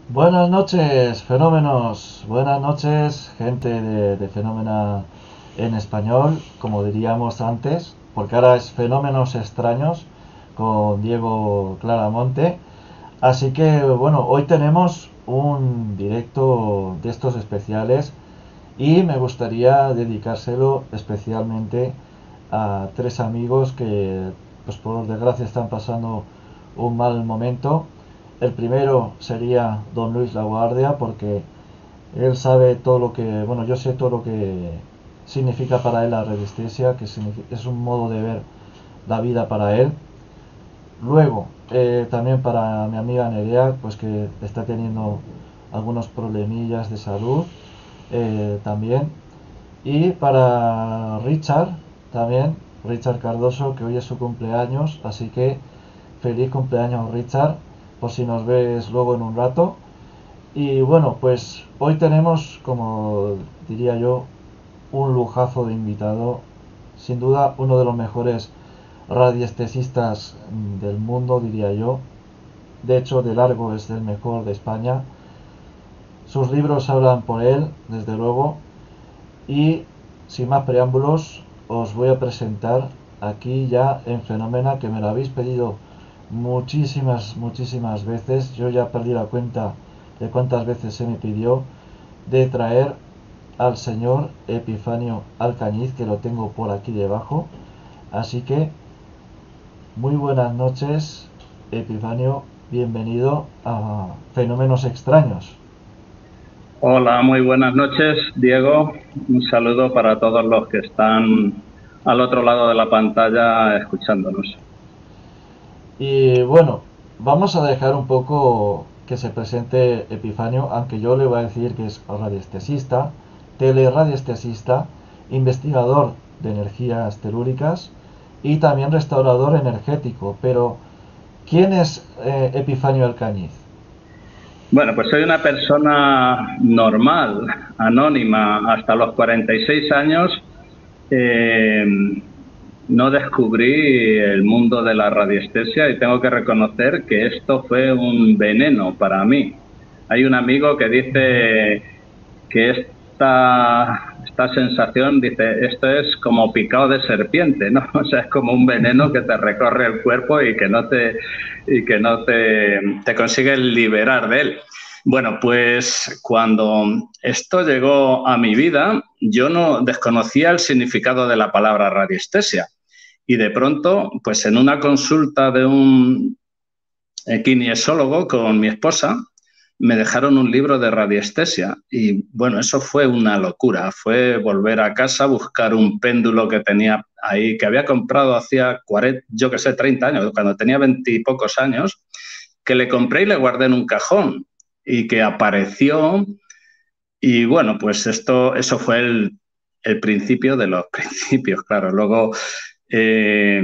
Buenas noches, fenómenos. Buenas noches, gente de Fenómena en español, como diríamos antes, porque ahora es Fenómenos Extraños con Diego Claramonte. Así que, bueno, hoy tenemos un directo de estos especiales y me gustaría dedicárselo especialmente a tres amigos que, pues por desgracia, están pasando un mal momento. El primero sería don Luis Laguardia, porque él sabe todo lo que, bueno, yo sé todo lo que significa para él la resistencia, que es un modo de ver la vida para él. Luego, también para mi amiga Nerea, pues que está teniendo algunos problemillas de salud también. Y para Richard, también, Richard Cardoso, que hoy es su cumpleaños, así que feliz cumpleaños Richard, por si nos ves luego en un rato. Y bueno, pues hoy tenemos, como diría yo, un lujazo de invitado, sin duda uno de los mejores radiestesistas del mundo, diría yo. De hecho, de largo es el mejor de España. Sus libros hablan por él, desde luego. Y sin más preámbulos, os voy a presentar aquí ya en Fenómena, que me lo habéis pedido muchísimas veces. Yo ya perdí la cuenta de cuántas veces se me pidió de traer al señor Epifanio Alcañiz, que lo tengo por aquí debajo. Así que muy buenas noches, Epifanio. Bienvenido a Fenómenos Extraños. Hola, muy buenas noches, Diego. Un saludo para todos los que están al otro lado de la pantalla escuchándonos. Y bueno, vamos a dejar un poco que se presente Epifanio, aunque yo le voy a decir que es radiestesista, teleradiestesista, investigador de energías telúricas y también restaurador energético. Pero, ¿quién es Epifanio Alcañiz? Bueno, pues soy una persona normal, anónima, hasta los 46 años. eh, no descubrí el mundo de la radiestesia y tengo que reconocer que esto fue un veneno para mí. Hay un amigo que dice que esta sensación, dice, esto es como picado de serpiente, ¿no? O sea, es como un veneno que te recorre el cuerpo y que no te consigues liberar de él. Bueno, pues cuando esto llegó a mi vida, yo no desconocía el significado de la palabra radiestesia. Y de pronto, pues en una consulta de un kinesiólogo con mi esposa, me dejaron un libro de radiestesia y bueno, eso fue una locura, fue volver a casa, buscar un péndulo que tenía ahí, que había comprado hacía 40, yo que sé, 30 años, cuando tenía 20 y pocos años, que le compré y le guardé en un cajón y que apareció y bueno, pues eso fue el principio de los principios, claro. Luego eh,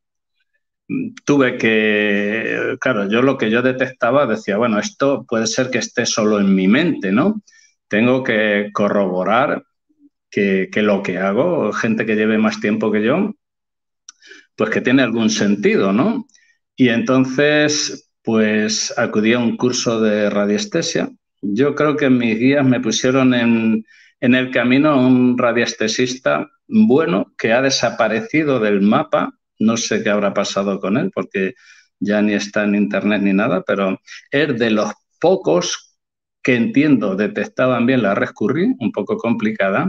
tuve que, claro, yo lo que yo detectaba decía, bueno, esto puede ser que esté solo en mi mente, ¿no? Tengo que corroborar que lo que hago, gente que lleve más tiempo que yo, pues que tiene algún sentido, ¿no? Y entonces, pues acudí a un curso de radiestesia. Yo creo que mis guías me pusieron en el camino a un radiestesista bueno que ha desaparecido del mapa. No sé qué habrá pasado con él porque ya ni está en internet ni nada, pero es de los pocos que entiendo detectaban bien la red curry, un poco complicada,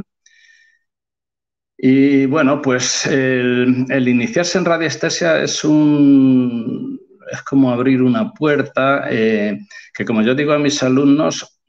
y bueno, pues el iniciarse en radiestesia es como abrir una puerta, que como yo digo a mis alumnos,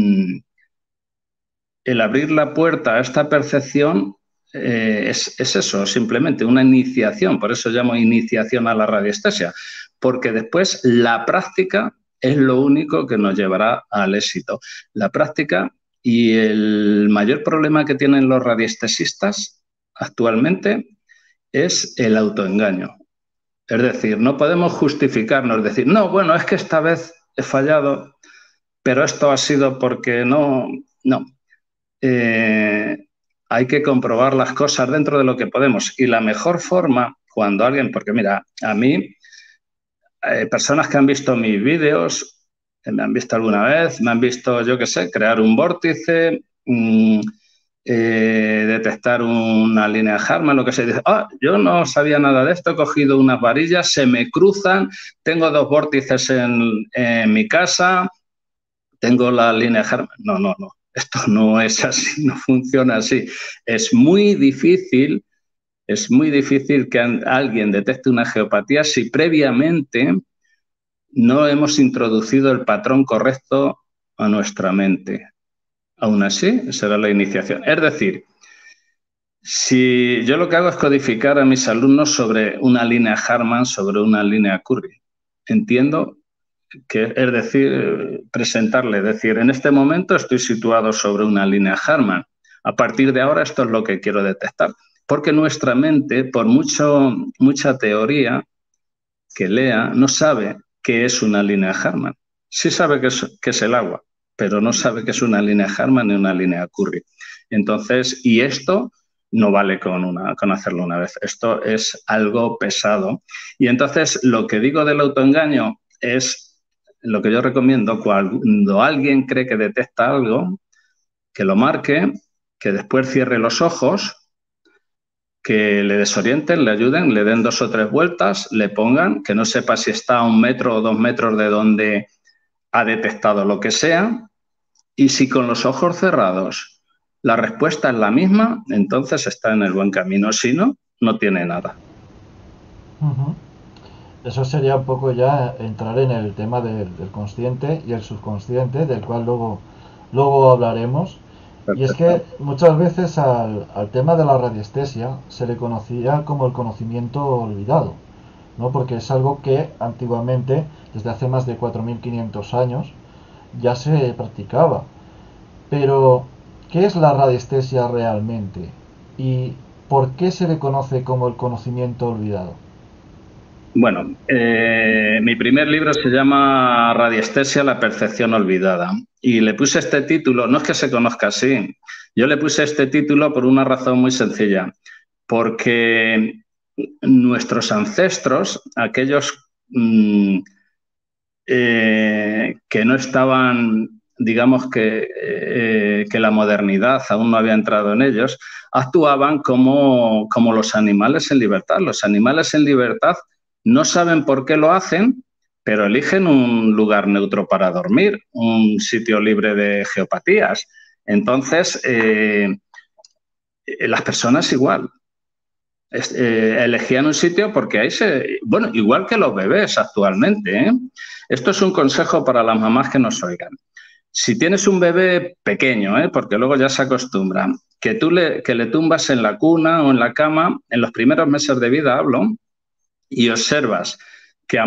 el abrir la puerta a esta percepción es eso, simplemente una iniciación, por eso llamo iniciación a la radiestesia, porque después la práctica es lo único que nos llevará al éxito. La práctica y el mayor problema que tienen los radiestesistas actualmente es el autoengaño. Es decir, no podemos justificarnos, decir, no, bueno, es que esta vez he fallado, pero esto ha sido porque no. Eh, hay que comprobar las cosas dentro de lo que podemos. Y la mejor forma, cuando alguien, porque mira, a mí, personas que han visto mis vídeos, me han visto alguna vez, me han visto, yo qué sé, crear un vórtice, detectar una línea Harman, lo que sea. Dice, yo no sabía nada de esto, he cogido unas varillas, se me cruzan, tengo 2 vórtices en mi casa, tengo la línea Harman. No, no, no, esto no es así, no funciona así. Es muy difícil que alguien detecte una geopatía si previamente no hemos introducido el patrón correcto a nuestra mente. Aún así, será la iniciación. Es decir, si yo lo que hago es codificar a mis alumnos sobre una línea Harman, sobre una línea Curry. Entiendo que, es decir, presentarle, decir, en este momento estoy situado sobre una línea Harman. A partir de ahora esto es lo que quiero detectar. Porque nuestra mente, por mucha teoría que lea, no sabe qué es una línea Harman. Sí sabe qué es el agua, pero no sabe qué es una línea Harman ni una línea Curry. Entonces, y esto no vale con hacerlo una vez. Esto es algo pesado. Y entonces, lo que digo del autoengaño es lo que yo recomiendo cuando alguien cree que detecta algo, que lo marque, que después cierre los ojos, que le desorienten, le ayuden, le den 2 o 3 vueltas, le pongan, que no sepa si está a 1 metro o 2 metros de donde ha detectado lo que sea, y si con los ojos cerrados la respuesta es la misma, entonces está en el buen camino, si no, no tiene nada. Eso sería un poco ya entrar en el tema del consciente y el subconsciente, del cual luego hablaremos. Y es Perfecto. que muchas veces al tema de la radiestesia se le conocía como el conocimiento olvidado, ¿no? Porque es algo que antiguamente, desde hace más de 4500 años, ya se practicaba. Pero, ¿qué es la radiestesia realmente? ¿Y por qué se le conoce como el conocimiento olvidado? Bueno, mi primer libro se llama Radiestesia, la percepción olvidada. Y le puse este título, no es que se conozca así, yo le puse este título por una razón muy sencilla, porque nuestros ancestros, aquellos que no estaban, digamos que la modernidad aún no había entrado en ellos, actuaban como los animales en libertad. Los animales en libertad no saben por qué lo hacen, pero eligen un lugar neutro para dormir, un sitio libre de geopatías. Entonces, las personas igual. Elegían un sitio porque ahí bueno, igual que los bebés actualmente, ¿eh? Esto es un consejo para las mamás que nos oigan. Si tienes un bebé pequeño, porque luego ya se acostumbra, que le tumbas en la cuna o en la cama, en los primeros meses de vida hablo, y observas que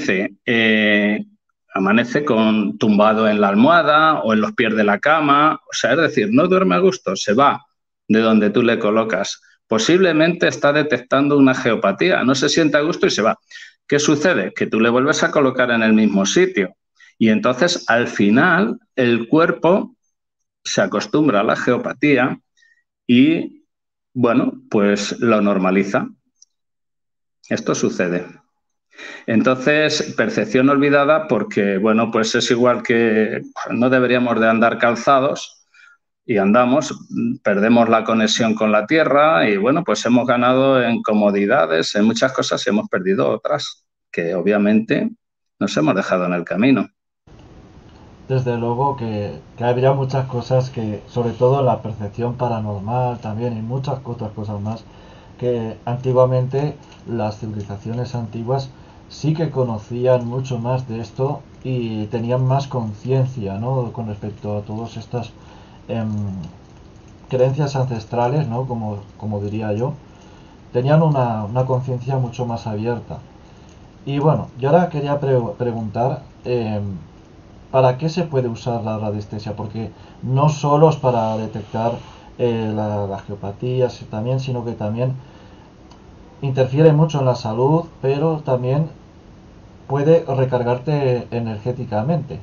amanece tumbado en la almohada o en los pies de la cama, o sea, es decir, no duerme a gusto, se va de donde tú le colocas. Posiblemente está detectando una geopatía, no se siente a gusto y se va. ¿Qué sucede? Que tú le vuelves a colocar en el mismo sitio y entonces al final el cuerpo se acostumbra a la geopatía y, bueno, pues lo normaliza. Esto sucede. Entonces, percepción olvidada porque, bueno, pues es igual que no deberíamos de andar calzados y andamos, perdemos la conexión con la tierra y, bueno, pues hemos ganado en comodidades, en muchas cosas y hemos perdido otras que obviamente nos hemos dejado en el camino. Desde luego que habría muchas cosas que, sobre todo la percepción paranormal también y muchas otras cosas más, que antiguamente las civilizaciones antiguas sí que conocían mucho más de esto y tenían más conciencia, ¿no? Con respecto a todas estas em, creencias ancestrales, ¿no? Como diría yo, tenían una conciencia mucho más abierta. Y bueno, yo ahora quería preguntar, ¿para qué se puede usar la radiestesia? Porque no solo es para detectar las geopatías también, sino que también interfiere mucho en la salud, pero también puede recargarte energéticamente.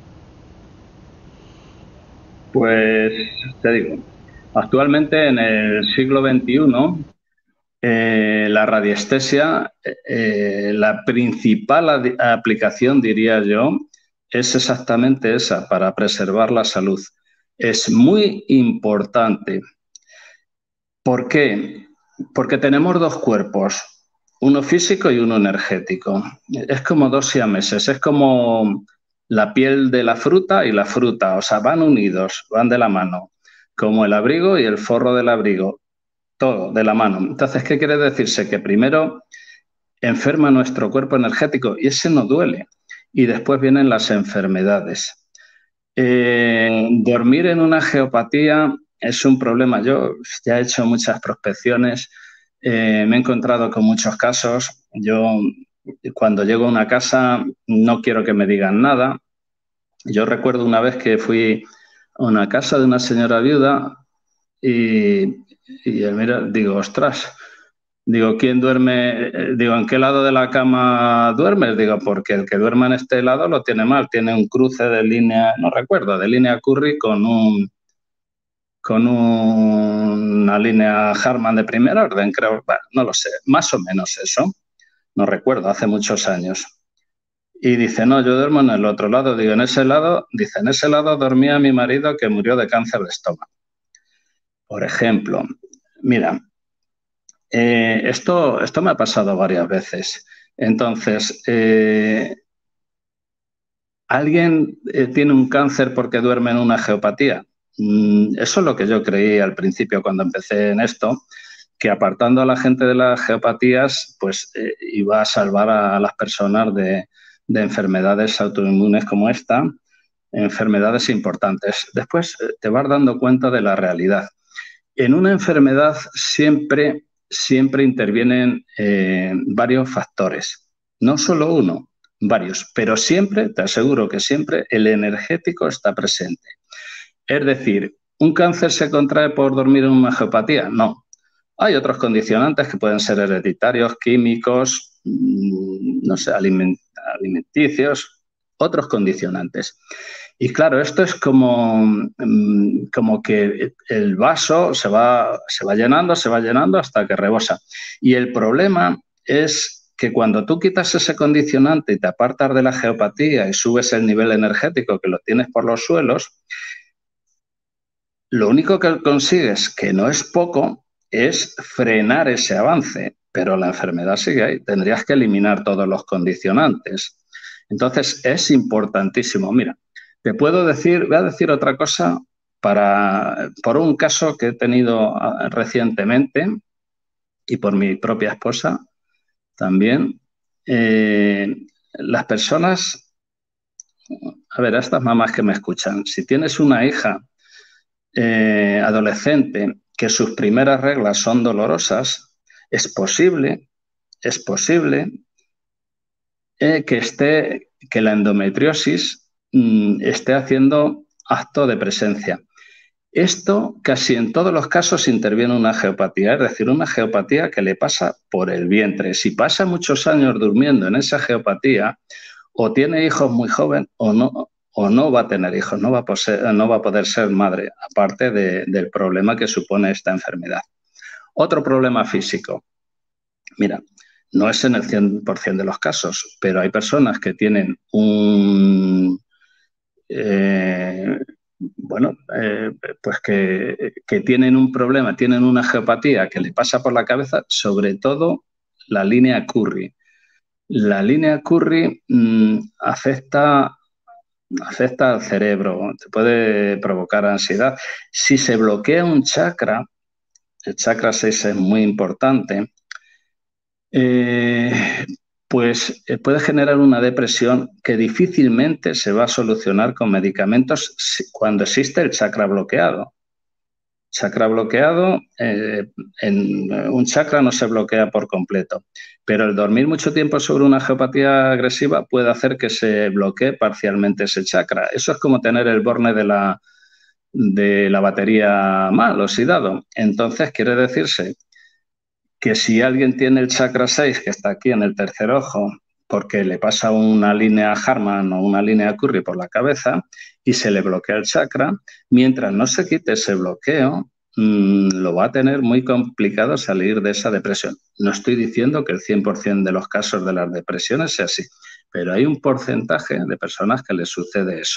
Pues te digo, actualmente en el siglo XXI, la radiestesia, la principal aplicación, diría yo, es exactamente esa, para preservar la salud. Es muy importante. ¿Por qué? Porque tenemos dos cuerpos, uno físico y uno energético. Es como dos siameses, es como la piel de la fruta y la fruta, o sea, van unidos, van de la mano, como el abrigo y el forro del abrigo, todo de la mano. Entonces, ¿qué quiere decirse? Que primero enferma nuestro cuerpo energético y ese no duele. Y después vienen las enfermedades. Dormir en una geopatía es un problema. Yo ya he hecho muchas prospecciones, me he encontrado con muchos casos. Yo cuando llego a una casa no quiero que me digan nada. Yo recuerdo una vez que fui a una casa de una señora viuda y, mira, digo, ostras, digo, ¿quién duerme? Digo, ¿en qué lado de la cama duermes? Digo, porque el que duerma en este lado lo tiene mal, tiene un cruce de línea, no recuerdo, de línea Curry con una línea Harman de primer orden, creo, bueno, no lo sé, más o menos eso, no recuerdo, hace muchos años. Y dice, no, yo duermo en el otro lado. Digo, en ese lado, dice, en ese lado dormía mi marido que murió de cáncer de estómago. Por ejemplo, mira, esto me ha pasado varias veces. Entonces, ¿alguien tiene un cáncer porque duerme en una geopatía? Eso es lo que yo creí al principio cuando empecé en esto, que apartando a la gente de las geopatías, pues iba a salvar a las personas de enfermedades autoinmunes como esta, enfermedades importantes. Después te vas dando cuenta de la realidad. En una enfermedad siempre intervienen varios factores, no solo uno, varios, pero siempre, te aseguro que siempre, el energético está presente. Es decir, ¿un cáncer se contrae por dormir en una geopatía? No. Hay otros condicionantes que pueden ser hereditarios, químicos, no sé, alimenticios, otros condicionantes. Y claro, esto es como que el vaso se va llenando hasta que rebosa. Y el problema es que cuando tú quitas ese condicionante y te apartas de la geopatía y subes el nivel energético que lo tienes por los suelos, lo único que consigues, que no es poco, es frenar ese avance, pero la enfermedad sigue ahí. Tendrías que eliminar todos los condicionantes. Entonces, es importantísimo. Mira, te puedo decir, voy a decir otra cosa por un caso que he tenido recientemente y por mi propia esposa también. Las personas, a ver, a estas mamás que me escuchan, si tienes una hija adolescente que sus primeras reglas son dolorosas, es posible que la endometriosis esté haciendo acto de presencia. Esto casi en todos los casos interviene una geopatía, es decir, una geopatía que le pasa por el vientre. Si pasa muchos años durmiendo en esa geopatía, o tiene hijos muy joven o no va a tener hijos, no va a poder ser madre, aparte del problema que supone esta enfermedad. Otro problema físico. Mira, no es en el 100% de los casos, pero hay personas que tienen pues que tienen un problema, tienen una geopatía que le pasa por la cabeza, sobre todo la línea Curry. La línea Curry afecta al cerebro, te puede provocar ansiedad. Si se bloquea un chakra, el chakra 6 es muy importante, pues puede generar una depresión que difícilmente se va a solucionar con medicamentos cuando existe el chakra bloqueado. Chakra bloqueado, un chakra no se bloquea por completo, pero el dormir mucho tiempo sobre una geopatía agresiva puede hacer que se bloquee parcialmente ese chakra. Eso es como tener el borne de la batería mal oxidado. Entonces, quiere decirse que si alguien tiene el chakra 6, que está aquí en el tercer ojo, porque le pasa una línea Harman o una línea Curry por la cabeza y se le bloquea el chakra, mientras no se quite ese bloqueo, lo va a tener muy complicado salir de esa depresión. No estoy diciendo que el 100% de los casos de las depresiones sea así, pero hay un porcentaje de personas que les sucede eso.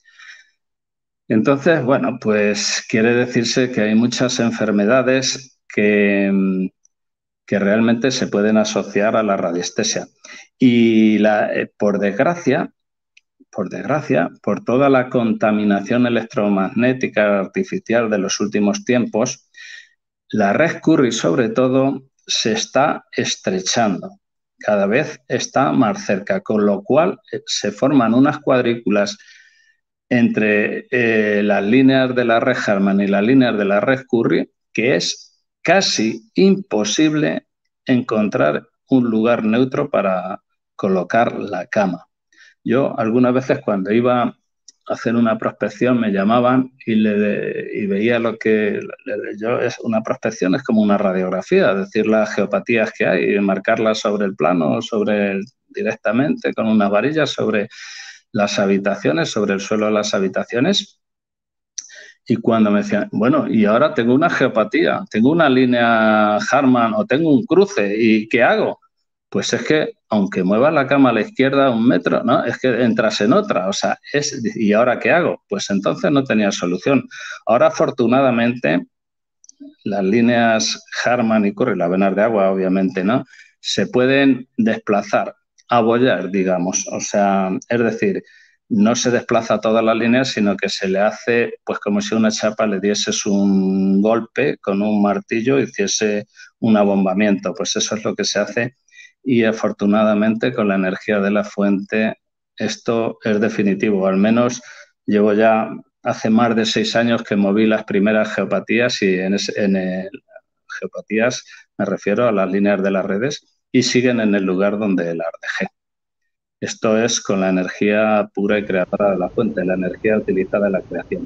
Entonces, bueno, pues quiere decirse que hay muchas enfermedades que realmente se pueden asociar a la radiestesia. Y por desgracia, por toda la contaminación electromagnética artificial de los últimos tiempos, la red Curry, sobre todo, se está estrechando. Cada vez está más cerca, con lo cual se forman unas cuadrículas entre las líneas de la red Harman y las líneas de la red Curry, que es casi imposible encontrar un lugar neutro para colocar la cama. Yo algunas veces cuando iba a hacer una prospección me llamaban y veía lo que... una prospección es como una radiografía, es decir, las geopatías que hay, y marcarlas sobre el plano, directamente con unas varillas sobre las habitaciones, sobre el suelo de las habitaciones. Y cuando me decían, bueno, y ahora tengo una geopatía, tengo una línea Harman o tengo un cruce, ¿y qué hago? Pues es que, aunque muevas la cama a la izquierda 1 metro, ¿no? Es que entras en otra. O sea, ¿y ahora qué hago? Pues entonces no tenía solución. Ahora, afortunadamente, las líneas Harman y Curry, las venas de agua, obviamente, ¿no? Se pueden desplazar, abollar, digamos. O sea, es decir, no se desplaza todas las líneas, sino que se le hace, pues como si a una chapa le dieses un golpe con un martillo y hiciese un abombamiento. Pues eso es lo que se hace y afortunadamente con la energía de la fuente esto es definitivo. Al menos llevo ya hace más de 6 años que moví las primeras geopatías y geopatías me refiero a las líneas de las redes y siguen en el lugar donde las dejé. Esto es con la energía pura y creadora de la fuente, la energía utilizada en la creación.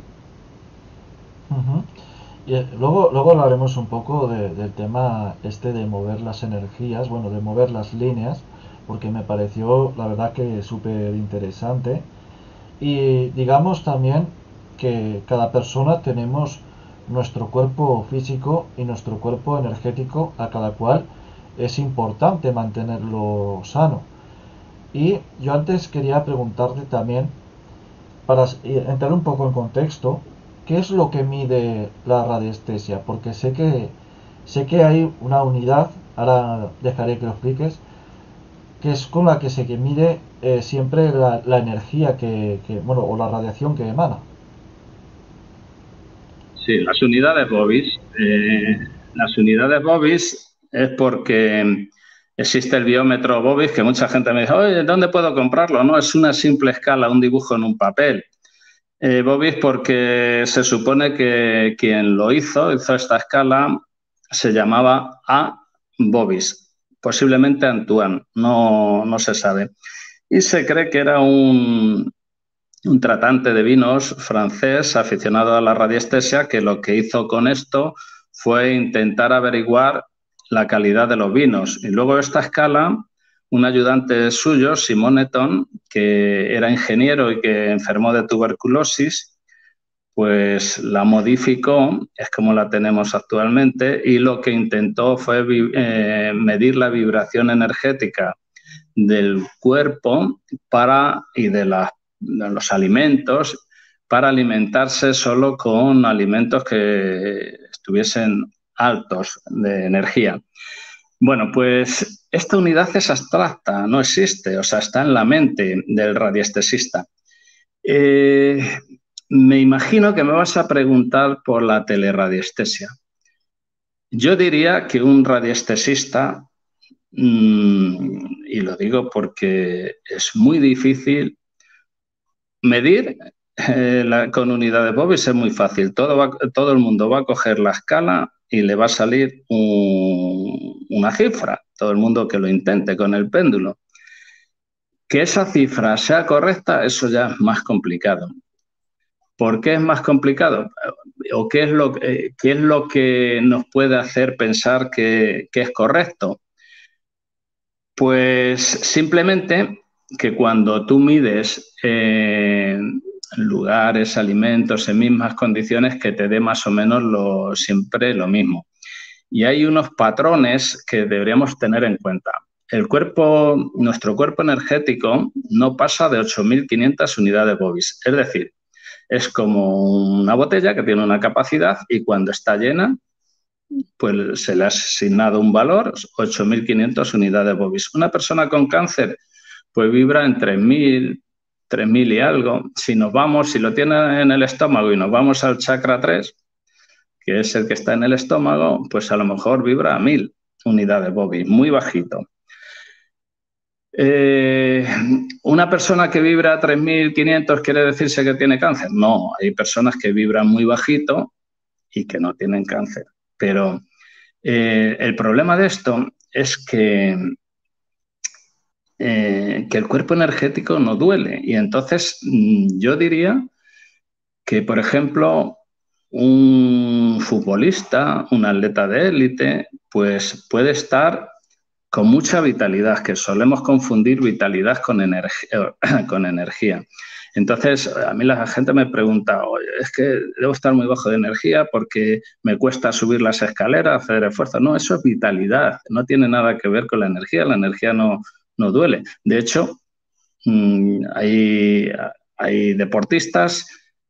Ujú. Y luego hablaremos un poco del tema este de mover las energías, bueno, de mover las líneas, porque me pareció la verdad que súper interesante. Y digamos también que cada persona tenemos nuestro cuerpo físico y nuestro cuerpo energético, a cada cual es importante mantenerlo sano. Y yo antes quería preguntarte también, para entrar un poco en contexto, ¿qué es lo que mide la radiestesia? Porque sé que hay una unidad, ahora dejaré que lo expliques, que es con la que se mide siempre la energía bueno, o la radiación que emana. Sí, las unidades Bovis. Las unidades Bovis es porque existe el biómetro Bovis, que mucha gente me dice, oye, ¿dónde puedo comprarlo? No, es una simple escala, un dibujo en un papel. Bovis porque se supone que quien hizo esta escala, se llamaba A. Bovis, posiblemente Antoine, no se sabe. Y se cree que era un tratante de vinos francés aficionado a la radiestesia que lo que hizo con esto fue intentar averiguar la calidad de los vinos. Y luego esta escala, un ayudante suyo, Simon Eton, que era ingeniero y que enfermó de tuberculosis, pues la modificó, es como la tenemos actualmente, y lo que intentó fue medir la vibración energética del cuerpo y de los alimentos para alimentarse solo con alimentos que estuviesen altos de energía. Bueno, pues esta unidad es abstracta, no existe, o sea, está en la mente del radiestesista. Me imagino que me vas a preguntar por la teleradiestesia. Yo diría que un radiestesista, y lo digo porque es muy difícil medir con unidades Bovis, es muy fácil. Todo el mundo va a coger la escala y le va a salir una cifra. Todo el mundo que lo intente con el péndulo. Que esa cifra sea correcta, eso ya es más complicado. ¿Por qué es más complicado? ¿O qué es lo que nos puede hacer pensar que es correcto? Pues simplemente que cuando tú mides lugares, alimentos en mismas condiciones, que te dé más o menos siempre lo mismo. Y hay unos patrones que deberíamos tener en cuenta. nuestro cuerpo energético no pasa de 8.500 unidades Bovis. Es decir, es como una botella que tiene una capacidad y cuando está llena, pues se le ha asignado un valor, 8.500 unidades Bovis. Una persona con cáncer, pues vibra en 3.000 y algo. Si lo tiene en el estómago y nos vamos al chakra 3, que es el que está en el estómago, pues a lo mejor vibra a 1.000 unidades Bovis, muy bajito. ¿Una persona que vibra a 3.500 quiere decirse que tiene cáncer? No, hay personas que vibran muy bajito y que no tienen cáncer. Pero el problema de esto es que el cuerpo energético no duele. Y entonces yo diría que, por ejemplo, un futbolista, un atleta de élite, pues puede estar con mucha vitalidad, que solemos confundir vitalidad con energía. Entonces, a mí la gente me pregunta, oye, es que debo estar muy bajo de energía porque me cuesta subir las escaleras, hacer esfuerzo. No, eso es vitalidad, no tiene nada que ver con la energía no duele. De hecho, hay deportistas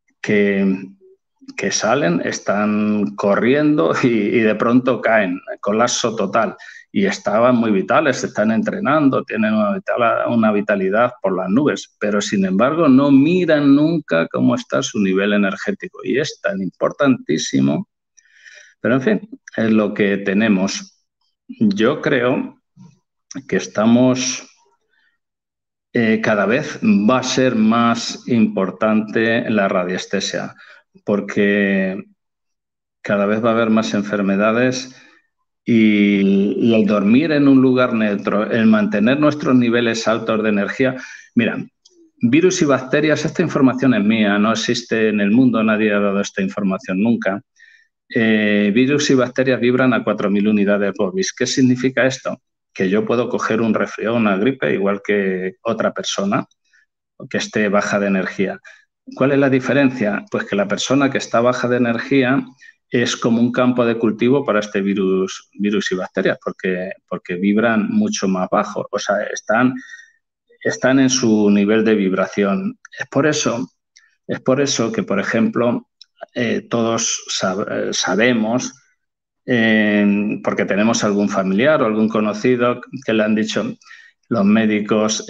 que salen, están corriendo y de pronto caen, colapso total. Y estaban muy vitales, están entrenando, tienen una vitalidad por las nubes, pero sin embargo no miran nunca cómo está su nivel energético. Y es tan importantísimo. Pero en fin, es lo que tenemos. Yo creo que estamos... cada vez va a ser más importante la radiestesia, porque cada vez va a haber más enfermedades y el dormir en un lugar neutro, el mantener nuestros niveles altos de energía. Mira, virus y bacterias, esta información es mía, no existe en el mundo, nadie ha dado esta información nunca. Virus y bacterias vibran a 4.000 unidades Bovis. ¿Qué significa esto? Que yo puedo coger un resfriado, una gripe, igual que otra persona que esté baja de energía. ¿Cuál es la diferencia? Pues que la persona que está baja de energía es como un campo de cultivo para este virus y bacterias, porque vibran mucho más bajo, o sea, están en su nivel de vibración. Es por eso que, por ejemplo, todos sabemos, porque tenemos algún familiar o algún conocido que le han dicho los médicos,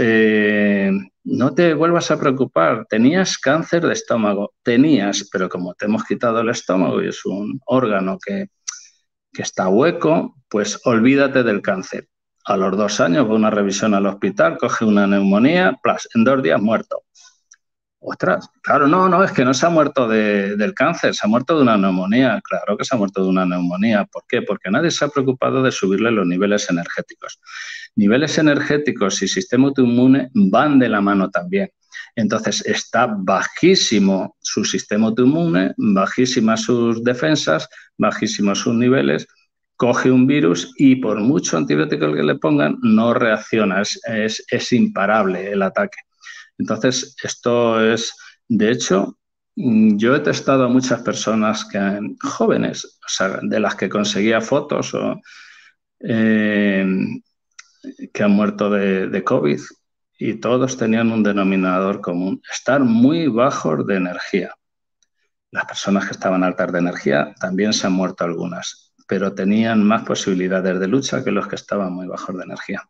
no te vuelvas a preocupar, tenías cáncer de estómago, pero como te hemos quitado el estómago y es un órgano que está hueco, pues olvídate del cáncer. A los 2 años va a una revisión al hospital, coge una neumonía, en 2 días muerto. Ostras, claro, no, es que no se ha muerto del cáncer, se ha muerto de una neumonía. Claro que se ha muerto de una neumonía. ¿Por qué? Porque nadie se ha preocupado de subirle los niveles energéticos. Niveles energéticos y sistema autoinmune van de la mano también. Entonces, está bajísimo su sistema autoinmune, bajísimas sus defensas, bajísimos sus niveles, coge un virus y por mucho antibiótico que le pongan, no reacciona, es imparable el ataque. Entonces, esto es, de hecho, yo he testado a muchas personas jóvenes, o sea, de las que conseguía fotos que han muerto de COVID y todos tenían un denominador común, estar muy bajos de energía. Las personas que estaban altas de energía también se han muerto algunas, pero tenían más posibilidades de lucha que los que estaban muy bajos de energía.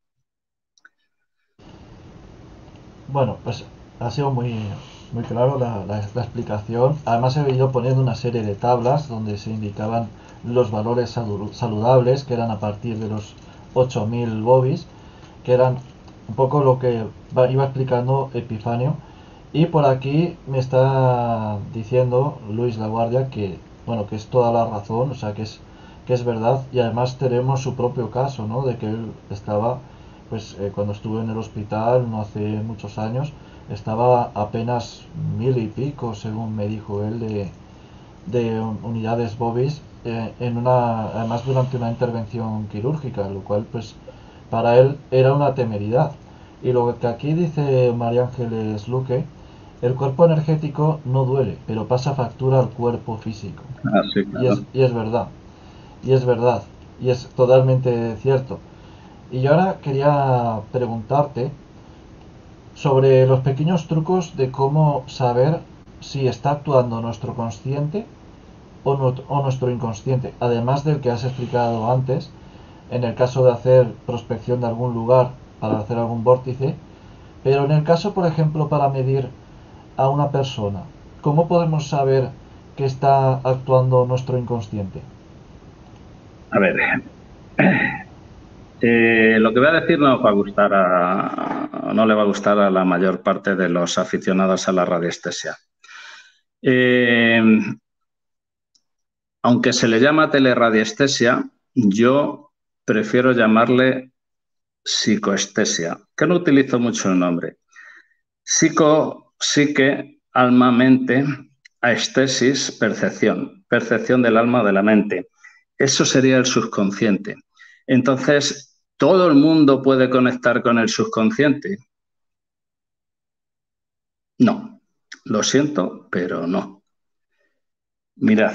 Bueno, pues ha sido muy claro la explicación. Además he ido poniendo una serie de tablas donde se indicaban los valores saludables, que eran a partir de los 8.000 Bovis, que eran un poco lo que iba explicando Epifanio. Y por aquí me está diciendo Luis Laguardia que, bueno, que es toda la razón, o sea, que es verdad. Y además tenemos su propio caso, ¿no? De que él estaba, pues cuando estuve en el hospital, no hace muchos años, estaba apenas 1.000 y pico, según me dijo él, de unidades Bovis, además durante una intervención quirúrgica, lo cual pues para él era una temeridad. Y lo que aquí dice María Ángeles Luque, el cuerpo energético no duele, pero pasa factura al cuerpo físico. Sí, claro. Y es verdad, y es totalmente cierto. Y yo ahora quería preguntarte sobre los pequeños trucos de cómo saber si está actuando nuestro consciente o nuestro inconsciente, además del que has explicado antes, en el caso de hacer prospección de algún lugar para hacer algún vórtice, pero en el caso, por ejemplo, para medir a una persona, ¿cómo podemos saber que está actuando nuestro inconsciente? A ver, lo que voy a decir no os va a gustar no le va a gustar a la mayor parte de los aficionados a la radiestesia. Eh, Aunque se le llama teleradiestesia, yo prefiero llamarle psicoestesia, que no utilizo mucho el nombre. Psico, psique, alma, mente, aestesis, percepción, percepción del alma o de la mente. Eso sería el subconsciente. Entonces, ¿todo el mundo puede conectar con el subconsciente? No, lo siento, pero no. Mirad,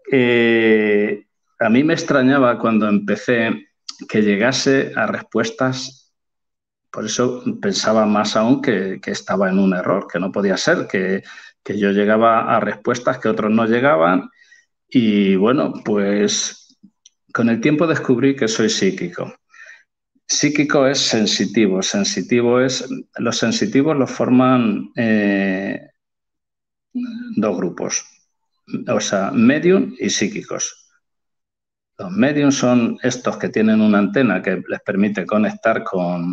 a mí me extrañaba cuando empecé que llegase a respuestas, por eso pensaba más aún que estaba en un error, que no podía ser, que yo llegaba a respuestas que otros no llegaban y bueno, pues con el tiempo descubrí que soy psíquico. Psíquico es sensitivo, los sensitivos los forman dos grupos, o sea, medium y psíquicos. Los mediums son estos que tienen una antena que les permite conectar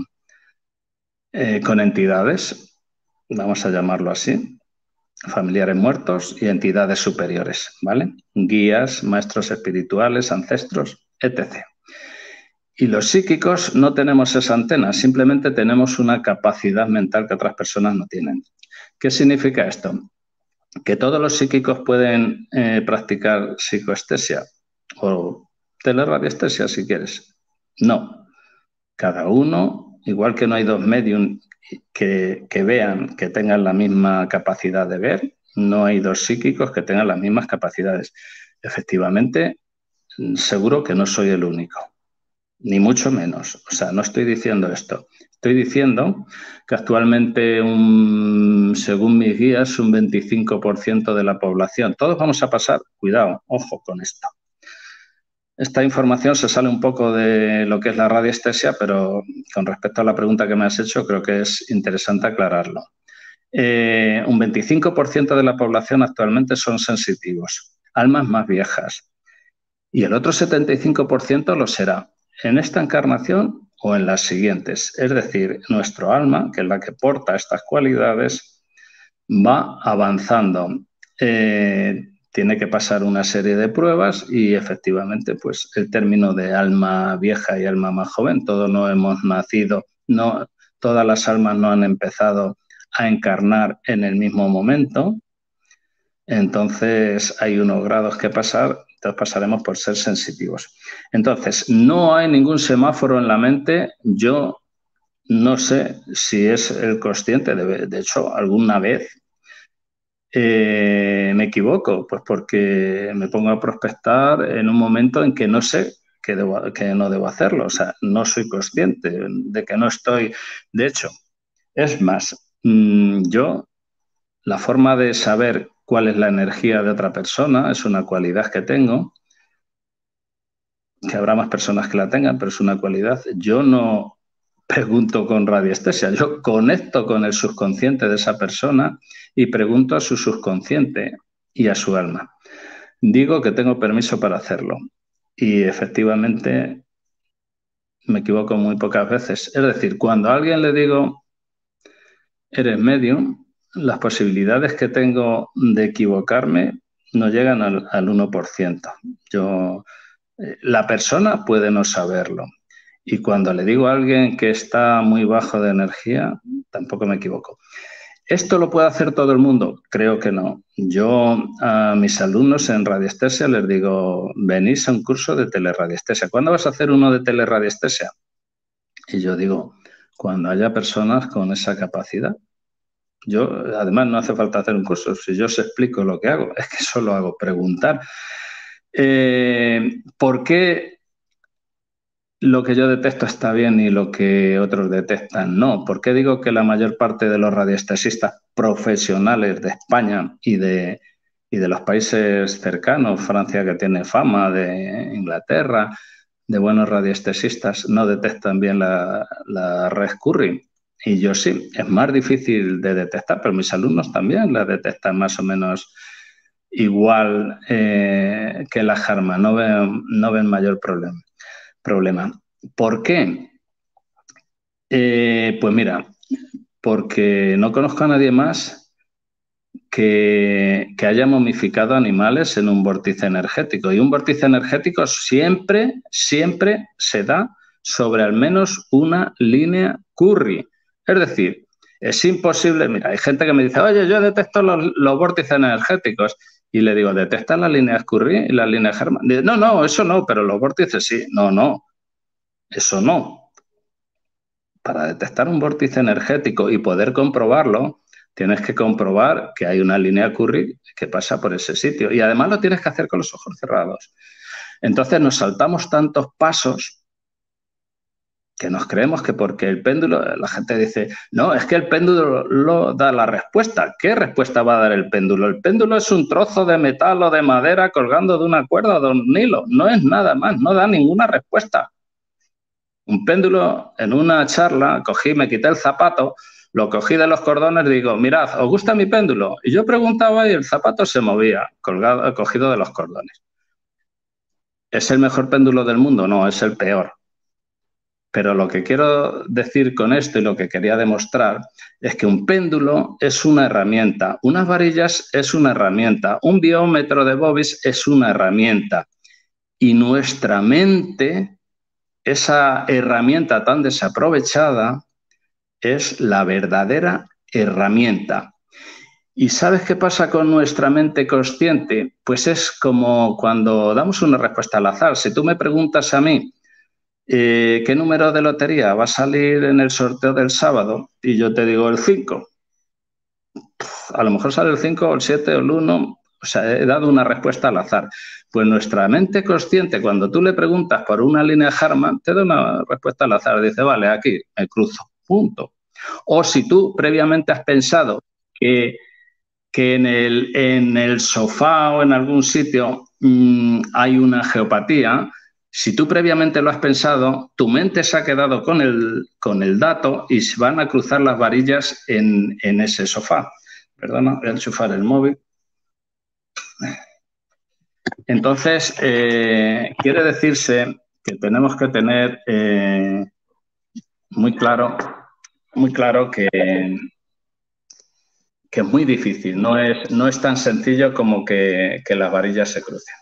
con entidades, vamos a llamarlo así, familiares muertos y entidades superiores, ¿vale? Guías, maestros espirituales, ancestros, etc. Y los psíquicos no tenemos esa antena, simplemente tenemos una capacidad mental que otras personas no tienen. ¿Qué significa esto? Que todos los psíquicos pueden practicar psicoestesia o teleradiestesia si quieres. No, cada uno, igual que no hay dos medium que vean, que tengan la misma capacidad de ver, no hay dos psíquicos que tengan las mismas capacidades. Efectivamente, seguro que no soy el único, ni mucho menos. O sea, no estoy diciendo esto. Estoy diciendo que actualmente, según mis guías, un 25% de la población, todos vamos a pasar, cuidado, ojo con esto. Esta información se sale un poco de lo que es la radiestesia, pero con respecto a la pregunta que me has hecho, creo que es interesante aclararlo. Un 25% de la población actualmente son sensitivos, almas más viejas, y el otro 75% lo será en esta encarnación o en las siguientes. Es decir, nuestro alma, que es la que porta estas cualidades, va avanzando. Tiene que pasar una serie de pruebas y efectivamente, pues el término de alma vieja y alma más joven, todos no hemos nacido, no, todas las almas no han empezado a encarnar en el mismo momento. Entonces hay unos grados que pasar, entonces pasaremos por ser sensitivos. Entonces, no hay ningún semáforo en la mente. Yo no sé si es el consciente, de hecho, alguna vez me equivoco, pues porque me pongo a prospectar en un momento en que no sé que no debo hacerlo. O sea, no soy consciente de que no estoy. De hecho, es más, yo, la forma de saber cuál es la energía de otra persona es una cualidad que tengo, que habrá más personas que la tengan, pero es una cualidad. Yo no pregunto con radiestesia, yo conecto con el subconsciente de esa persona y pregunto a su subconsciente y a su alma. Digo que tengo permiso para hacerlo y efectivamente me equivoco muy pocas veces. Es decir, cuando a alguien le digo, eres medium, las posibilidades que tengo de equivocarme no llegan al 1%. La persona puede no saberlo. Y cuando le digo a alguien que está muy bajo de energía, tampoco me equivoco. ¿Esto lo puede hacer todo el mundo? Creo que no. Yo a mis alumnos en radiestesia les digo, venís a un curso de teleradiestesia. ¿Cuándo vas a hacer uno de teleradiestesia? Y yo digo, cuando haya personas con esa capacidad. Yo, además, no hace falta hacer un curso. Si yo os explico lo que hago, es que solo hago preguntar. ¿Por qué lo que yo detesto está bien y lo que otros detestan no. ¿Por qué digo que la mayor parte de los radiestesistas profesionales de España y de los países cercanos, Francia que tiene fama, de Inglaterra, de buenos radiestesistas, no detectan bien la red Curry? Y yo sí, es más difícil de detectar, pero mis alumnos también la detectan más o menos igual que la Harman, no ven mayor problema. ¿Por qué? Pues mira, porque no conozco a nadie más que haya momificado animales en un vórtice energético. Y un vórtice energético siempre se da sobre al menos una línea Curry. Es decir, es imposible. Mira, hay gente que me dice, oye, yo detecto los vórtices energéticos. Y le digo, ¿detectas las líneas Curry y las líneas Hermann? Dice, no, eso no, pero los vórtices sí. No, eso no. Para detectar un vórtice energético y poder comprobarlo, tienes que comprobar que hay una línea Curry que pasa por ese sitio. Y además lo tienes que hacer con los ojos cerrados. Entonces nos saltamos tantos pasos que nos creemos que porque el péndulo, la gente dice, no, es que el péndulo lo da la respuesta. ¿Qué respuesta va a dar el péndulo? El péndulo es un trozo de metal o de madera colgando de una cuerda o de un hilo. No es nada más, no da ninguna respuesta. Un péndulo, en una charla, me quité el zapato, lo cogí de los cordones y digo, mirad, ¿os gusta mi péndulo? Y yo preguntaba y el zapato se movía, cogido de los cordones. ¿Es el mejor péndulo del mundo? No, es el peor. Pero lo que quiero decir con esto y lo que quería demostrar es que un péndulo es una herramienta, unas varillas es una herramienta, un biómetro de Bobis es una herramienta. Y nuestra mente, esa herramienta tan desaprovechada, es la verdadera herramienta. ¿Y sabes qué pasa con nuestra mente consciente? Pues es como cuando damos una respuesta al azar. Si tú me preguntas a mí, ¿qué número de lotería va a salir en el sorteo del sábado? Y yo te digo el 5. A lo mejor sale el 5 o el 7 o el 1. O sea, he dado una respuesta al azar. Pues nuestra mente consciente, cuando tú le preguntas por una línea Harman, te da una respuesta al azar. Dice, vale, aquí me cruzo. Punto. O si tú previamente has pensado que en el sofá o en algún sitio hay una geopatía, si tú previamente lo has pensado, tu mente se ha quedado con el dato y se van a cruzar las varillas en ese sofá. Perdona, voy a enchufar el móvil. Entonces, quiere decirse que tenemos que tener muy claro que es muy difícil, no es tan sencillo como que las varillas se crucen.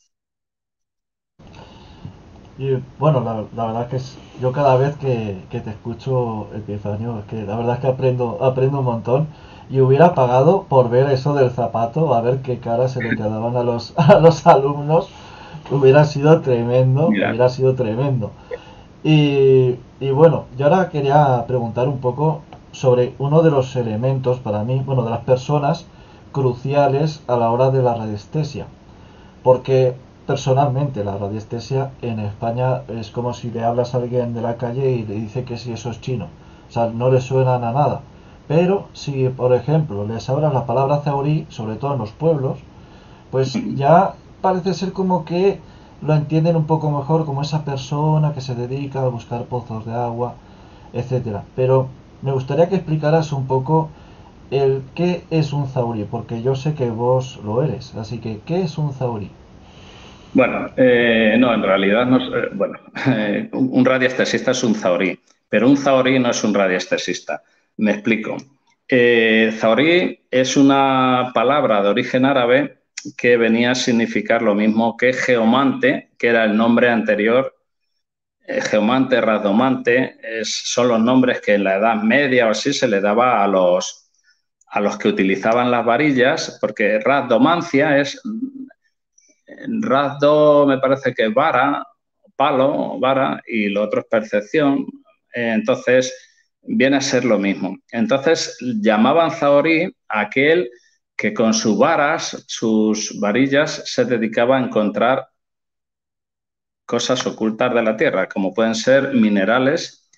Y bueno, la verdad es que yo cada vez que te escucho, Epifanio, es que la verdad es que aprendo un montón. Y hubiera pagado por ver eso del zapato, a ver qué cara se le quedaban a a los alumnos. Hubiera sido tremendo, Mira, hubiera sido tremendo. Y bueno, yo ahora quería preguntar un poco sobre uno de los elementos para mí, bueno, de las personas cruciales a la hora de la radiestesia. Porque personalmente la radiestesia en España es como si le hablas a alguien de la calle y le dice que si eso es chino. O sea, no le suenan a nada. Pero si, por ejemplo, les hablas la palabra zahorí, sobre todo en los pueblos, pues ya parece ser como que lo entienden un poco mejor como esa persona que se dedica a buscar pozos de agua, etcétera. Pero me gustaría que explicaras un poco el qué es un zahorí, porque yo sé que vos lo eres. Así que, ¿qué es un zahorí? bueno, no, en realidad no es, bueno, un radiestesista es un zahorí, pero un zahorí no es un radiestesista. Me explico. Zahorí es una palabra de origen árabe que venía a significar lo mismo que geomante, que era el nombre anterior. Geomante, razdomante, son los nombres que en la Edad Media o así se le daba a los que utilizaban las varillas, porque razdomancia es Razdo me parece que es vara, palo, vara, y lo otro es percepción. Entonces, viene a ser lo mismo. Entonces, llamaban zahorí a aquel que con sus varas, sus varillas, se dedicaba a encontrar cosas ocultas de la Tierra, como pueden ser minerales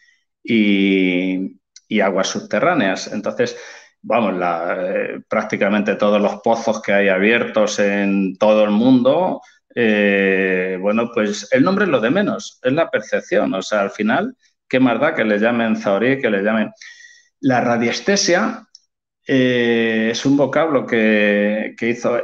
y aguas subterráneas. Entonces, vamos, prácticamente todos los pozos que hay abiertos en todo el mundo, bueno, pues el nombre es lo de menos, es la percepción. O sea, al final, ¿qué más da que le llamen zahorí, que le llamen... La radiestesia es un vocablo que hizo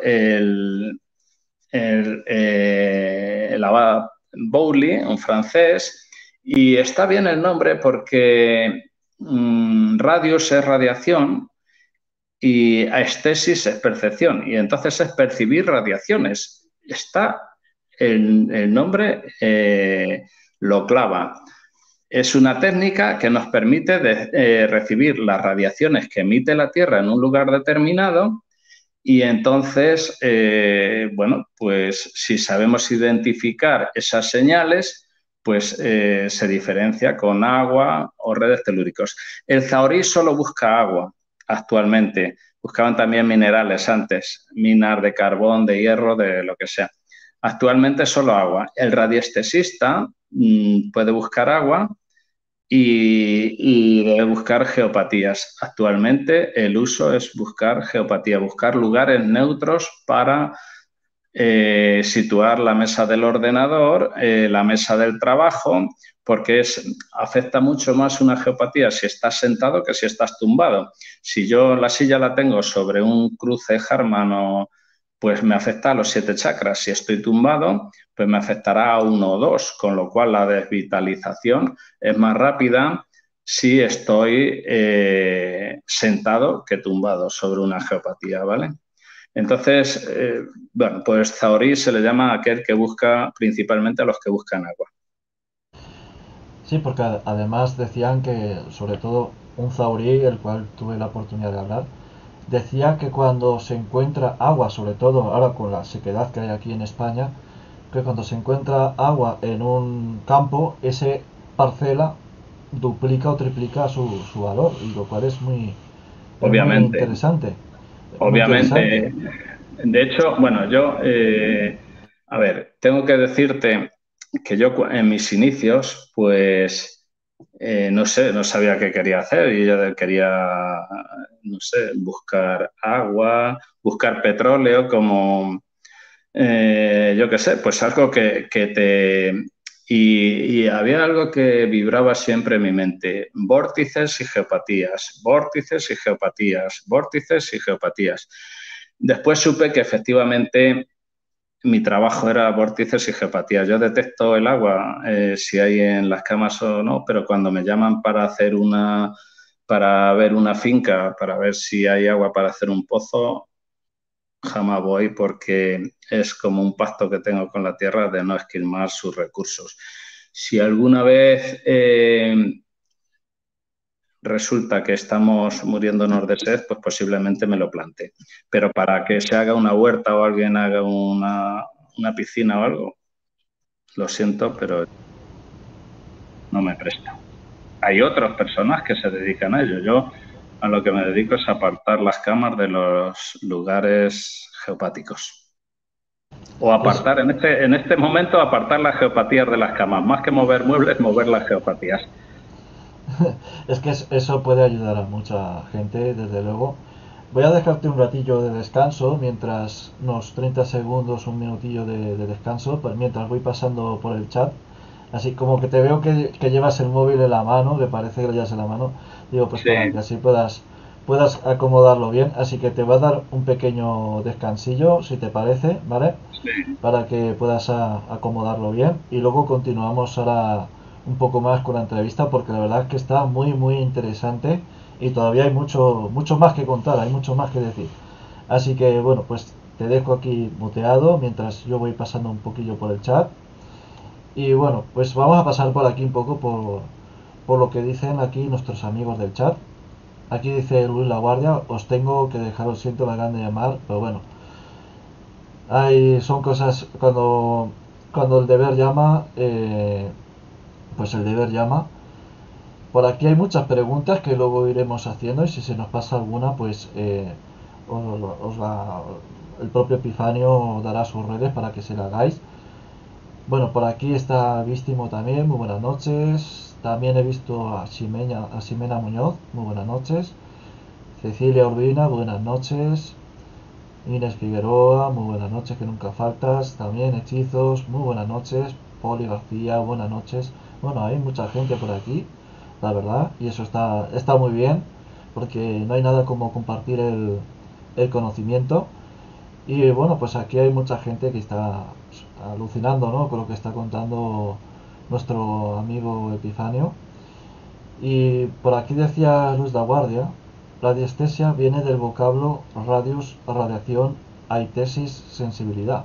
el abad Bowley, un francés, y está bien el nombre porque radius es radiación y aestesis es percepción, y entonces es percibir radiaciones. Está el nombre, lo clava. Es una técnica que nos permite recibir las radiaciones que emite la Tierra en un lugar determinado y entonces, bueno, pues si sabemos identificar esas señales, pues se diferencia con agua o redes telúricos. El zahorí solo busca agua actualmente. Buscaban también minerales antes, minas de carbón, de hierro, de lo que sea. Actualmente solo agua. El radiestesista puede buscar agua y debe buscar geopatías. Actualmente el uso es buscar geopatía, buscar lugares neutros para situar la mesa del ordenador, la mesa del trabajo, porque afecta mucho más una geopatía si estás sentado que si estás tumbado. Si yo la silla la tengo sobre un cruce Harman, pues me afecta a los 7 chakras. Si estoy tumbado, pues me afectará a 1 o 2, con lo cual la desvitalización es más rápida si estoy sentado que tumbado sobre una geopatía, ¿vale? Entonces, bueno, pues zahorí se le llama a aquel que busca principalmente a los que buscan agua. Sí, porque además decían que, sobre todo, un zaurí, el cual tuve la oportunidad de hablar, decía que cuando se encuentra agua, sobre todo ahora con la sequedad que hay aquí en España, que cuando se encuentra agua en un campo, ese parcela duplica o triplica su valor, y lo cual es muy Obviamente, interesante. Muy interesante. obviamente. De hecho, bueno, yo, a ver, tengo que decirte que yo en mis inicios, pues, no sé, no sabía qué quería hacer y yo quería, no sé, buscar agua, buscar petróleo, como, yo qué sé, pues algo que te... Y había algo que vibraba siempre en mi mente, vórtices y geopatías, vórtices y geopatías, vórtices y geopatías. Después supe que efectivamente mi trabajo era vórtices y geopatías. Yo detecto el agua, si hay en las camas o no, pero cuando me llaman para ver una finca, para ver si hay agua para hacer un pozo, jamás voy porque es como un pacto que tengo con la tierra de no esquilmar sus recursos. Si alguna vez resulta que estamos muriéndonos de sed, pues posiblemente me lo plantee. Pero para que se haga una huerta o alguien haga una piscina o algo, lo siento, pero no me presta. Hay otras personas que se dedican a ello. Yo a lo que me dedico es apartar las camas de los lugares geopáticos. O Es, apartar, en este momento, apartar las geopatías de las camas. Más que mover muebles, mover las geopatías. es que eso puede ayudar a mucha gente, desde luego. Voy a dejarte un ratillo de descanso, mientras unos 30 segundos, un minutillo de descanso, pues mientras voy pasando por el chat. Así como que te veo que llevas el móvil en la mano, que parece que lo llevas en la mano. Digo, pues para que Sí, así puedas acomodarlo bien. Así que te voy a dar un pequeño descansillo, si te parece, ¿vale? sí. Para que puedas acomodarlo bien. Y luego continuamos ahora un poco más con la entrevista, porque la verdad es que está muy interesante y todavía hay mucho más que contar, hay mucho más que decir. Así que bueno, pues te dejo aquí muteado mientras yo voy pasando un poquillo por el chat. Y bueno, pues vamos a pasar por aquí un poco por lo que dicen aquí nuestros amigos del chat. Aquí dice Luis La Guardia, os tengo que dejar, os siento, me acaban de llamar, pero bueno, son cosas cuando el deber llama, pues el deber llama. Por aquí hay muchas preguntas que luego iremos haciendo y si se nos pasa alguna, pues os el propio Epifanio dará sus redes para que se la hagáis. Bueno, por aquí está Vístimo también, muy buenas noches. También he visto a Ximena Muñoz, muy buenas noches. Cecilia Urbina, buenas noches. Inés Figueroa, muy buenas noches, que nunca faltas. También Hechizos, muy buenas noches. Poli García, buenas noches. Bueno, hay mucha gente por aquí, la verdad, y eso está muy bien, porque no hay nada como compartir el conocimiento. Y bueno, pues aquí hay mucha gente que está pues, alucinando, ¿no? Con lo que está contando nuestro amigo Epifanio. Y por aquí decía Luis da Guardia, radiestesia viene del vocablo radius, radiación, aitesis, sensibilidad.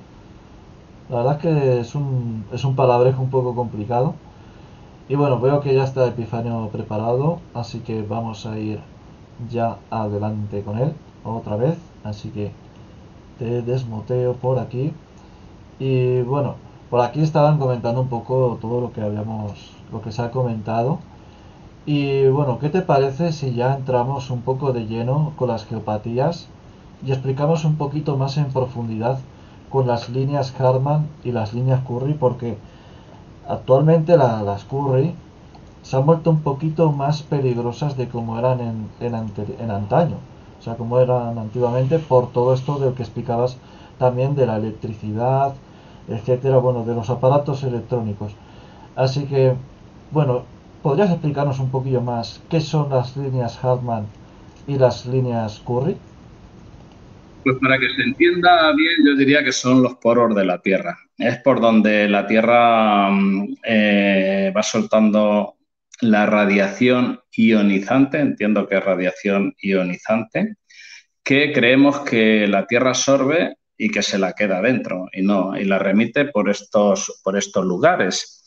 La verdad es que es un palabrejo un poco complicado. Y bueno, veo que ya está Epifanio preparado, así que vamos a ir ya adelante con él otra vez. Así que te desmoteo por aquí. Y bueno, por aquí estaban comentando un poco todo lo que se ha comentado. Y bueno, ¿qué te parece si ya entramos un poco de lleno con las geopatías y explicamos un poquito más en profundidad con las líneas Hartmann y las líneas Curry? Porque actualmente las Curry se han vuelto un poquito más peligrosas de como eran en antaño, o sea, como eran antiguamente, por todo esto de lo que explicabas también de la electricidad, etcétera, bueno, de los aparatos electrónicos. Así que, bueno, ¿podrías explicarnos un poquillo más qué son las líneas Hartmann y las líneas Curry? Pues para que se entienda bien, yo diría que son los poros de la Tierra. Es por donde la Tierra va soltando la radiación ionizante, entiendo que es radiación ionizante, que creemos que la Tierra absorbe y que se la queda dentro, y no, y la remite por estos lugares,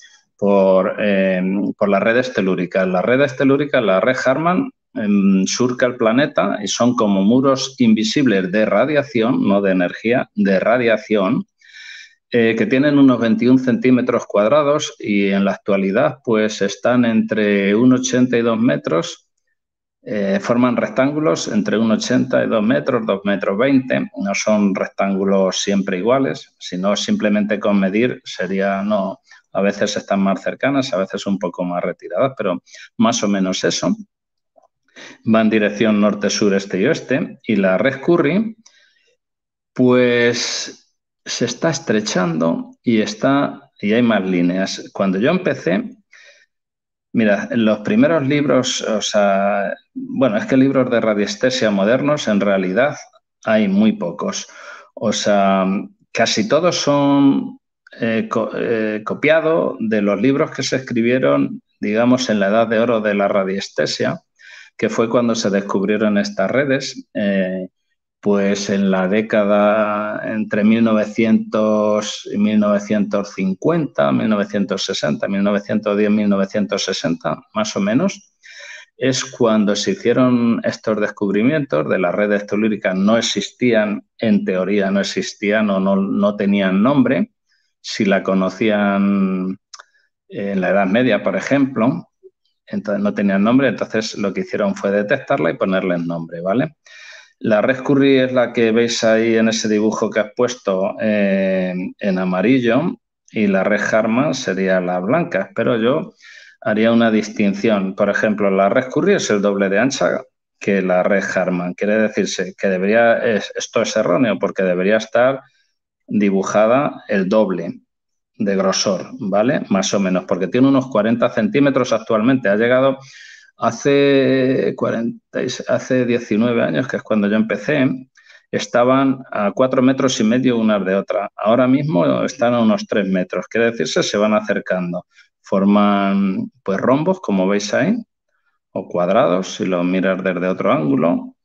por las redes telúricas. La red estelúrica, la red Hartmann, surca el planeta y son como muros invisibles de radiación, no de energía, de radiación, que tienen unos 21 centímetros cuadrados y en la actualidad pues están entre 1,80 y 2 metros. Forman rectángulos entre 1,80 y 2 metros, 2 metros 20. No son rectángulos siempre iguales, sino simplemente con medir sería, no, a veces están más cercanas, a veces un poco más retiradas, pero más o menos eso. Va en dirección norte, sur, este y oeste. Y la red Curry, pues se está estrechando y hay más líneas. Cuando yo empecé, mira, en los primeros libros, o sea, bueno, es que libros de radiestesia modernos en realidad hay muy pocos. O sea, casi todos son copiados de los libros que se escribieron, digamos, en la edad de oro de la radiestesia, que fue cuando se descubrieron estas redes. Pues en la década entre 1900 y 1950, 1960, 1910, 1960, más o menos, es cuando se hicieron estos descubrimientos de las redes telúricas. No existían, en teoría no existían o no tenían nombre. Si la conocían en la Edad Media, por ejemplo, entonces no tenían nombre, entonces lo que hicieron fue detectarla y ponerle el nombre, ¿vale? La red Curry es la que veis ahí en ese dibujo que has puesto en amarillo y la red Hartmann sería la blanca, pero yo haría una distinción. Por ejemplo, la red Curry es el doble de ancha que la red Hartmann. Quiere decirse que esto es erróneo porque debería estar dibujada el doble de grosor, ¿vale? Más o menos, porque tiene unos 40 centímetros actualmente. Ha llegado hace 19 años, que es cuando yo empecé, estaban a 4,5 metros unas de otras. Ahora mismo están a unos 3 metros. Quiere decirse, se van acercando. Forman pues rombos, como veis ahí, o cuadrados, si lo miras desde otro ángulo.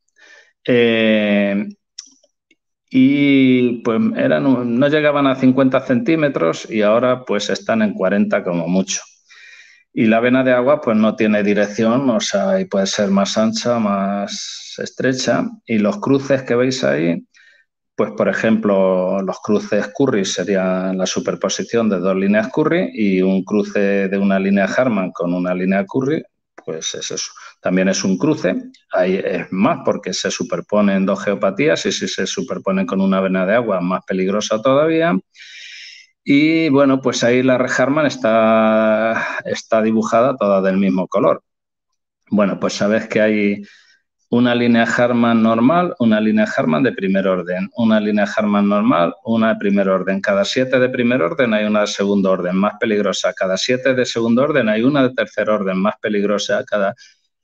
Y pues no llegaban a 50 centímetros y ahora pues están en 40 como mucho. Y la vena de agua pues no tiene dirección, o sea, y puede ser más ancha, más estrecha. Y los cruces que veis ahí, pues por ejemplo, los cruces Curry serían la superposición de dos líneas Curry y un cruce de una línea Hartmann con una línea Curry, pues es eso. También es un cruce, ahí es más porque se superponen dos geopatías y si se superponen con una vena de agua, más peligrosa todavía. Y bueno, pues ahí la red Harman está dibujada toda del mismo color. Bueno, pues sabes que hay una línea Harman normal, una línea Harman de primer orden, una línea Harman normal, una de primer orden. Cada 7 de primer orden hay una de segundo orden, más peligrosa. Cada 7 de segundo orden hay una de tercer orden, más peligrosa. Cada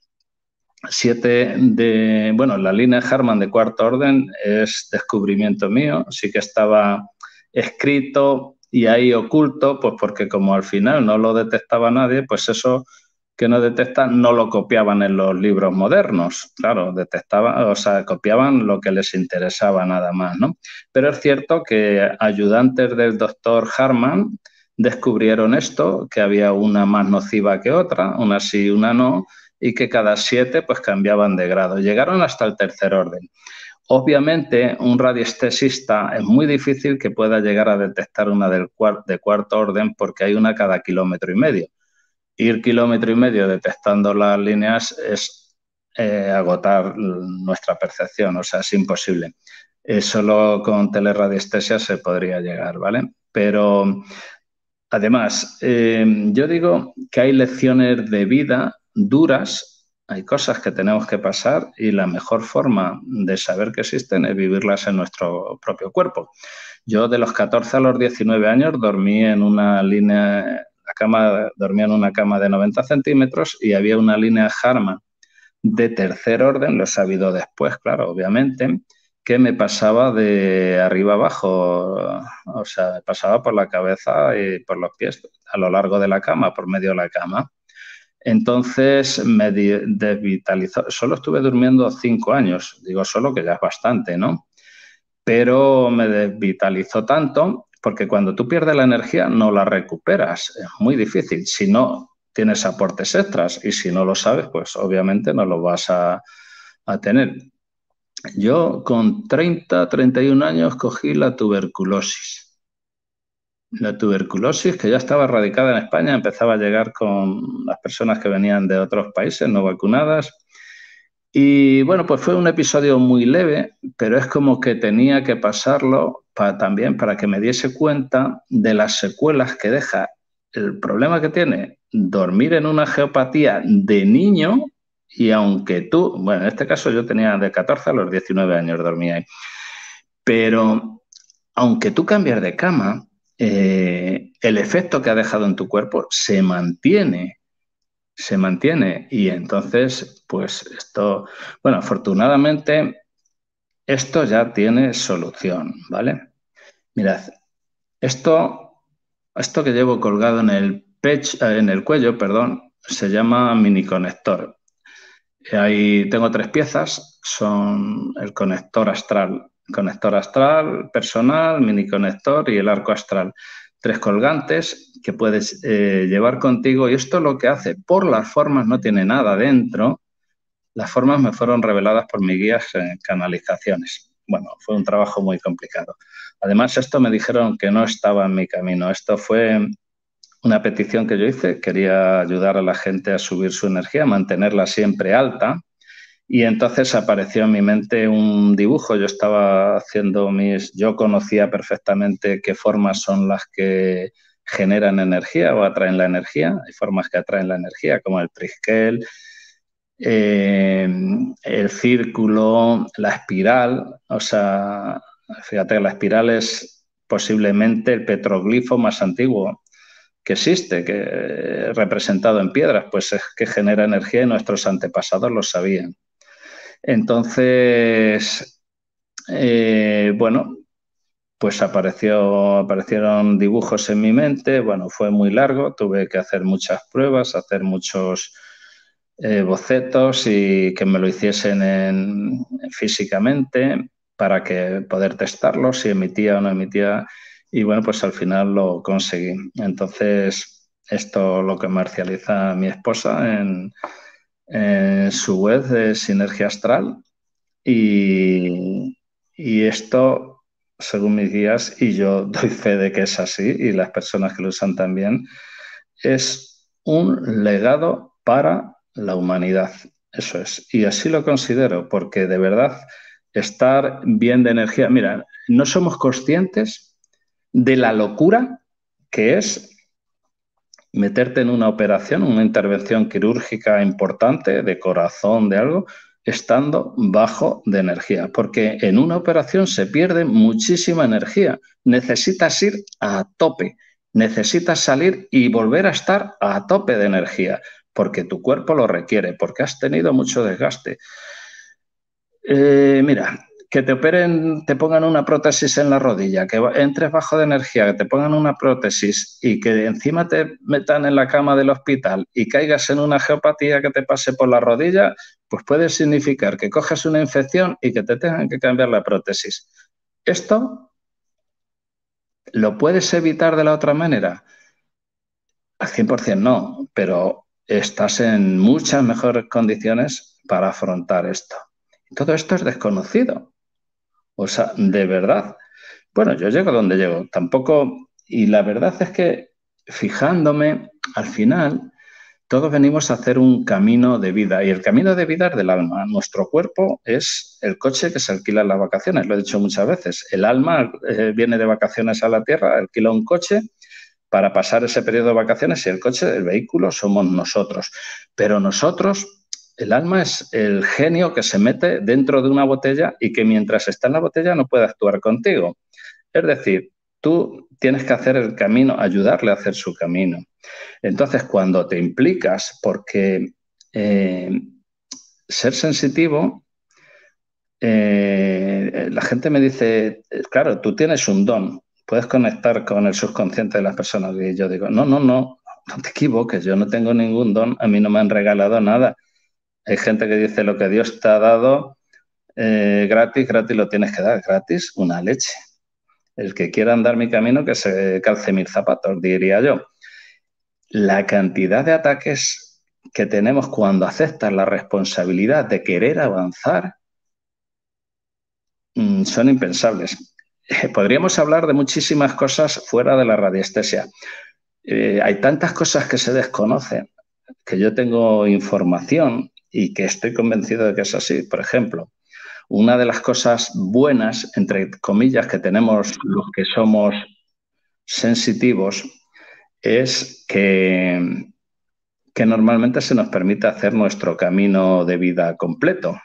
7 de... Bueno, la línea Harman de cuarto orden es descubrimiento mío, sí que estaba escrito y ahí oculto, pues porque como al final no lo detectaba nadie, pues eso que no detectan no lo copiaban en los libros modernos. Claro, detectaban, o sea, copiaban lo que les interesaba nada más, ¿no? Pero es cierto que ayudantes del doctor Harman descubrieron esto, que había una más nociva que otra, una sí, una no, y que cada 7 pues cambiaban de grado. Llegaron hasta el tercer orden. Obviamente, un radiestesista es muy difícil que pueda llegar a detectar una de cuarto orden porque hay una cada kilómetro y medio. Ir kilómetro y medio detectando las líneas es agotar nuestra percepción, o sea, es imposible. Solo con teleradiestesia se podría llegar, ¿vale? Pero además, yo digo que hay lecciones de vida duras, hay cosas que tenemos que pasar y la mejor forma de saber que existen es vivirlas en nuestro propio cuerpo. Yo de los 14 a los 19 años dormí en una línea, dormía en una cama de 90 centímetros y había una línea Harman de tercer orden, lo he sabido después, claro, obviamente, que me pasaba de arriba abajo, o sea, me pasaba por la cabeza y por los pies, a lo largo de la cama, por medio de la cama. Entonces me desvitalizó. Solo estuve durmiendo 5 años, digo solo que ya es bastante, ¿no? Pero me desvitalizó tanto porque cuando tú pierdes la energía no la recuperas, es muy difícil. Si no tienes aportes extras y si no lo sabes, pues obviamente no lo vas a tener. Yo con 31 años cogí la tuberculosis. La tuberculosis, que ya estaba erradicada en España, empezaba a llegar con las personas que venían de otros países no vacunadas. Y bueno, pues fue un episodio muy leve, pero es como que tenía que pasarlo también para que me diese cuenta de las secuelas que deja el problema que tiene dormir en una geopatía de niño y aunque tú, bueno, en este caso yo tenía de 14 a los 19 años dormía ahí, pero aunque tú cambies de cama, el efecto que ha dejado en tu cuerpo se mantiene y entonces, pues esto, bueno, afortunadamente esto ya tiene solución, ¿vale? Mirad, esto que llevo colgado en el pecho, en el cuello, perdón, se llama mini conector. Ahí tengo 3 piezas, son el conector astral personal, mini conector y el arco astral. 3 colgantes que puedes llevar contigo y esto lo que hace, por las formas no tiene nada dentro, las formas me fueron reveladas por mis guías en canalizaciones. Bueno, fue un trabajo muy complicado. Además, esto me dijeron que no estaba en mi camino, esto fue una petición que yo hice, quería ayudar a la gente a subir su energía, mantenerla siempre alta. Y entonces apareció en mi mente un dibujo. Yo conocía perfectamente qué formas son las que generan energía o atraen la energía. Hay formas que atraen la energía, como el triskel, el círculo, la espiral. O sea, fíjate, la espiral es posiblemente el petroglifo más antiguo que existe, que representado en piedras, pues es que genera energía y nuestros antepasados lo sabían. Entonces, bueno, pues aparecieron dibujos en mi mente, bueno, fue muy largo, tuve que hacer muchas pruebas, hacer muchos bocetos y que me lo hiciesen físicamente para que poder testarlo, si emitía o no emitía, y bueno, pues al final lo conseguí. Entonces, esto lo comercializa mi esposa en su web de Sinergia Astral y esto, según mis guías, y yo doy fe de que es así, y las personas que lo usan también, es un legado para la humanidad. Eso es. Y así lo considero, porque de verdad estar bien de energía. Mira, no somos conscientes de la locura que es meterte en una operación, una intervención quirúrgica importante de corazón, de algo, estando bajo de energía, porque en una operación se pierde muchísima energía. Necesitas ir a tope, necesitas salir y volver a estar a tope de energía, porque tu cuerpo lo requiere, porque has tenido mucho desgaste. Mira, que te operen, te pongan una prótesis en la rodilla, que entres bajo de energía, que te pongan una prótesis y que encima te metan en la cama del hospital y caigas en una geopatía que te pase por la rodilla, pues puede significar que coges una infección y que te tengan que cambiar la prótesis. ¿Esto lo puedes evitar de la otra manera? Al 100% no, pero estás en muchas mejores condiciones para afrontar esto. Todo esto es desconocido. O sea, de verdad. Bueno, yo llego donde llego. Tampoco, y la verdad es que fijándome, al final, todos venimos a hacer un camino de vida. Y el camino de vida es del alma. Nuestro cuerpo es el coche que se alquila en las vacaciones. Lo he dicho muchas veces. El alma viene de vacaciones a la tierra, alquila un coche para pasar ese periodo de vacaciones y el coche, el vehículo, somos nosotros. Pero nosotros, el alma es el genio que se mete dentro de una botella y que mientras está en la botella no puede actuar contigo. Es decir, tú tienes que hacer el camino, ayudarle a hacer su camino. Entonces, cuando te implicas, porque ser sensitivo, la gente me dice, claro, tú tienes un don, puedes conectar con el subconsciente de las personas. Y yo digo, no te equivoques, yo no tengo ningún don, a mí no me han regalado nada. Hay gente que dice lo que Dios te ha dado gratis, gratis lo tienes que dar, gratis una leche. El que quiera andar mi camino que se calce 1000 zapatos, diría yo. La cantidad de ataques que tenemos cuando aceptas la responsabilidad de querer avanzar son impensables. Podríamos hablar de muchísimas cosas fuera de la radiestesia. Hay tantas cosas que se desconocen, que yo tengo información y que estoy convencido de que es así. Por ejemplo, una de las cosas buenas, entre comillas, que tenemos los que somos sensitivos es que normalmente se nos permite hacer nuestro camino de vida completo.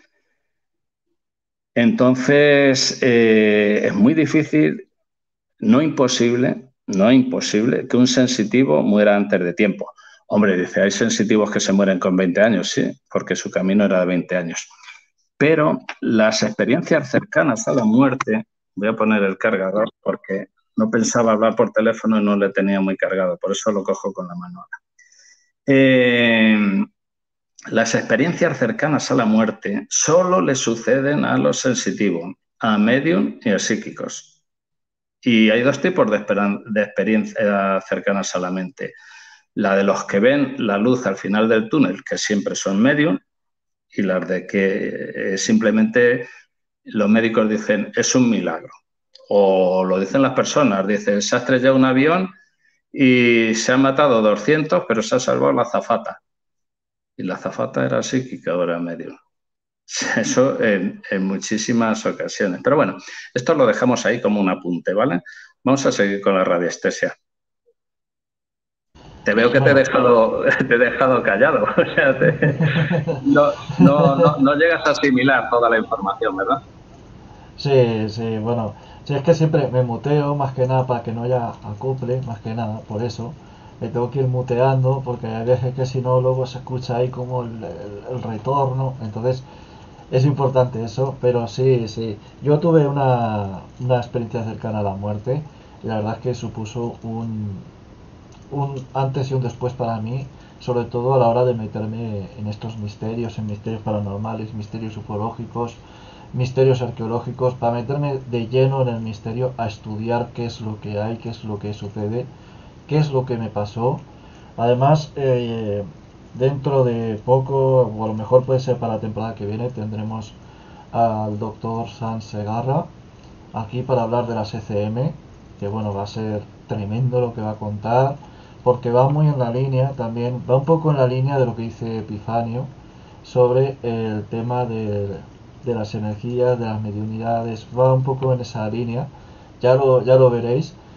Entonces, es muy difícil, no imposible que un sensitivo muera antes de tiempo. Hombre, dice, hay sensitivos que se mueren con 20 años, sí, porque su camino era de 20 años. Pero las experiencias cercanas a la muerte, voy a poner el cargador porque no pensaba hablar por teléfono y no le tenía muy cargado, por eso lo cojo con la mano ahora. Las experiencias cercanas a la muerte solo le suceden a los sensitivos, a medium y a psíquicos. Y hay dos tipos de experiencias cercanas a la mente. La de los que ven la luz al final del túnel, que siempre son medium, y las de que simplemente los médicos dicen es un milagro. O lo dicen las personas, dicen se ha estrellado un avión y se han matado 200, pero se ha salvado la azafata. Y la azafata era psíquica, ahora medio. Eso en muchísimas ocasiones. Pero bueno, esto lo dejamos ahí como un apunte, ¿vale? Vamos a seguir con la radiestesia. Te veo que te he dejado callado. O sea, no llegas a asimilar toda la información, ¿verdad? Sí, bueno. Sí, es que siempre me muteo más que nada para que no haya acople, más que nada, por eso. Me tengo que ir muteando porque hay veces que si no luego se escucha ahí como el retorno. Entonces es importante eso, pero sí. Yo tuve una experiencia cercana a la muerte y la verdad es que supuso un antes y un después para mí, sobre todo a la hora de meterme en estos misterios, en misterios paranormales, misterios ufológicos, misterios arqueológicos, para meterme de lleno en el misterio, a estudiar qué es lo que hay, qué es lo que sucede, qué es lo que me pasó. Además, dentro de poco, o a lo mejor puede ser para la temporada que viene, tendremos al doctor Sans Segarra aquí para hablar de las ECM, que bueno, va a ser tremendo lo que va a contar, porque va muy en la línea también, va un poco en la línea de lo que dice Epifanio sobre el tema de las energías, de las mediunidades, va un poco en esa línea, ya lo veréis.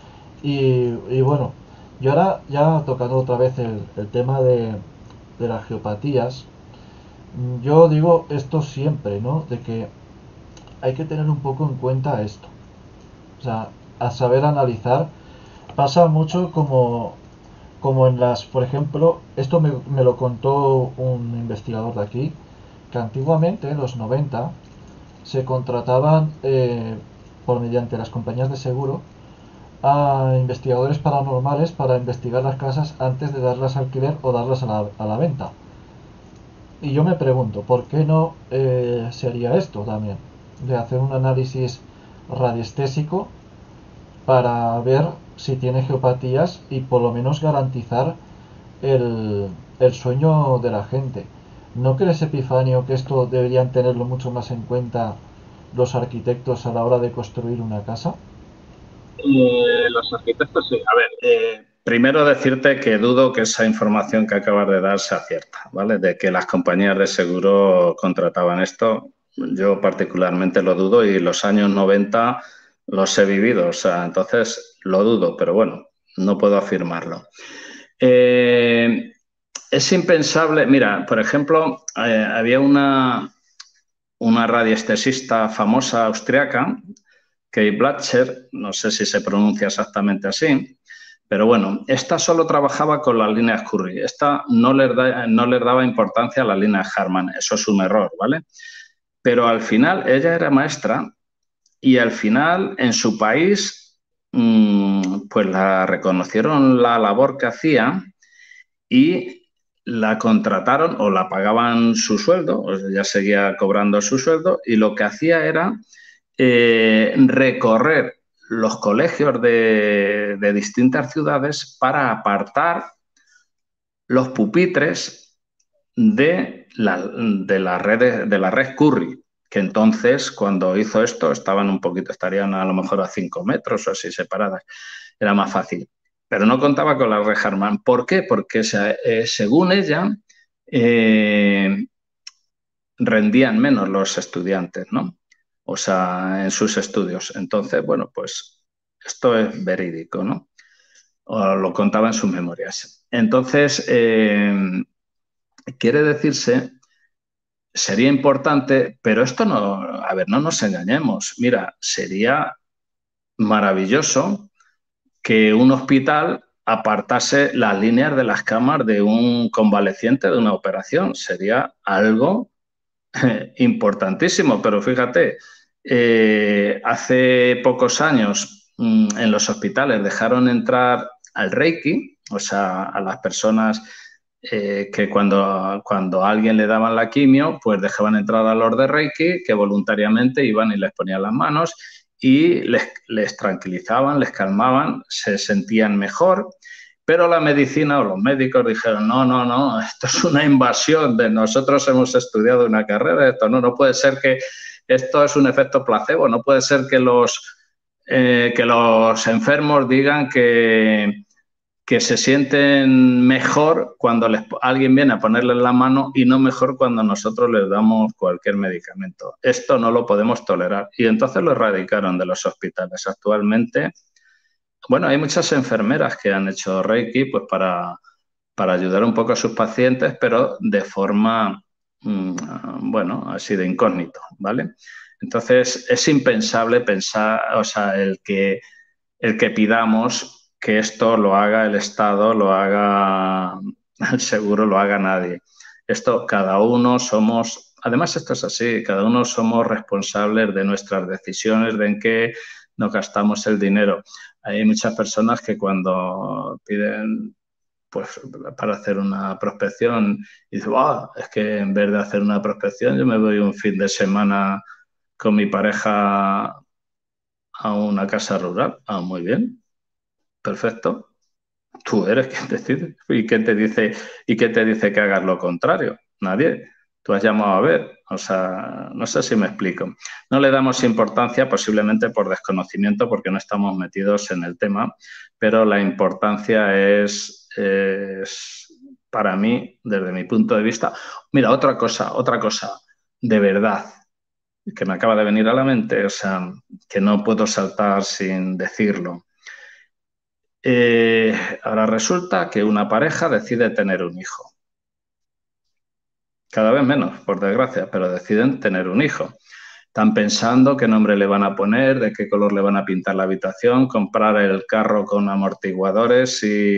Y bueno, yo ahora ya tocando otra vez el tema de las geopatías, yo digo esto siempre, ¿no? De que hay que tener un poco en cuenta esto. O sea, a saber analizar. Pasa mucho como en las, por ejemplo, esto me lo contó un investigador de aquí, que antiguamente, en los 90 se contrataban por mediante las compañías de seguro a investigadores paranormales para investigar las casas antes de darlas al alquiler o darlas a la venta. Y yo me pregunto, ¿por qué no se haría esto también? De hacer un análisis radiestésico para ver si tiene geopatías y por lo menos garantizar el sueño de la gente. ¿No crees, Epifanio, que esto deberían tenerlo mucho más en cuenta los arquitectos a la hora de construir una casa? Los arquitectos, sí. A ver, primero decirte que dudo que esa información que acabas de dar sea cierta, ¿vale? De que las compañías de seguro contrataban esto. Yo particularmente lo dudo y los años 90 los he vivido, o sea, entonces lo dudo, pero bueno, no puedo afirmarlo. Es impensable, mira, por ejemplo, había una radiestesista famosa austriaca, Kate Blanchard, no sé si se pronuncia exactamente así, pero bueno, esta solo trabajaba con las líneas Curry. Esta no les daba importancia a las líneas Harman. Eso es un error, ¿vale? Pero al final ella era maestra y al final en su país pues la reconocieron la labor que hacía y la contrataron o la pagaban su sueldo, o sea, ya seguía cobrando su sueldo y lo que hacía era recorrer los colegios de distintas ciudades para apartar los pupitres de la red Curry, que entonces cuando hizo esto estarían a lo mejor a 5 metros o así separadas, era más fácil. Pero no contaba con la red Harman. ¿Por qué? Porque según ella rendían menos los estudiantes, ¿no? O sea, en sus estudios. Entonces, bueno, pues esto es verídico, ¿no? O lo contaba en sus memorias. Entonces, quiere decirse, sería importante, pero esto no, a ver, no nos engañemos. Mira, sería maravilloso que un hospital apartase las líneas de las camas de un convaleciente de una operación. Sería algo importantísimo, pero fíjate, hace pocos años en los hospitales dejaron entrar al Reiki, o sea, a las personas que cuando a alguien le daban la quimio, pues dejaban entrar a los de Reiki, que voluntariamente iban y les ponían las manos y les tranquilizaban, les calmaban, se sentían mejor. Pero la medicina o los médicos dijeron, no, no, no, esto es una invasión, nosotros hemos estudiado una carrera, esto no puede ser que esto es un efecto placebo, no puede ser que los enfermos digan que se sienten mejor cuando alguien viene a ponerles la mano y no mejor cuando nosotros les damos cualquier medicamento. Esto no lo podemos tolerar. Y entonces lo erradicaron de los hospitales. Actualmente, bueno, hay muchas enfermeras que han hecho Reiki pues para ayudar un poco a sus pacientes, pero de forma, bueno, así de incógnito, ¿vale? Entonces, es impensable pensar, o sea, el que pidamos que esto lo haga el Estado, lo haga el seguro, lo haga nadie. Esto, cada uno somos, además esto es así, cada uno somos responsables de nuestras decisiones, de en qué nos gastamos el dinero. Hay muchas personas que cuando piden pues para hacer una prospección y dicen, wow, es que en vez de hacer una prospección yo me voy un fin de semana con mi pareja a una casa rural. Ah, muy bien, perfecto. Tú eres quien decide. ¿Y quién te dice que hagas lo contrario? Nadie. Tú has llamado a ver. O sea, no sé si me explico. No le damos importancia posiblemente por desconocimiento porque no estamos metidos en el tema, pero la importancia es para mí, desde mi punto de vista. Mira, otra cosa, de verdad, que me acaba de venir a la mente, o sea, que no puedo saltar sin decirlo. Ahora resulta que una pareja decide tener un hijo. Cada vez menos, por desgracia, pero deciden tener un hijo. Están pensando qué nombre le van a poner, de qué color le van a pintar la habitación, comprar el carro con amortiguadores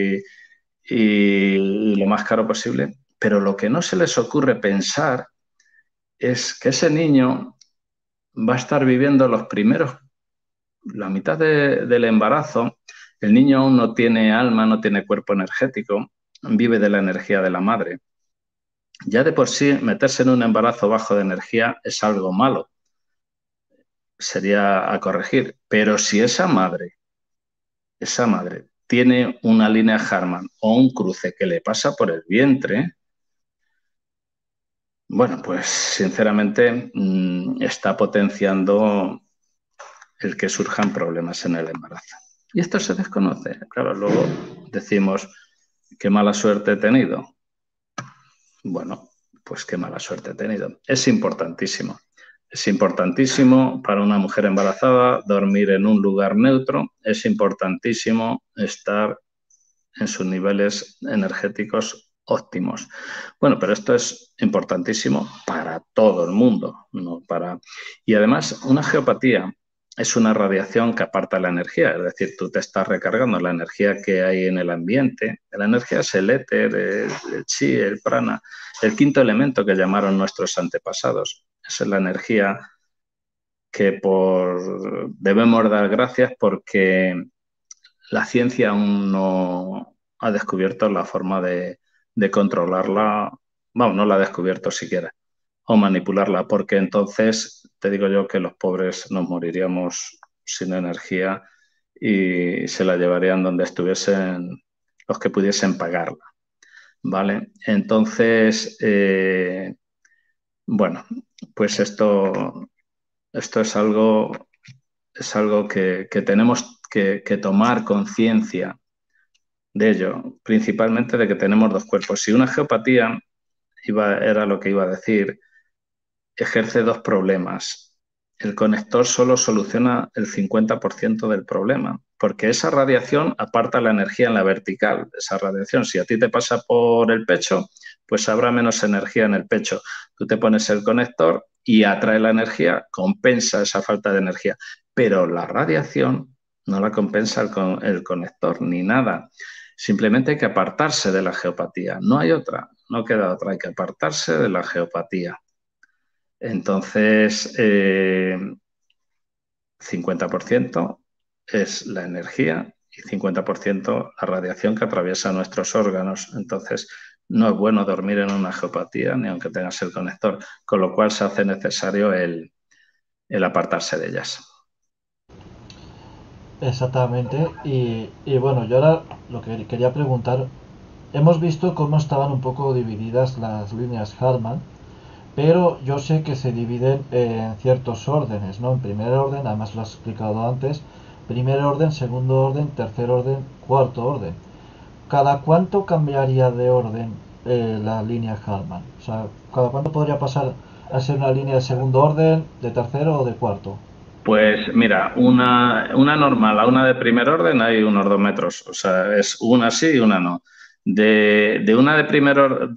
y lo más caro posible. Pero lo que no se les ocurre pensar es que ese niño va a estar viviendo la mitad del embarazo. El niño aún no tiene alma, no tiene cuerpo energético, vive de la energía de la madre. Ya de por sí, meterse en un embarazo bajo de energía es algo malo, sería a corregir. Pero si esa madre tiene una línea Harman o un cruce que le pasa por el vientre, bueno, pues sinceramente está potenciando el que surjan problemas en el embarazo. Y esto se desconoce. Claro, luego decimos, qué mala suerte he tenido. Bueno, pues qué mala suerte he tenido. Es importantísimo. Es importantísimo para una mujer embarazada dormir en un lugar neutro. Es importantísimo estar en sus niveles energéticos óptimos. Bueno, pero esto es importantísimo para todo el mundo, ¿no? Y además, una geopatía es una radiación que aparta la energía, es decir, tú te estás recargando la energía que hay en el ambiente. La energía es el éter, el chi, el prana, el quinto elemento que llamaron nuestros antepasados. Esa es la energía que debemos dar gracias porque la ciencia aún no ha descubierto la forma de controlarla, vamos, no la ha descubierto siquiera, o manipularla, porque entonces te digo yo que los pobres nos moriríamos sin energía y se la llevarían donde estuviesen los que pudiesen pagarla, ¿vale? Entonces, bueno, pues esto es algo que tenemos que tomar conciencia de ello, principalmente de que tenemos dos cuerpos. Si una geopatía, era lo que iba a decir, ejerce dos problemas. El conector solo soluciona el 50% del problema, porque esa radiación aparta la energía en la vertical. Esa radiación, si a ti te pasa por el pecho, pues habrá menos energía en el pecho. Tú te pones el conector y atrae la energía, compensa esa falta de energía, pero la radiación no la compensa el conector ni nada. Simplemente hay que apartarse de la geopatía. No hay otra, no queda otra, hay que apartarse de la geopatía. Entonces, 50% es la energía y 50% la radiación que atraviesa nuestros órganos. Entonces, no es bueno dormir en una geopatía ni aunque tengas el conector, con lo cual se hace necesario el apartarse de ellas. Exactamente. Y bueno, yo ahora lo que quería preguntar, hemos visto cómo estaban un poco divididas las líneas Harman, pero yo sé que se dividen en ciertos órdenes, ¿no? En primer orden, además lo has explicado antes, primer orden, segundo orden, tercer orden, cuarto orden. ¿Cada cuánto cambiaría de orden la línea Harman? O sea, ¿cada cuánto podría pasar a ser una línea de segundo orden, de tercero o de cuarto? Pues mira, una normal a una de primer orden hay unos 2 metros, o sea, es una sí y una no. De una de primer orden,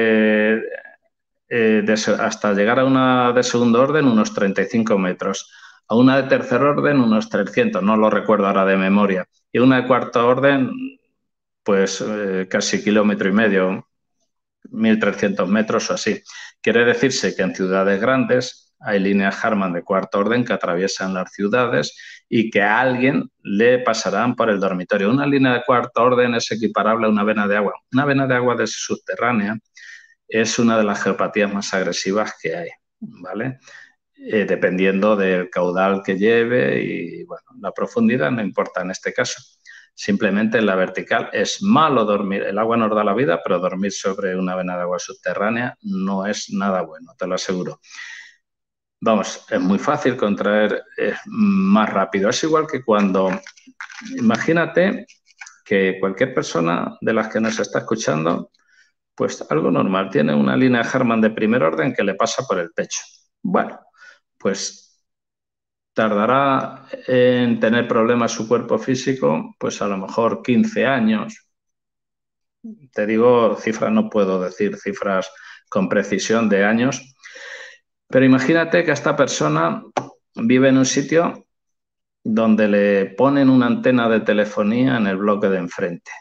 hasta llegar a una de segundo orden, unos 35 metros. A una de tercer orden, unos 300, no lo recuerdo ahora de memoria. Y una de cuarto orden, pues casi 1,5 kilómetros, 1.300 metros o así. Quiere decirse que en ciudades grandes hay líneas Harman de cuarto orden que atraviesan las ciudades y que a alguien le pasarán por el dormitorio. Una línea de cuarto orden es equiparable a una vena de agua. Una vena de agua subterránea es una de las geopatías más agresivas que hay, ¿vale? Dependiendo del caudal que lleve y, bueno, la profundidad no importa en este caso. Simplemente en la vertical es malo dormir. El agua nos da la vida, pero dormir sobre una vena de agua subterránea no es nada bueno, te lo aseguro. Vamos, es muy fácil contraer más rápido. Es igual que imagínate que cualquier persona de las que nos está escuchando, pues algo normal, tiene una línea Harman de primer orden que le pasa por el pecho. Bueno, pues tardará en tener problemas su cuerpo físico, pues a lo mejor 15 años. Te digo cifras, no puedo decir cifras con precisión de años, pero imagínate que esta persona vive en un sitio donde le ponen una antena de telefonía en el bloque de enfrente.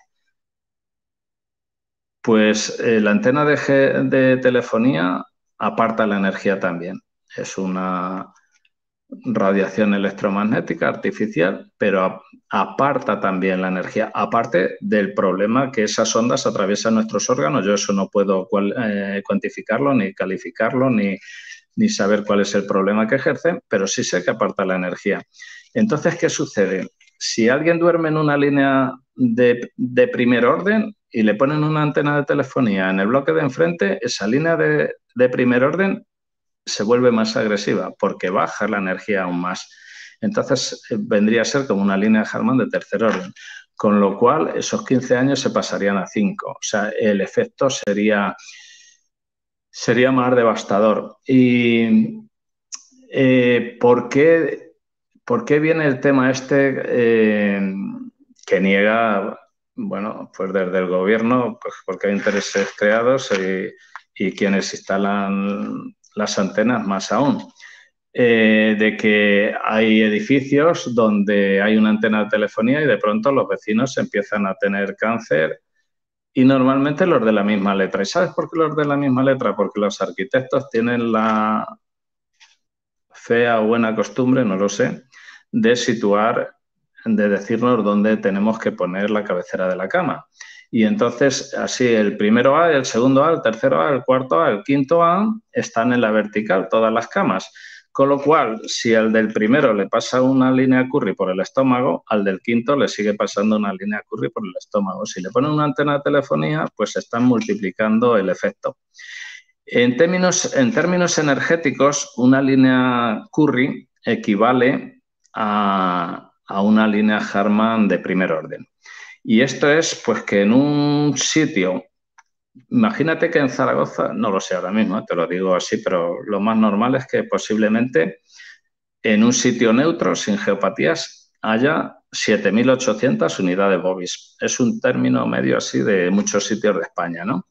Pues la antena de telefonía aparta la energía también. Es una radiación electromagnética artificial, pero aparta también la energía, aparte del problema que esas ondas atraviesan nuestros órganos. Yo eso no puedo cuantificarlo, ni calificarlo, ni saber cuál es el problema que ejercen, pero sí sé que aparta la energía. Entonces, ¿qué sucede? Si alguien duerme en una línea de primer orden y le ponen una antena de telefonía en el bloque de enfrente, esa línea de primer orden se vuelve más agresiva porque baja la energía aún más. Entonces vendría a ser como una línea de Harman de tercer orden, con lo cual esos 15 años se pasarían a 5. O sea, el efecto sería más devastador. ¿Y por qué viene el tema que niega, bueno, pues desde el gobierno, pues porque hay intereses creados y quienes instalan las antenas más aún? De que hay edificios donde hay una antena de telefonía y de pronto los vecinos empiezan a tener cáncer y normalmente los de la misma letra. ¿Y sabes por qué los de la misma letra? Porque los arquitectos tienen la fea o buena costumbre, no lo sé, de situar, de decirnos dónde tenemos que poner la cabecera de la cama. Y entonces, así, el primero A, el segundo A, el tercero A, el cuarto A, el quinto A están en la vertical, todas las camas. Con lo cual, si al del primero le pasa una línea Curry por el estómago, al del quinto le sigue pasando una línea Curry por el estómago. Si le ponen una antena de telefonía, pues están multiplicando el efecto. En términos energéticos, una línea Curry equivale a una línea Harman de primer orden. Y esto es pues que en un sitio, imagínate que en Zaragoza, no lo sé ahora mismo, te lo digo así, pero lo más normal es que posiblemente en un sitio neutro, sin geopatías, haya 7.800 unidades Bovis. Es un término medio así de muchos sitios de España, ¿no?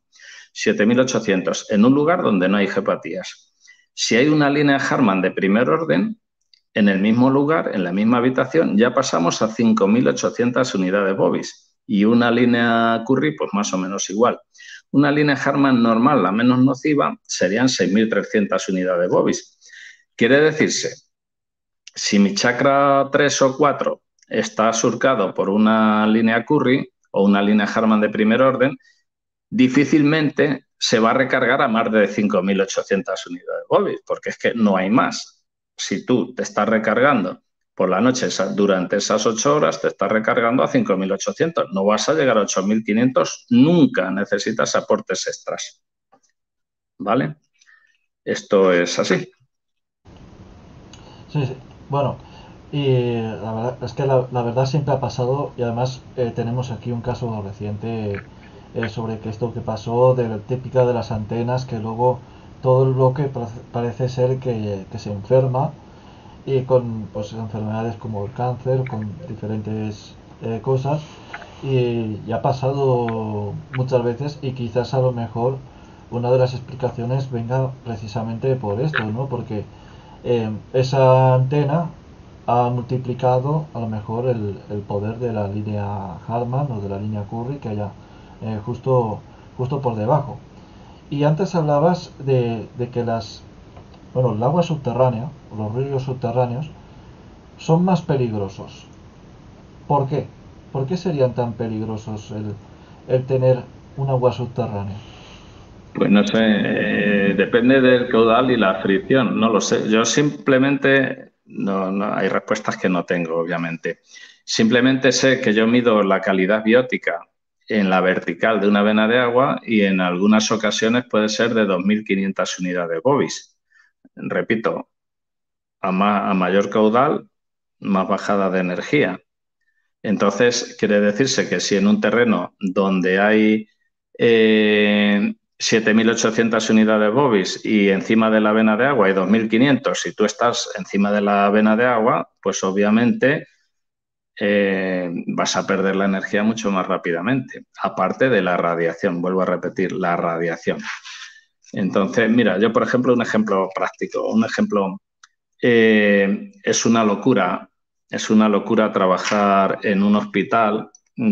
7.800 en un lugar donde no hay geopatías. Si hay una línea Harman de primer orden, en el mismo lugar, en la misma habitación, ya pasamos a 5.800 unidades Bovis y una línea Curry, pues más o menos igual. Una línea Harman normal, la menos nociva, serían 6.300 unidades Bovis. Quiere decirse, si mi chakra 3 o 4 está surcado por una línea Curry o una línea Harman de primer orden, difícilmente se va a recargar a más de 5.800 unidades Bovis, porque es que no hay más. Si tú te estás recargando por la noche durante esas 8 horas, te estás recargando a 5.800. No vas a llegar a 8.500 nunca. Necesitas aportes extras. ¿Vale? Esto es así. Sí, sí. Bueno, y la verdad es que la verdad siempre ha pasado y además tenemos aquí un caso reciente sobre que esto que pasó de la típica de las antenas que luego todo el bloque parece ser que se enferma y con pues enfermedades como el cáncer, con diferentes cosas y ha pasado muchas veces y quizás a lo mejor una de las explicaciones venga precisamente por esto, ¿no? Porque esa antena ha multiplicado a lo mejor el poder de la línea Harman o de la línea Curry que haya justo por debajo. Y antes hablabas de que el agua subterránea, los ríos subterráneos, son más peligrosos. ¿Por qué? ¿Por qué serían tan peligrosos el tener un agua subterránea? Pues no sé, depende del caudal y la fricción, no lo sé. Yo simplemente, no, hay respuestas que no tengo, obviamente. Simplemente sé que yo mido la calidad biótica en la vertical de una vena de agua y en algunas ocasiones puede ser de 2.500 unidades Bovis. Repito, a mayor caudal, más bajada de energía. Entonces, quiere decirse que si en un terreno donde hay 7.800 unidades Bobis y encima de la vena de agua hay 2.500, si tú estás encima de la vena de agua, pues obviamente vas a perder la energía mucho más rápidamente, aparte de la radiación, vuelvo a repetir, la radiación. Entonces, mira, yo por ejemplo, un ejemplo práctico, es una locura trabajar en un hospital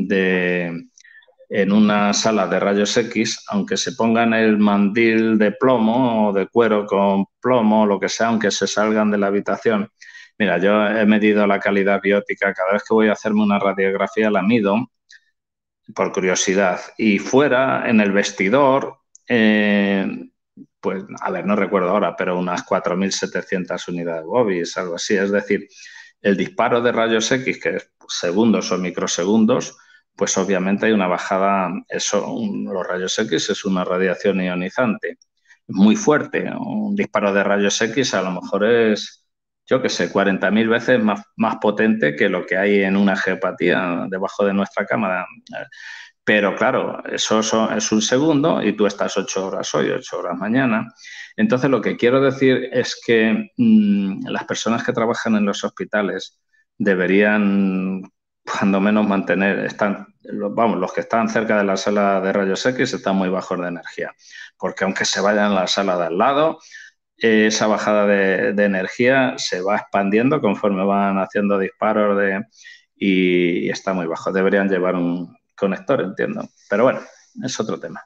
en una sala de rayos X, aunque se pongan el mandil de plomo o de cuero con plomo o lo que sea, aunque se salgan de la habitación. Mira, yo he medido la calidad biótica, cada vez que voy a hacerme una radiografía la mido por curiosidad. Y fuera, en el vestidor, pues, a ver, no recuerdo ahora, pero unas 4.700 unidades Bobis, algo así. Es decir, el disparo de rayos X, que es segundos o microsegundos, pues obviamente hay una bajada. Los rayos X es una radiación ionizante muy fuerte. Un disparo de rayos X a lo mejor es, yo qué sé, 40.000 veces más potente que lo que hay en una geopatía debajo de nuestra cama. Pero claro, es un segundo y tú estás 8 horas hoy, 8 horas mañana. Entonces, lo que quiero decir es que las personas que trabajan en los hospitales deberían, cuando menos, los que están cerca de la sala de rayos X están muy bajos de energía. Porque aunque se vayan a la sala de al lado, esa bajada de energía se va expandiendo conforme van haciendo disparos y está muy bajo. Deberían llevar un conector, entiendo. Pero bueno, es otro tema.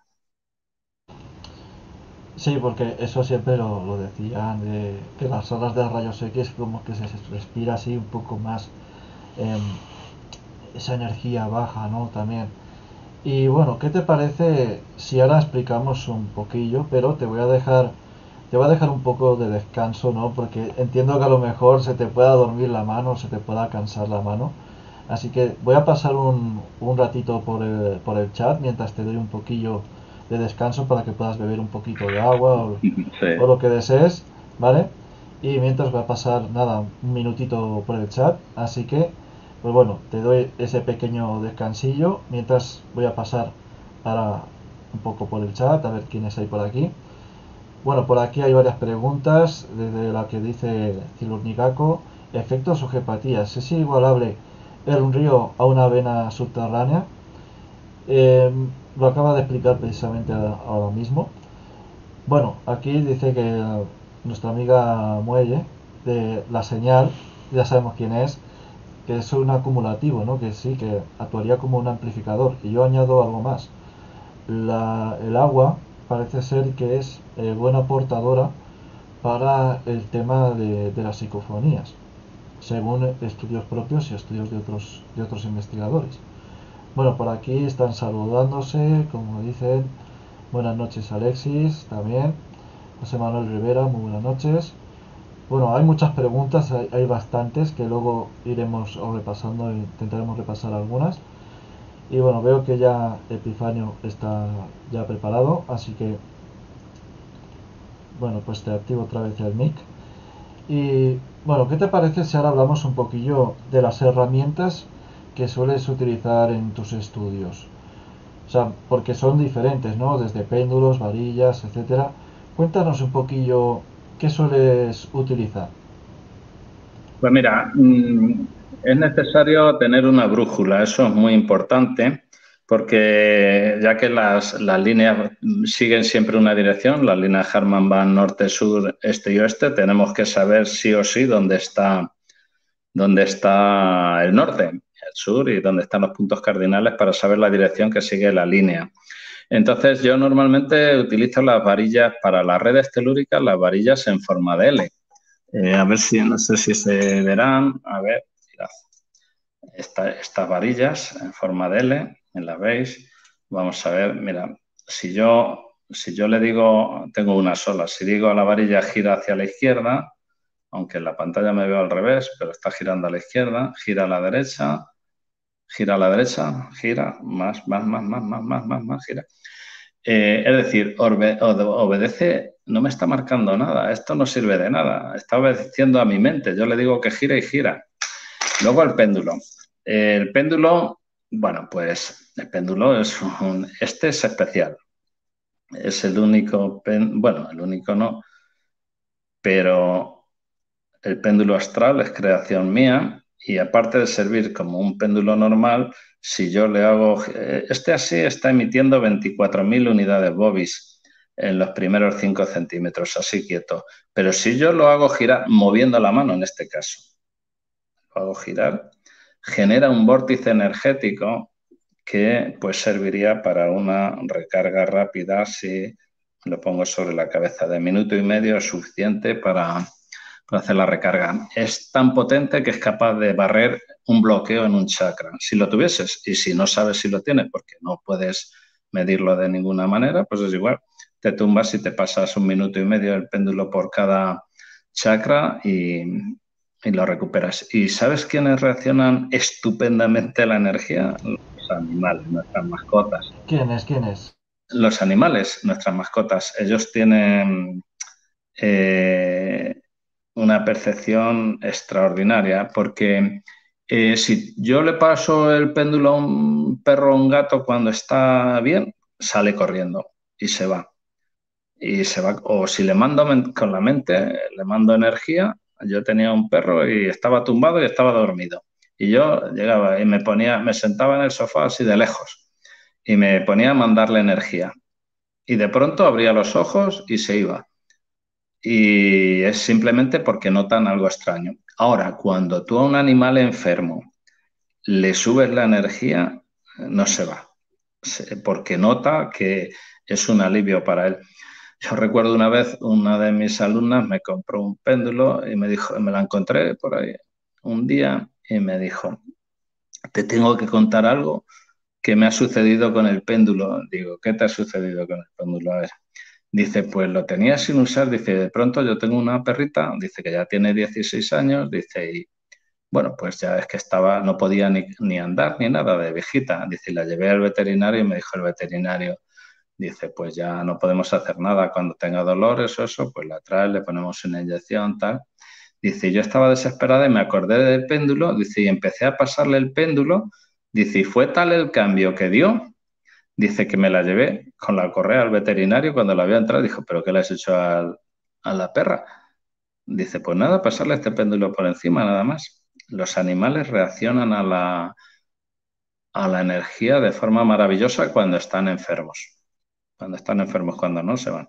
Sí, porque eso siempre lo decían, que las horas de rayos X como que se respira así un poco más em, esa energía baja, ¿no? También. Y bueno, ¿qué te parece si ahora explicamos un poquillo, pero te voy a dejar un poco de descanso, ¿no? Porque entiendo que a lo mejor se te pueda dormir la mano, se te pueda cansar la mano. Así que voy a pasar un ratito por el chat mientras te doy un poquillo de descanso para que puedas beber un poquito de agua o Sí. lo que desees, ¿vale? Y mientras voy a pasar, nada, un minutito por el chat. Así que, pues bueno, te doy ese pequeño descansillo mientras voy a pasar ahora un poco por el chat a ver quiénes hay por aquí. Bueno, por aquí hay varias preguntas, desde la que dice Cilurnicaco, efectos o gepatías. ¿Es igualable un río a una vena subterránea? Eh, lo acaba de explicar precisamente ahora mismo. Bueno, aquí dice que nuestra amiga Muelle, de la señal, ya sabemos quién es, que es un acumulativo, ¿no? Que sí, que actuaría como un amplificador. Y yo añado algo más. El agua parece ser que es buena portadora para el tema de las psicofonías, según estudios propios y estudios de otros investigadores. Bueno, por aquí están saludándose, como dicen, buenas noches Alexis, también, José Manuel Rivera, muy buenas noches. Bueno, hay muchas preguntas, hay bastantes que luego iremos repasando e intentaremos repasar algunas. Y bueno, veo que ya Epifanio está ya preparado, así que bueno, pues te activo otra vez el mic. Y bueno, ¿qué te parece si ahora hablamos un poquillo de las herramientas que sueles utilizar en tus estudios? O sea, porque son diferentes, ¿no? Desde péndulos, varillas, etcétera. Cuéntanos un poquillo qué sueles utilizar. Pues mira, es necesario tener una brújula, eso es muy importante, porque ya que las líneas siguen siempre una dirección, las líneas Harman van norte, sur, este y oeste, tenemos que saber sí o sí dónde está el norte, el sur y dónde están los puntos cardinales para saber la dirección que sigue la línea. Entonces, yo normalmente utilizo las varillas para las redes telúricas, las varillas en forma de L. A ver si, no sé si se verán. A ver, mirad. Estas varillas en forma de L, ¿las veis? Vamos a ver, mira, si yo le digo, tengo una sola, si digo a la varilla gira hacia la izquierda, aunque en la pantalla me veo al revés, pero está girando a la izquierda, gira a la derecha, gira a la derecha, gira, más, gira. Es decir, obedece, no me está marcando nada, esto no sirve de nada, está obedeciendo a mi mente, yo le digo que gira y gira. Luego el péndulo. El péndulo, bueno, pues el péndulo este es especial. es el único, bueno, el único no, pero el péndulo astral es creación mía y aparte de servir como un péndulo normal, si yo le hago, este así está emitiendo 24.000 unidades Bobis en los primeros 5 centímetros, así quieto. Pero si yo lo hago girar, moviendo la mano en este caso, lo hago girar, genera un vórtice energético que pues serviría para una recarga rápida si lo pongo sobre la cabeza de minuto y medio es suficiente para hacer la recarga. Es tan potente que es capaz de barrer un bloqueo en un chakra. Si lo tuvieses y si no sabes si lo tienes porque no puedes medirlo de ninguna manera, pues es igual. Te tumbas y te pasas un minuto y medio el péndulo por cada chakra y lo recuperas. ¿Y sabes quiénes reaccionan estupendamente a la energía? Los animales, nuestras mascotas. ¿Quién es? ¿Quién es? Los animales, nuestras mascotas, ellos tienen una percepción extraordinaria porque si yo le paso el péndulo a un perro o un gato cuando está bien, sale corriendo y se va. Y se va, o si le mando con la mente, le mando energía. Yo tenía un perro y estaba tumbado y estaba dormido. Y yo llegaba y me ponía, me sentaba en el sofá así de lejos y me ponía a mandarle energía. Y de pronto abría los ojos y se iba. Y es simplemente porque notan algo extraño. Ahora, cuando tú a un animal enfermo le subes la energía, no se va, porque nota que es un alivio para él. Yo recuerdo una vez, una de mis alumnas me compró un péndulo y me dijo, me la encontré por ahí un día y me dijo, te tengo que contar algo que me ha sucedido con el péndulo. Digo, ¿qué te ha sucedido con el péndulo? A ver. Dice, pues lo tenía sin usar, dice, de pronto yo tengo una perrita, dice que ya tiene 16 años, dice, y bueno, pues ya es que estaba, no podía ni andar ni nada de viejita, dice, y la llevé al veterinario y me dijo el veterinario, dice, pues ya no podemos hacer nada, cuando tenga dolores o eso, pues la traes, le ponemos una inyección, tal. Dice, yo estaba desesperada y me acordé del péndulo, dice, y empecé a pasarle el péndulo, dice, y fue tal el cambio que dio. Dice que me la llevé con la correa al veterinario cuando la vio entrar. Dijo, ¿pero qué le has hecho a la perra? Dice, pues nada, pasarle este péndulo por encima, nada más. Los animales reaccionan a la energía de forma maravillosa cuando están enfermos. Cuando están enfermos, cuando no, se van.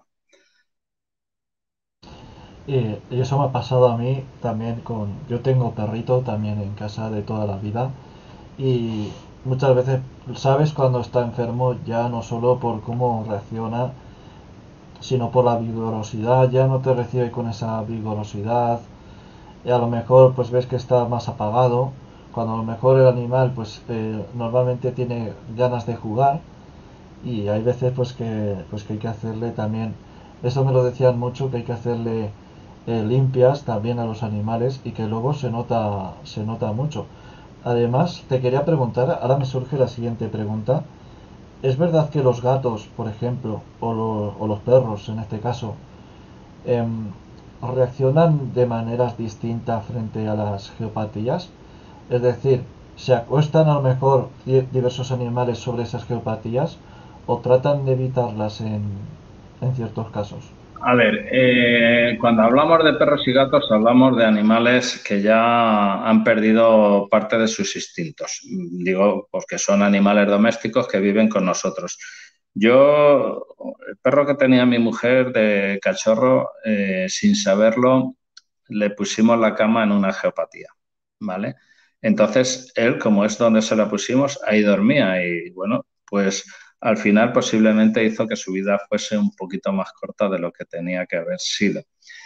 Y eso me ha pasado a mí también con... Yo tengo perrito también en casa de toda la vida y muchas veces sabes cuando está enfermo ya no solo por cómo reacciona, sino por la vigorosidad, ya no te recibe con esa vigorosidad y a lo mejor pues ves que está más apagado, cuando a lo mejor el animal pues normalmente tiene ganas de jugar y hay veces pues que hay que hacerle también, eso me lo decían mucho, que hay que hacerle limpias también a los animales y que luego se nota mucho. Además, te quería preguntar, ahora me surge la siguiente pregunta. ¿Es verdad que los gatos, por ejemplo, o los perros en este caso, em, reaccionan de maneras distintas frente a las geopatías? Es decir, ¿se acuestan a lo mejor diversos animales sobre esas geopatías o tratan de evitarlas en ciertos casos? A ver, cuando hablamos de perros y gatos, hablamos de animales que ya han perdido parte de sus instintos. Digo, porque son animales domésticos que viven con nosotros. Yo, el perro que tenía mi mujer de cachorro, sin saberlo, le pusimos la cama en una geopatía, ¿vale? Entonces, él, como es donde se la pusimos, ahí dormía y bueno, pues al final posiblemente hizo que su vida fuese un poquito más corta de lo que tenía que haber sido.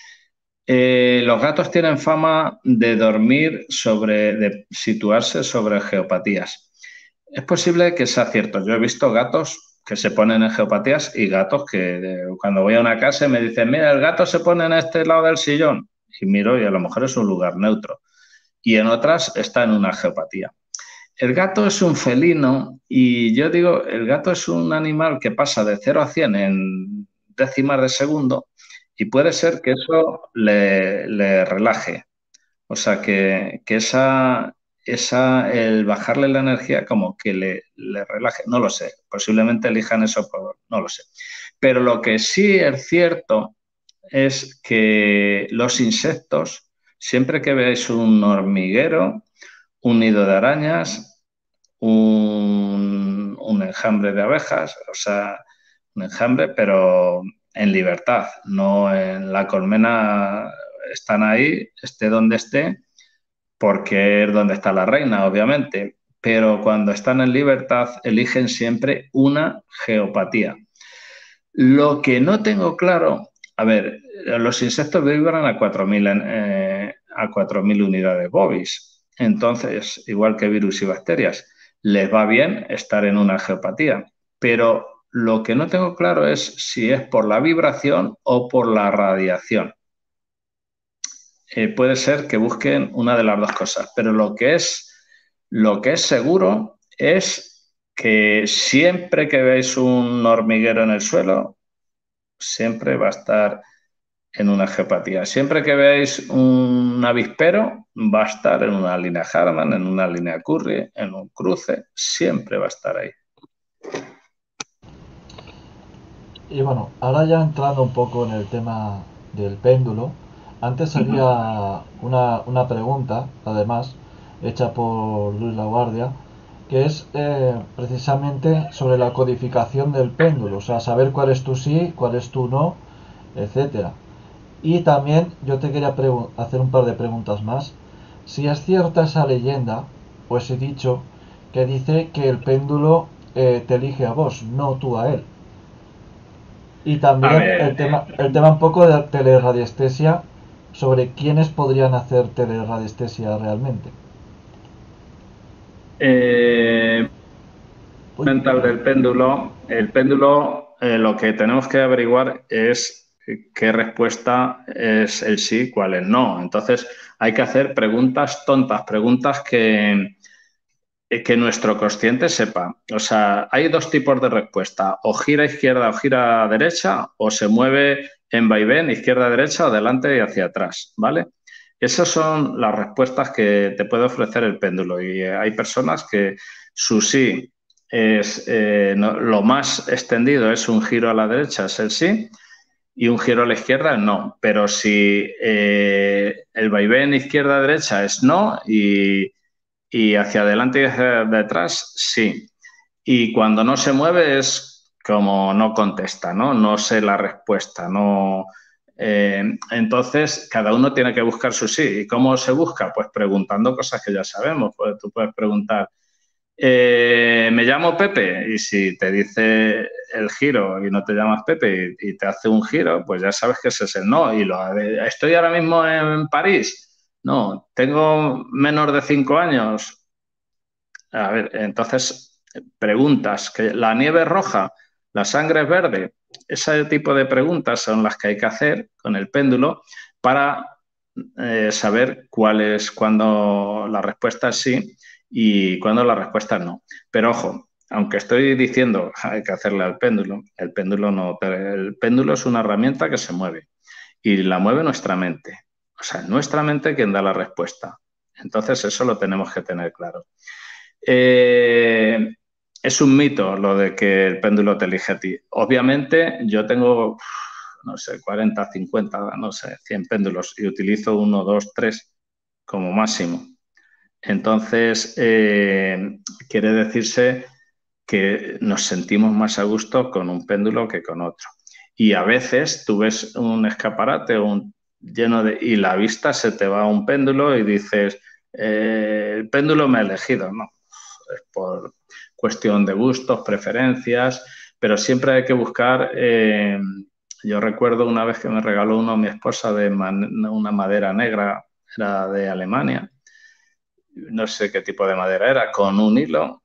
Los gatos tienen fama de dormir de situarse sobre geopatías. Es posible que sea cierto. Yo he visto gatos que se ponen en geopatías y gatos que cuando voy a una casa me dicen, mira, el gato se pone en este lado del sillón. Y miro y a lo mejor es un lugar neutro. Y en otras está en una geopatía. El gato es un felino y yo digo, el gato es un animal que pasa de 0 a 100 en décimas de segundo y puede ser que eso le relaje. O sea, que el bajarle la energía como que le relaje. No lo sé, posiblemente elijan eso, no lo sé. Pero lo que sí es cierto es que los insectos, siempre que veáis un hormiguero, un nido de arañas, un enjambre de abejas, o sea, un enjambre, pero en libertad, no en la colmena, están ahí, esté donde esté, porque es donde está la reina, obviamente, pero cuando están en libertad eligen siempre una geopatía. Lo que no tengo claro, a ver, los insectos vibran a 4.000 a 4.000 unidades Bovis. Entonces, igual que virus y bacterias, les va bien estar en una geopatía. Pero lo que no tengo claro es si es por la vibración o por la radiación. Puede ser que busquen una de las dos cosas, pero lo que es seguro es que siempre que veáis un hormiguero en el suelo, siempre va a estar en una geopatía. Siempre que veáis un avispero, va a estar en una línea Harman, en una línea Curry, en un cruce, siempre va a estar ahí. Y bueno, ahora ya entrando un poco en el tema del péndulo, antes había una pregunta, además, hecha por Luis Laguardia, que es precisamente sobre la codificación del péndulo, o sea, saber cuál es tu sí, cuál es tu no, etcétera. Y también yo te quería hacer un par de preguntas más. Si es cierta esa leyenda, o ese dicho, que dice que el péndulo te elige a vos, no tú a él. Y A también ver, el tema un poco de teleradiestesia, sobre quiénes podrían hacer teleradiestesia realmente. eh, Uy, mental del péndulo, el péndulo, lo que tenemos que averiguar es qué respuesta es el sí, cuál es no. Entonces, hay que hacer preguntas tontas, preguntas que nuestro consciente sepa. O sea, hay dos tipos de respuesta, o gira a izquierda o gira a derecha, o se mueve en vaivén, izquierda a derecha o delante y hacia atrás, ¿vale? Esas son las respuestas que te puede ofrecer el péndulo y hay personas que su sí es, lo más extendido es un giro a la derecha, es el sí, y un giro a la izquierda, no. Pero si el vaivén izquierda-derecha es no y hacia adelante y hacia detrás, sí. Y cuando no se mueve es como no contesta, ¿no? No sé la respuesta, no. Entonces, cada uno tiene que buscar su sí. ¿Y cómo se busca? Pues preguntando cosas que ya sabemos. Pues tú puedes preguntar, me llamo Pepe, y si te dice el giro y no te llamas Pepe y te hace un giro, pues ya sabes que ese es el no. Y estoy ahora mismo en París. No, tengo menos de 5 años. A ver, entonces preguntas, que la nieve es roja, la sangre es verde. Ese tipo de preguntas son las que hay que hacer con el péndulo para saber cuál es cuando la respuesta es sí y cuando la respuesta es no. Pero ojo, aunque estoy diciendo hay que hacerle al péndulo, el péndulo no, el péndulo es una herramienta que se mueve y la mueve nuestra mente. O sea, es nuestra mente quien da la respuesta. Entonces eso lo tenemos que tener claro. Eh, es un mito lo de que el péndulo te elige a ti. Obviamente yo tengo, no sé, 40, 50, no sé, 100 péndulos y utilizo uno, dos, tres como máximo. Entonces, quiere decirse que nos sentimos más a gusto con un péndulo que con otro. Y a veces tú ves un escaparate lleno de... y la vista se te va a un péndulo y dices, el péndulo me ha elegido, ¿no? Es por cuestión de gustos, preferencias, pero siempre hay que buscar... yo recuerdo una vez que me regaló uno mi esposa de una madera negra, era de Alemania, no sé qué tipo de madera era, con un hilo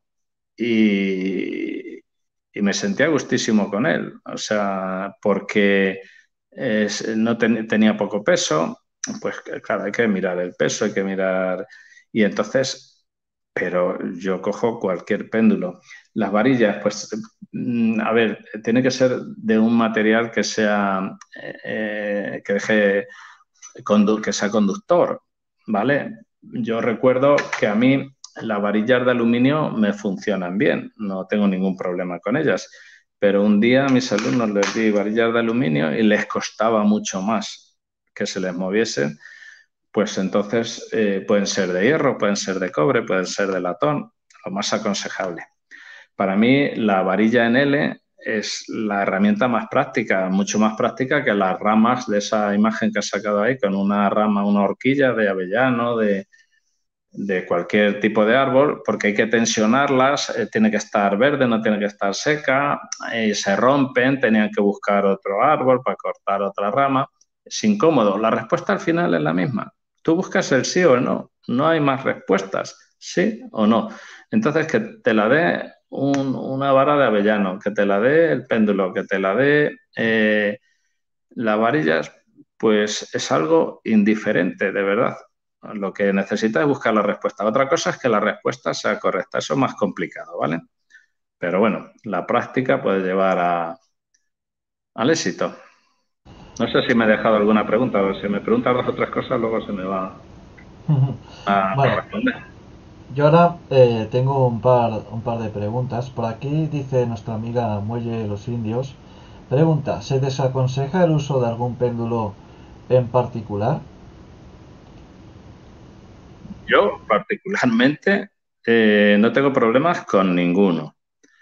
y, y me sentía gustísimo con él, o sea, porque no tenía poco peso, pues claro, hay que mirar el peso, hay que mirar, y entonces, pero yo cojo cualquier péndulo. Las varillas, pues, a ver, tiene que ser de un material que sea, que sea conductor, ¿vale? yo recuerdo que a mí las varillas de aluminio me funcionan bien, no tengo ningún problema con ellas, pero un día a mis alumnos les di varillas de aluminio y les costaba mucho más que se les moviesen, pues entonces pueden ser de hierro, pueden ser de cobre, pueden ser de latón, lo más aconsejable. Para mí la varilla en L es la herramienta más práctica, mucho más práctica que las ramas de esa imagen que has sacado ahí, con una rama, una horquilla de avellano, de cualquier tipo de árbol, porque hay que tensionarlas, tiene que estar verde, no tiene que estar seca, se rompen, tenían que buscar otro árbol para cortar otra rama. Es incómodo. La respuesta al final es la misma. Tú buscas el sí o el no. No hay más respuestas, sí o no. Entonces, que te la dé una vara de avellano, que te la dé el péndulo, que te la dé las varillas, pues es algo indiferente, de verdad. Lo que necesitas es buscar la respuesta. Otra cosa es que la respuesta sea correcta. Eso es más complicado, ¿vale? Pero bueno, la práctica puede llevar al éxito. No sé si me he dejado alguna pregunta, o si me preguntas dos o tres cosas, luego se me va a Bueno, responder. yo ahora tengo un par de preguntas. Por aquí dice nuestra amiga Muelle de los Indios. Pregunta, ¿se desaconseja el uso de algún péndulo en particular? Yo, particularmente, no tengo problemas con ninguno.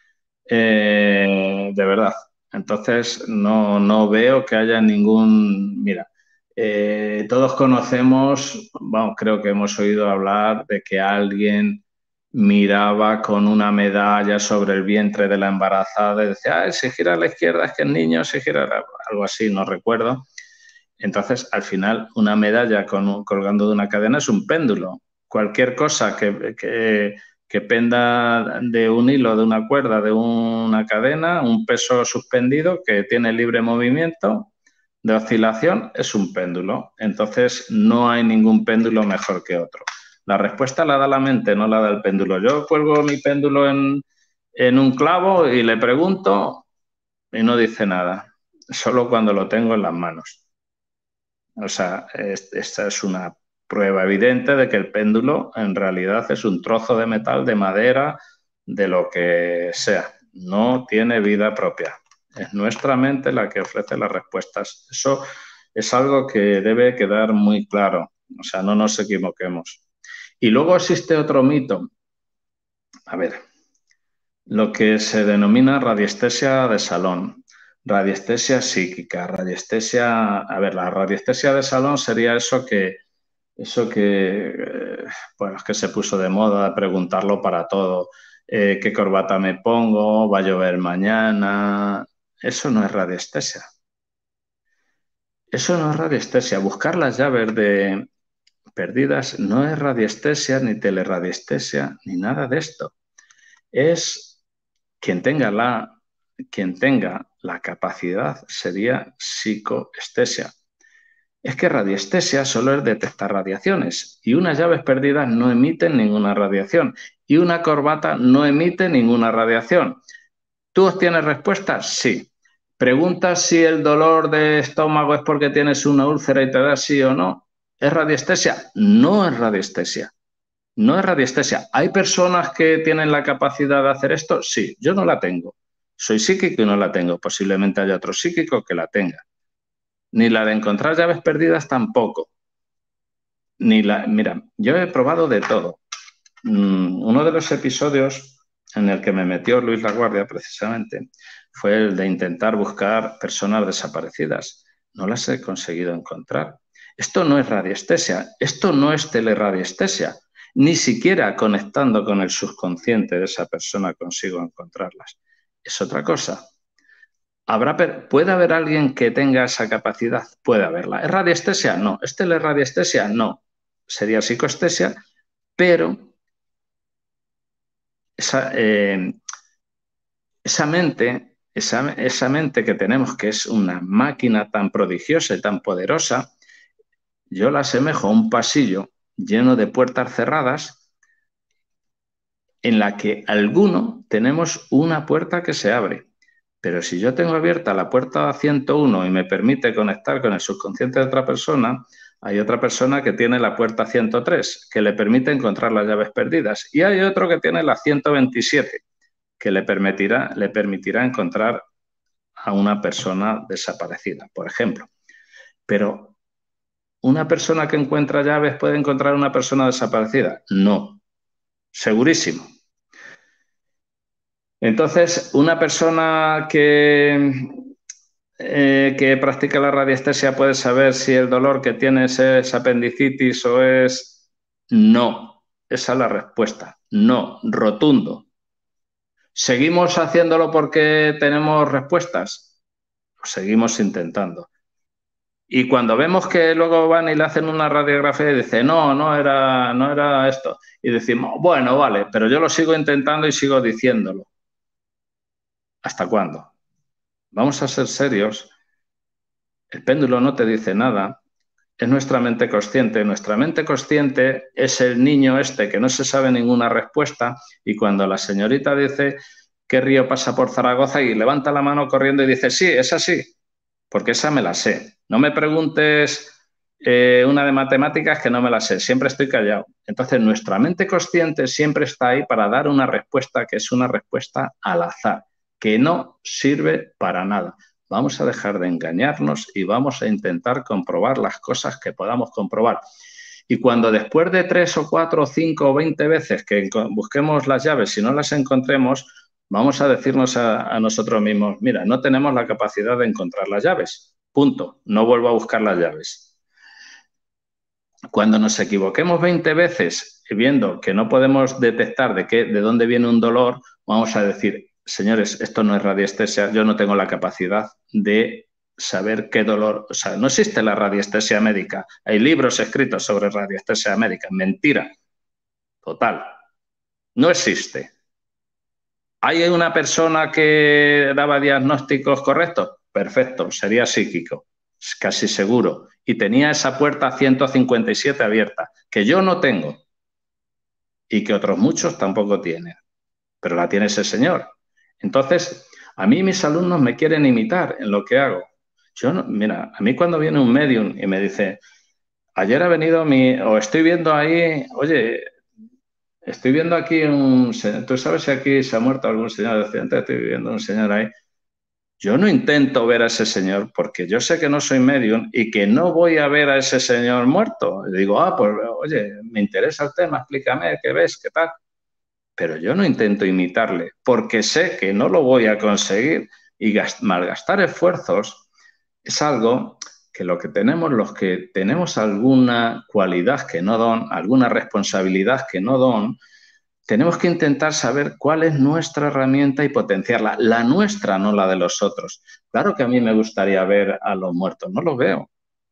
De verdad. Entonces, no veo que haya ningún... Mira, todos conocemos, vamos, creo que hemos oído hablar de que alguien miraba con una medalla sobre el vientre de la embarazada y decía, ah, si gira a la izquierda es que el niño se gira, algo así, no recuerdo. Entonces, al final, una medalla colgando de una cadena es un péndulo. Cualquier cosa que penda de un hilo, de una cuerda, de una cadena, un peso suspendido que tiene libre movimiento de oscilación, es un péndulo. Entonces, no hay ningún péndulo mejor que otro. La respuesta la da la mente, no la da el péndulo. Yo cuelgo mi péndulo en un clavo y le pregunto y no dice nada, solo cuando lo tengo en las manos. O sea, esta es una prueba evidente de que el péndulo en realidad es un trozo de metal, de madera, de lo que sea. No tiene vida propia. Es nuestra mente la que ofrece las respuestas. Eso es algo que debe quedar muy claro. O sea, no nos equivoquemos. Y luego existe otro mito. A ver, lo que se denomina radiestesia de salón. Radiestesia psíquica, radiestesia... A ver, la radiestesia de salón sería bueno, es que se puso de moda preguntarlo para todo. ¿Qué corbata me pongo? ¿Va a llover mañana? Eso no es radiestesia. Eso no es radiestesia. Buscar las llaves perdidas no es radiestesia, ni teleradiestesia, ni nada de esto. Es quien tenga la capacidad sería psicoestesia. Es que radiestesia solo es detectar radiaciones y unas llaves perdidas no emiten ninguna radiación y una corbata no emite ninguna radiación. ¿Tú obtienes respuestas? Sí. ¿Preguntas si el dolor de estómago es porque tienes una úlcera y te da sí o no? ¿Es radiestesia? No es radiestesia. No es radiestesia. ¿Hay personas que tienen la capacidad de hacer esto? Sí, yo no la tengo. Soy psíquico y no la tengo. Posiblemente haya otro psíquico que la tenga. Ni la de encontrar llaves perdidas tampoco. Mira, yo he probado de todo. Uno de los episodios en el que me metió Luis Laguardia, precisamente, fue el de intentar buscar personas desaparecidas. No las he conseguido encontrar. Esto no es radiestesia, esto no es teleradiestesia. Ni siquiera conectando con el subconsciente de esa persona consigo encontrarlas. Es otra cosa. ¿Puede haber alguien que tenga esa capacidad? Puede haberla. ¿Es radiestesia? No. ¿Es teleradiestesia? No. Sería psicoestesia, pero esa mente que tenemos, que es una máquina tan prodigiosa y tan poderosa, yo la asemejo a un pasillo lleno de puertas cerradas en la que alguno tenemos una puerta que se abre. Pero si yo tengo abierta la puerta 101 y me permite conectar con el subconsciente de otra persona, Hay otra persona que tiene la puerta 103, que le permite encontrar las llaves perdidas. Y hay otro que tiene la 127, que le permitirá encontrar a una persona desaparecida, por ejemplo. Pero, ¿una persona que encuentra llaves puede encontrar a una persona desaparecida? No, segurísimo. Entonces, una persona que practica la radiestesia puede saber si el dolor que tienes es apendicitis o es... No, esa es la respuesta. No, rotundo. ¿Seguimos haciéndolo porque tenemos respuestas? Lo seguimos intentando. Y cuando vemos que luego van y le hacen una radiografía y dicen, no, no era esto. Y decimos, bueno, vale, pero yo lo sigo intentando y sigo diciéndolo. ¿Hasta cuándo? Vamos a ser serios. El péndulo no te dice nada. Es nuestra mente consciente. Nuestra mente consciente es el niño este que no se sabe ninguna respuesta y cuando la señorita dice qué río pasa por Zaragoza y levanta la mano corriendo y dice, sí, es así, porque esa me la sé. No me preguntes una de matemáticas que no me la sé, siempre estoy callado. Entonces, nuestra mente consciente siempre está ahí para dar una respuesta que es una respuesta al azar, que no sirve para nada. Vamos a dejar de engañarnos y vamos a intentar comprobar las cosas que podamos comprobar. Y cuando después de 3 o 4 o 5 o 20 veces que busquemos las llaves y no las encontremos, vamos a decirnos a nosotros mismos, mira, no tenemos la capacidad de encontrar las llaves. Punto. No vuelvo a buscar las llaves. Cuando nos equivoquemos 20 veces viendo que no podemos detectar de dónde viene un dolor, vamos a decir, señores, esto no es radiestesia, yo no tengo la capacidad de saber qué dolor... O sea, no existe la radiestesia médica. Hay libros escritos sobre radiestesia médica. Mentira. Total. No existe. ¿Hay una persona que daba diagnósticos correctos? Perfecto, sería psíquico, casi seguro. Y tenía esa puerta 157 abierta, que yo no tengo y que otros muchos tampoco tienen, pero la tiene ese señor. Entonces, a mí mis alumnos me quieren imitar en lo que hago. Yo no, mira, a mí cuando viene un medium y me dice, ayer ha venido o estoy viendo ahí, oye, estoy viendo aquí ¿tú sabes si aquí se ha muerto algún señor de accidente? Estoy viendo un señor ahí. Yo no intento ver a ese señor porque yo sé que no soy medium y que no voy a ver a ese señor muerto. Le digo, pues oye, me interesa el tema, explícame, ¿qué ves? ¿Qué tal? Pero yo no intento imitarle porque sé que no lo voy a conseguir y malgastar esfuerzos es algo que lo que tenemos, los que tenemos alguna cualidad que no don, alguna responsabilidad que no don, tenemos que intentar saber cuál es nuestra herramienta y potenciarla. La nuestra, no la de los otros. Claro que a mí me gustaría ver a los muertos, no los veo.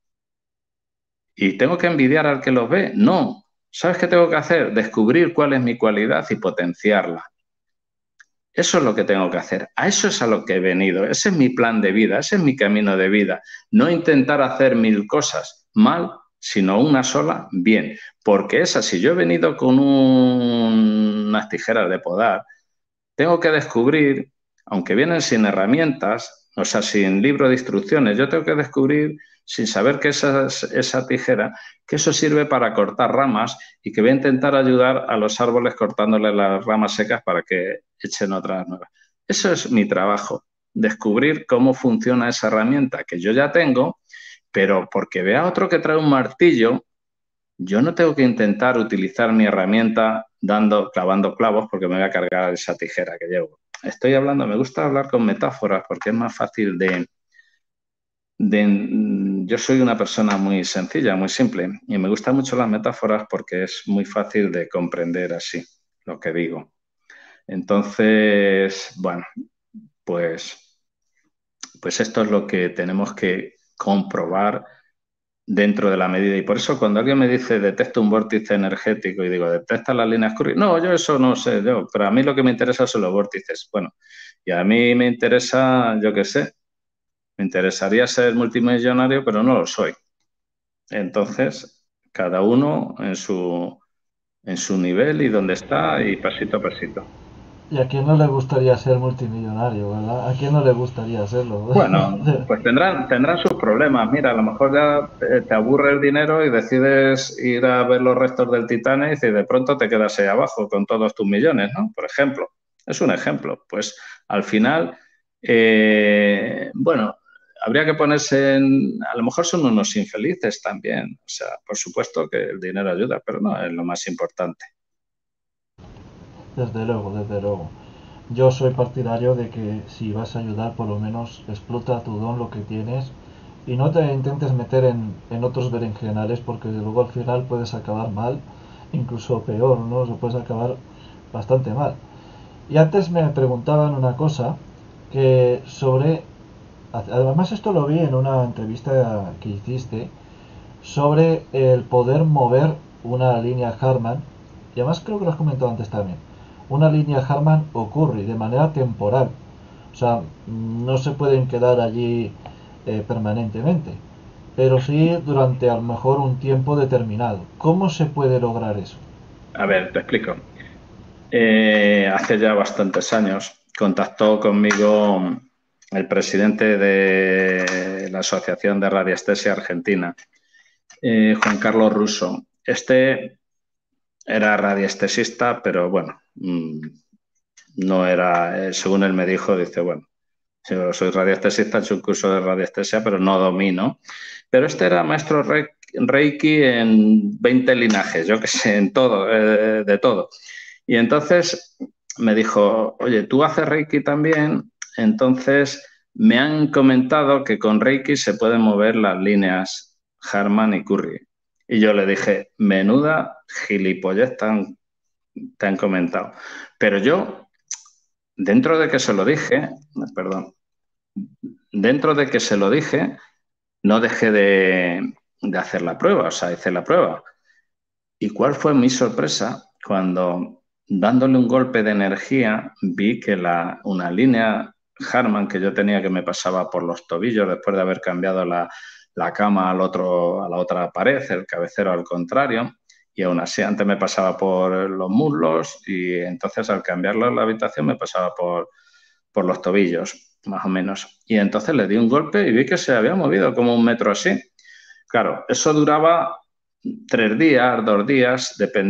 ¿Y tengo que envidiar al que los ve? No. ¿Sabes qué tengo que hacer? Descubrir cuál es mi cualidad y potenciarla. Eso es lo que tengo que hacer. A eso es a lo que he venido. Ese es mi plan de vida, ese es mi camino de vida. No intentar hacer 1000 cosas mal, sino una sola bien. Porque esa, si yo he venido con unas tijeras de podar, tengo que descubrir, aunque vienen sin herramientas, o sea, sin libro de instrucciones, yo tengo que descubrir, sin saber que esa tijera, que eso sirve para cortar ramas y que voy a intentar ayudar a los árboles cortándole las ramas secas para que echen otras nuevas. Eso es mi trabajo, descubrir cómo funciona esa herramienta que yo ya tengo, pero porque vea otro que trae un martillo, yo no tengo que intentar utilizar mi herramienta clavando clavos porque me voy a cargar esa tijera que llevo. Estoy hablando, me gusta hablar con metáforas porque es más fácil yo soy una persona muy sencilla, muy simple y me gustan mucho las metáforas porque es muy fácil de comprender así lo que digo. Entonces, bueno, pues esto es lo que tenemos que comprobar dentro de la medida. Y por eso cuando alguien me dice detecta un vórtice energético y digo, detecta las líneas curvas, no, yo eso no sé, pero a mí lo que me interesa son los vórtices. Bueno, y a mí me interesa, yo qué sé, me interesaría ser multimillonario, pero no lo soy. Entonces, cada uno en su nivel y donde está y pasito a pasito. ¿Y a quién no le gustaría ser multimillonario, verdad? ¿A quién no le gustaría serlo? Bueno, pues tendrán sus problemas. Mira, a lo mejor ya te aburre el dinero y decides ir a ver los restos del Titanic y de pronto te quedas ahí abajo con todos tus millones, ¿no? Por ejemplo. Es un ejemplo. Pues al final, bueno, habría que ponerse en... A lo mejor son unos infelices también. O sea, por supuesto que el dinero ayuda, pero no es lo más importante. Desde luego, desde luego. Yo soy partidario de que si vas a ayudar, por lo menos explota tu don, lo que tienes, y no te intentes meter en otros berenjenales, porque luego al final puedes acabar mal, incluso peor, ¿no? Se puedes acabar bastante mal. Y antes me preguntaban una cosa que sobre, además esto lo vi en una entrevista que hiciste, sobre el poder mover una línea Harman, y además creo que lo has comentado antes también, una línea Harman ocurre de manera temporal, o sea, no se pueden quedar allí permanentemente, pero sí durante a lo mejor un tiempo determinado. ¿Cómo se puede lograr eso? A ver, te explico. Hace ya bastantes años contactó conmigo el presidente de la Asociación de Radiestesia Argentina, Juan Carlos Russo. Este era radiestesista, pero bueno, no era, según él me dijo, dice, bueno, yo soy radiestesista, he hecho un curso de radiestesia, pero no domino. Pero este era maestro Reiki en 20 linajes, yo qué sé, en todo, de todo. Y entonces me dijo, oye, ¿tú haces Reiki también? Entonces me han comentado que con Reiki se pueden mover las líneas Harman y Curry. Y yo le dije, menuda gilipollez te han comentado. Pero yo, dentro de que se lo dije, perdón, dentro de que se lo dije, no dejé de hacer la prueba, o sea, hice la prueba. ¿Y cuál fue mi sorpresa cuando, dándole un golpe de energía, vi que una línea Harman que yo tenía que me pasaba por los tobillos después de haber cambiado la cama a la otra pared, el cabecero al contrario, y aún así antes me pasaba por los muslos y entonces al cambiarlo en la habitación me pasaba por los tobillos, más o menos. Y entonces le di un golpe y vi que se había movido como un metro así. Claro, eso duraba 3 días, 2 días,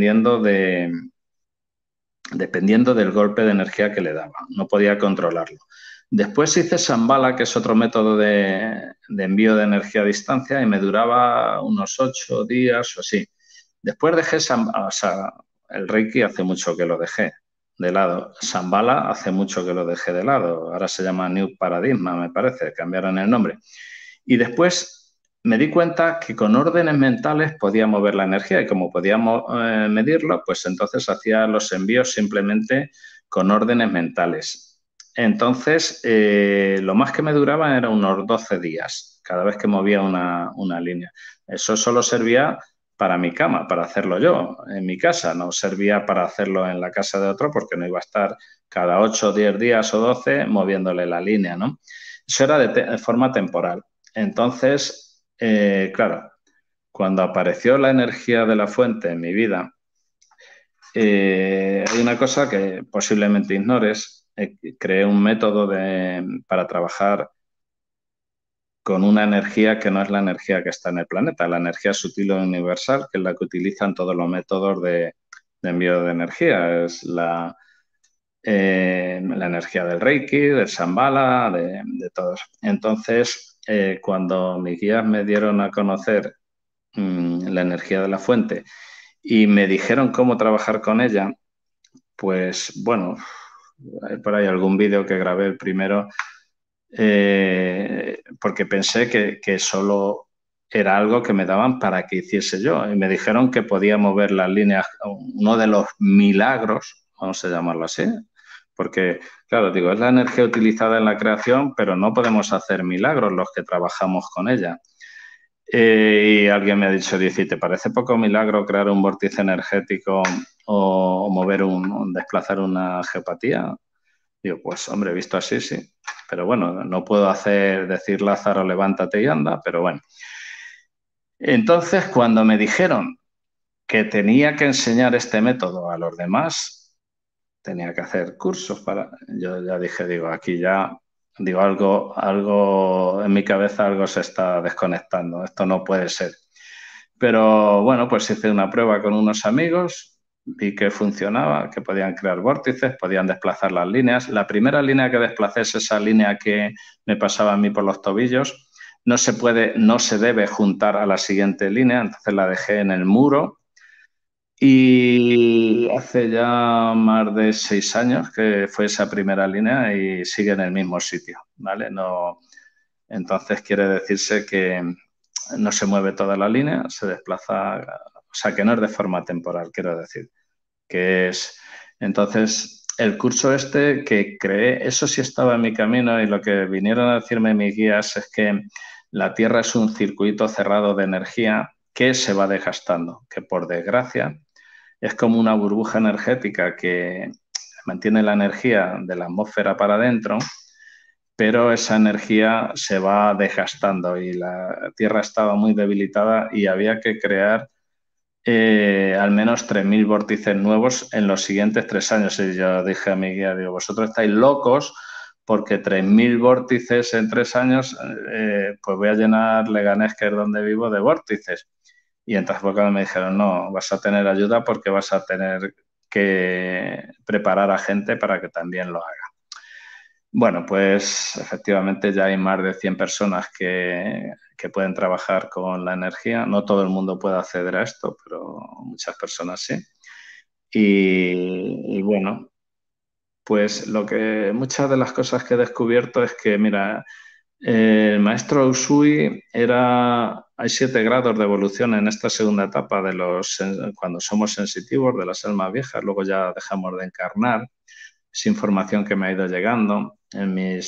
dependiendo del golpe de energía que le daba. No podía controlarlo. Después hice Shambhala, que es otro método de envío de energía a distancia, y me duraba unos 8 días o así. Después dejé Shambhala, o sea, el Reiki hace mucho que lo dejé de lado. Shambhala hace mucho que lo dejé de lado. Ahora se llama New Paradigma, me parece, cambiaron el nombre. Y después me di cuenta que con órdenes mentales podía mover la energía y como podíamos medirlo, pues entonces hacía los envíos simplemente con órdenes mentales. Entonces, lo más que me duraba era unos 12 días cada vez que movía una línea. Eso solo servía para mi cama, para hacerlo yo en mi casa, no servía para hacerlo en la casa de otro porque no iba a estar cada 8, 10 días o 12 moviéndole la línea, ¿no? Eso era de forma temporal. Entonces, claro, cuando apareció la energía de la fuente en mi vida, hay una cosa que posiblemente ignores. Creé un método para trabajar con una energía que no es la energía que está en el planeta, la energía sutil o universal, que es la que utilizan todos los métodos de envío de energía. Es la energía del Reiki, del Shambhala, de todos. Entonces, cuando mis guías me dieron a conocer la energía de la fuente y me dijeron cómo trabajar con ella, pues bueno, hay por ahí algún vídeo que grabé el primero, porque pensé que solo era algo que me daban para que hiciese yo. Y me dijeron que podía mover las líneas, uno de los milagros, vamos a llamarlo así, porque, claro, digo, es la energía utilizada en la creación, pero no podemos hacer milagros los que trabajamos con ella. Y alguien me ha dicho, dice, ¿te parece poco milagro crear un vórtice energético o mover desplazar una geopatía? Digo, pues hombre, visto así, sí. Pero bueno, no puedo decir Lázaro, levántate y anda, pero bueno. Entonces, cuando me dijeron que tenía que enseñar este método a los demás, tenía que hacer cursos para... Yo ya dije, digo, aquí ya, digo, algo en mi cabeza, algo se está desconectando, esto no puede ser. Pero bueno, pues hice una prueba con unos amigos, vi que funcionaba, que podían crear vórtices, podían desplazar las líneas. La primera línea que desplacé es esa línea que me pasaba a mí por los tobillos. No se debe juntar a la siguiente línea, entonces la dejé en el muro. Y hace ya más de 6 años que fue esa primera línea y sigue en el mismo sitio, ¿vale? No, entonces quiere decirse que no se mueve toda la línea, se desplaza, o sea, que no es de forma temporal, quiero decir, que es... Entonces, el curso este que creé, eso sí estaba en mi camino y lo que vinieron a decirme mis guías es que la Tierra es un circuito cerrado de energía que se va desgastando, que por desgracia es como una burbuja energética que mantiene la energía de la atmósfera para adentro, pero esa energía se va desgastando y la Tierra estaba muy debilitada y había que crear al menos 3.000 vórtices nuevos en los siguientes 3 años. Y yo dije a mi guía, digo, vosotros estáis locos porque 3.000 vórtices en 3 años, pues voy a llenar Leganés, que es donde vivo, de vórtices. Y entonces fue cuando me dijeron, no, vas a tener ayuda porque vas a tener que preparar a gente para que también lo haga. Bueno, pues efectivamente ya hay más de 100 personas que pueden trabajar con la energía. No todo el mundo puede acceder a esto, pero muchas personas sí. Y bueno, pues muchas de las cosas que he descubierto es que, mira, el maestro Usui hay 7 grados de evolución en esta segunda etapa cuando somos sensitivos de las almas viejas, luego ya dejamos de encarnar. Es información que me ha ido llegando en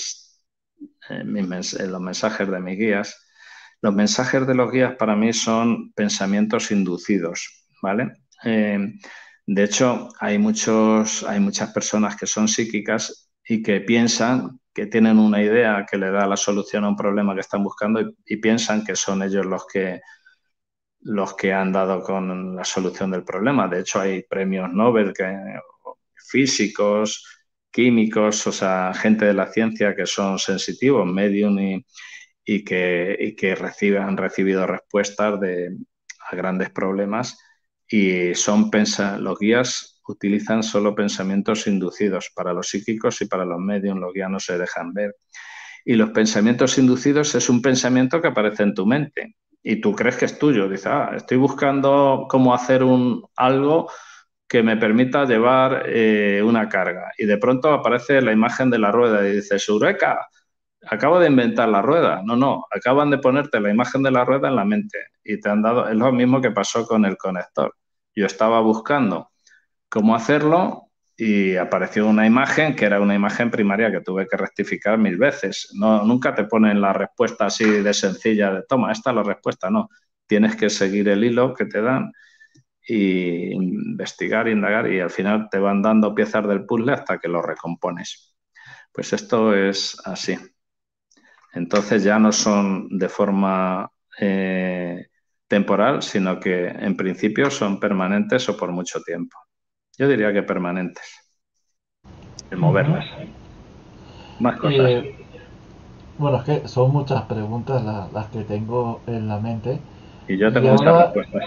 los mensajes de mis guías. Los mensajes de los guías para mí son pensamientos inducidos, ¿vale? De hecho, hay muchas personas que son psíquicas y que piensan que tienen una idea que le da la solución a un problema que están buscando y piensan que son ellos los que han dado con la solución del problema. De hecho, hay premios Nobel, físicos, químicos, o sea, gente de la ciencia que son sensitivos, medium y que han recibido respuestas a grandes problemas y los guías utilizan solo pensamientos inducidos. Para los psíquicos y para los medium los guías no se dejan ver. Y los pensamientos inducidos es un pensamiento que aparece en tu mente y tú crees que es tuyo. Dices, estoy buscando cómo hacer algo que me permita llevar una carga. Y de pronto aparece la imagen de la rueda y dices, ¡Eureka! Acabo de inventar la rueda. No, acaban de ponerte la imagen de la rueda en la mente y te han dado... Es lo mismo que pasó con el conector. Yo estaba buscando cómo hacerlo y apareció una imagen que era una imagen primaria que tuve que rectificar 1000 veces. Nunca te ponen la respuesta así de sencilla, de toma, esta es la respuesta. No, tienes que seguir el hilo que te dan y investigar, indagar y al final te van dando piezas del puzzle hasta que lo recompones. Pues esto es así. Entonces ya no son de forma temporal, sino que en principio son permanentes o por mucho tiempo. Yo diría que permanentes. El moverlas. Más cosas. Bueno, es que son muchas preguntas las que tengo en la mente. Y yo Y tengo muchas ahora... respuestas.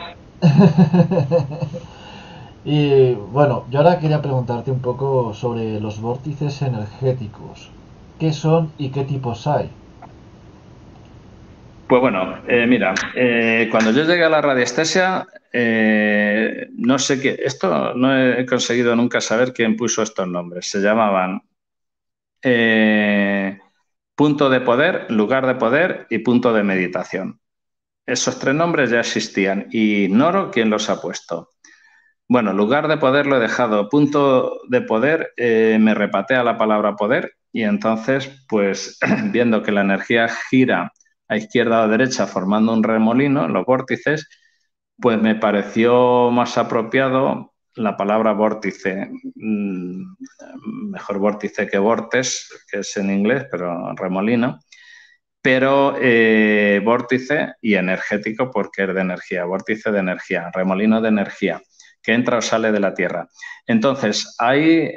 Y bueno, yo ahora quería preguntarte un poco sobre los vórtices energéticos. ¿Qué son y qué tipos hay? Pues bueno, mira, cuando yo llegué a la radiestesia, no sé esto no he conseguido nunca saber quién puso estos nombres. Se llamaban punto de poder, lugar de poder y punto de meditación. Esos 3 nombres ya existían y ignoro quién los ha puesto. Bueno, lugar de poder lo he dejado. Punto de poder, me repatea la palabra poder y entonces, pues, viendo que la energía gira a izquierda o a derecha formando un remolino, los vórtices, pues me pareció más apropiado la palabra vórtice. Mejor vórtice que vortex, que es en inglés, pero remolino. Pero vórtice y energético porque es de energía, vórtice de energía, remolino de energía. que entra o sale de la Tierra. Entonces, ahí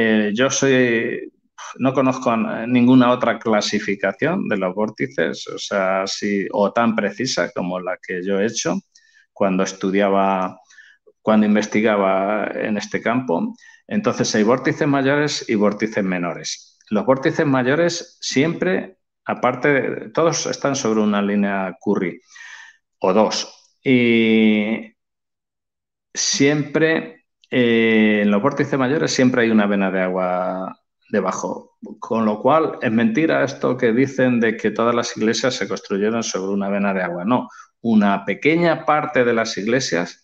no conozco ninguna otra clasificación de los vórtices, o sea, o tan precisa como la que yo he hecho cuando investigaba en este campo. Entonces, hay vórtices mayores y vórtices menores. Los vórtices mayores siempre, todos están sobre una línea Curry o dos. Y siempre, en los vórtices mayores, siempre hay una vena de agua debajo. Con lo cual, es mentira esto que dicen de que todas las iglesias se construyeron sobre una vena de agua. No, una pequeña parte de las iglesias,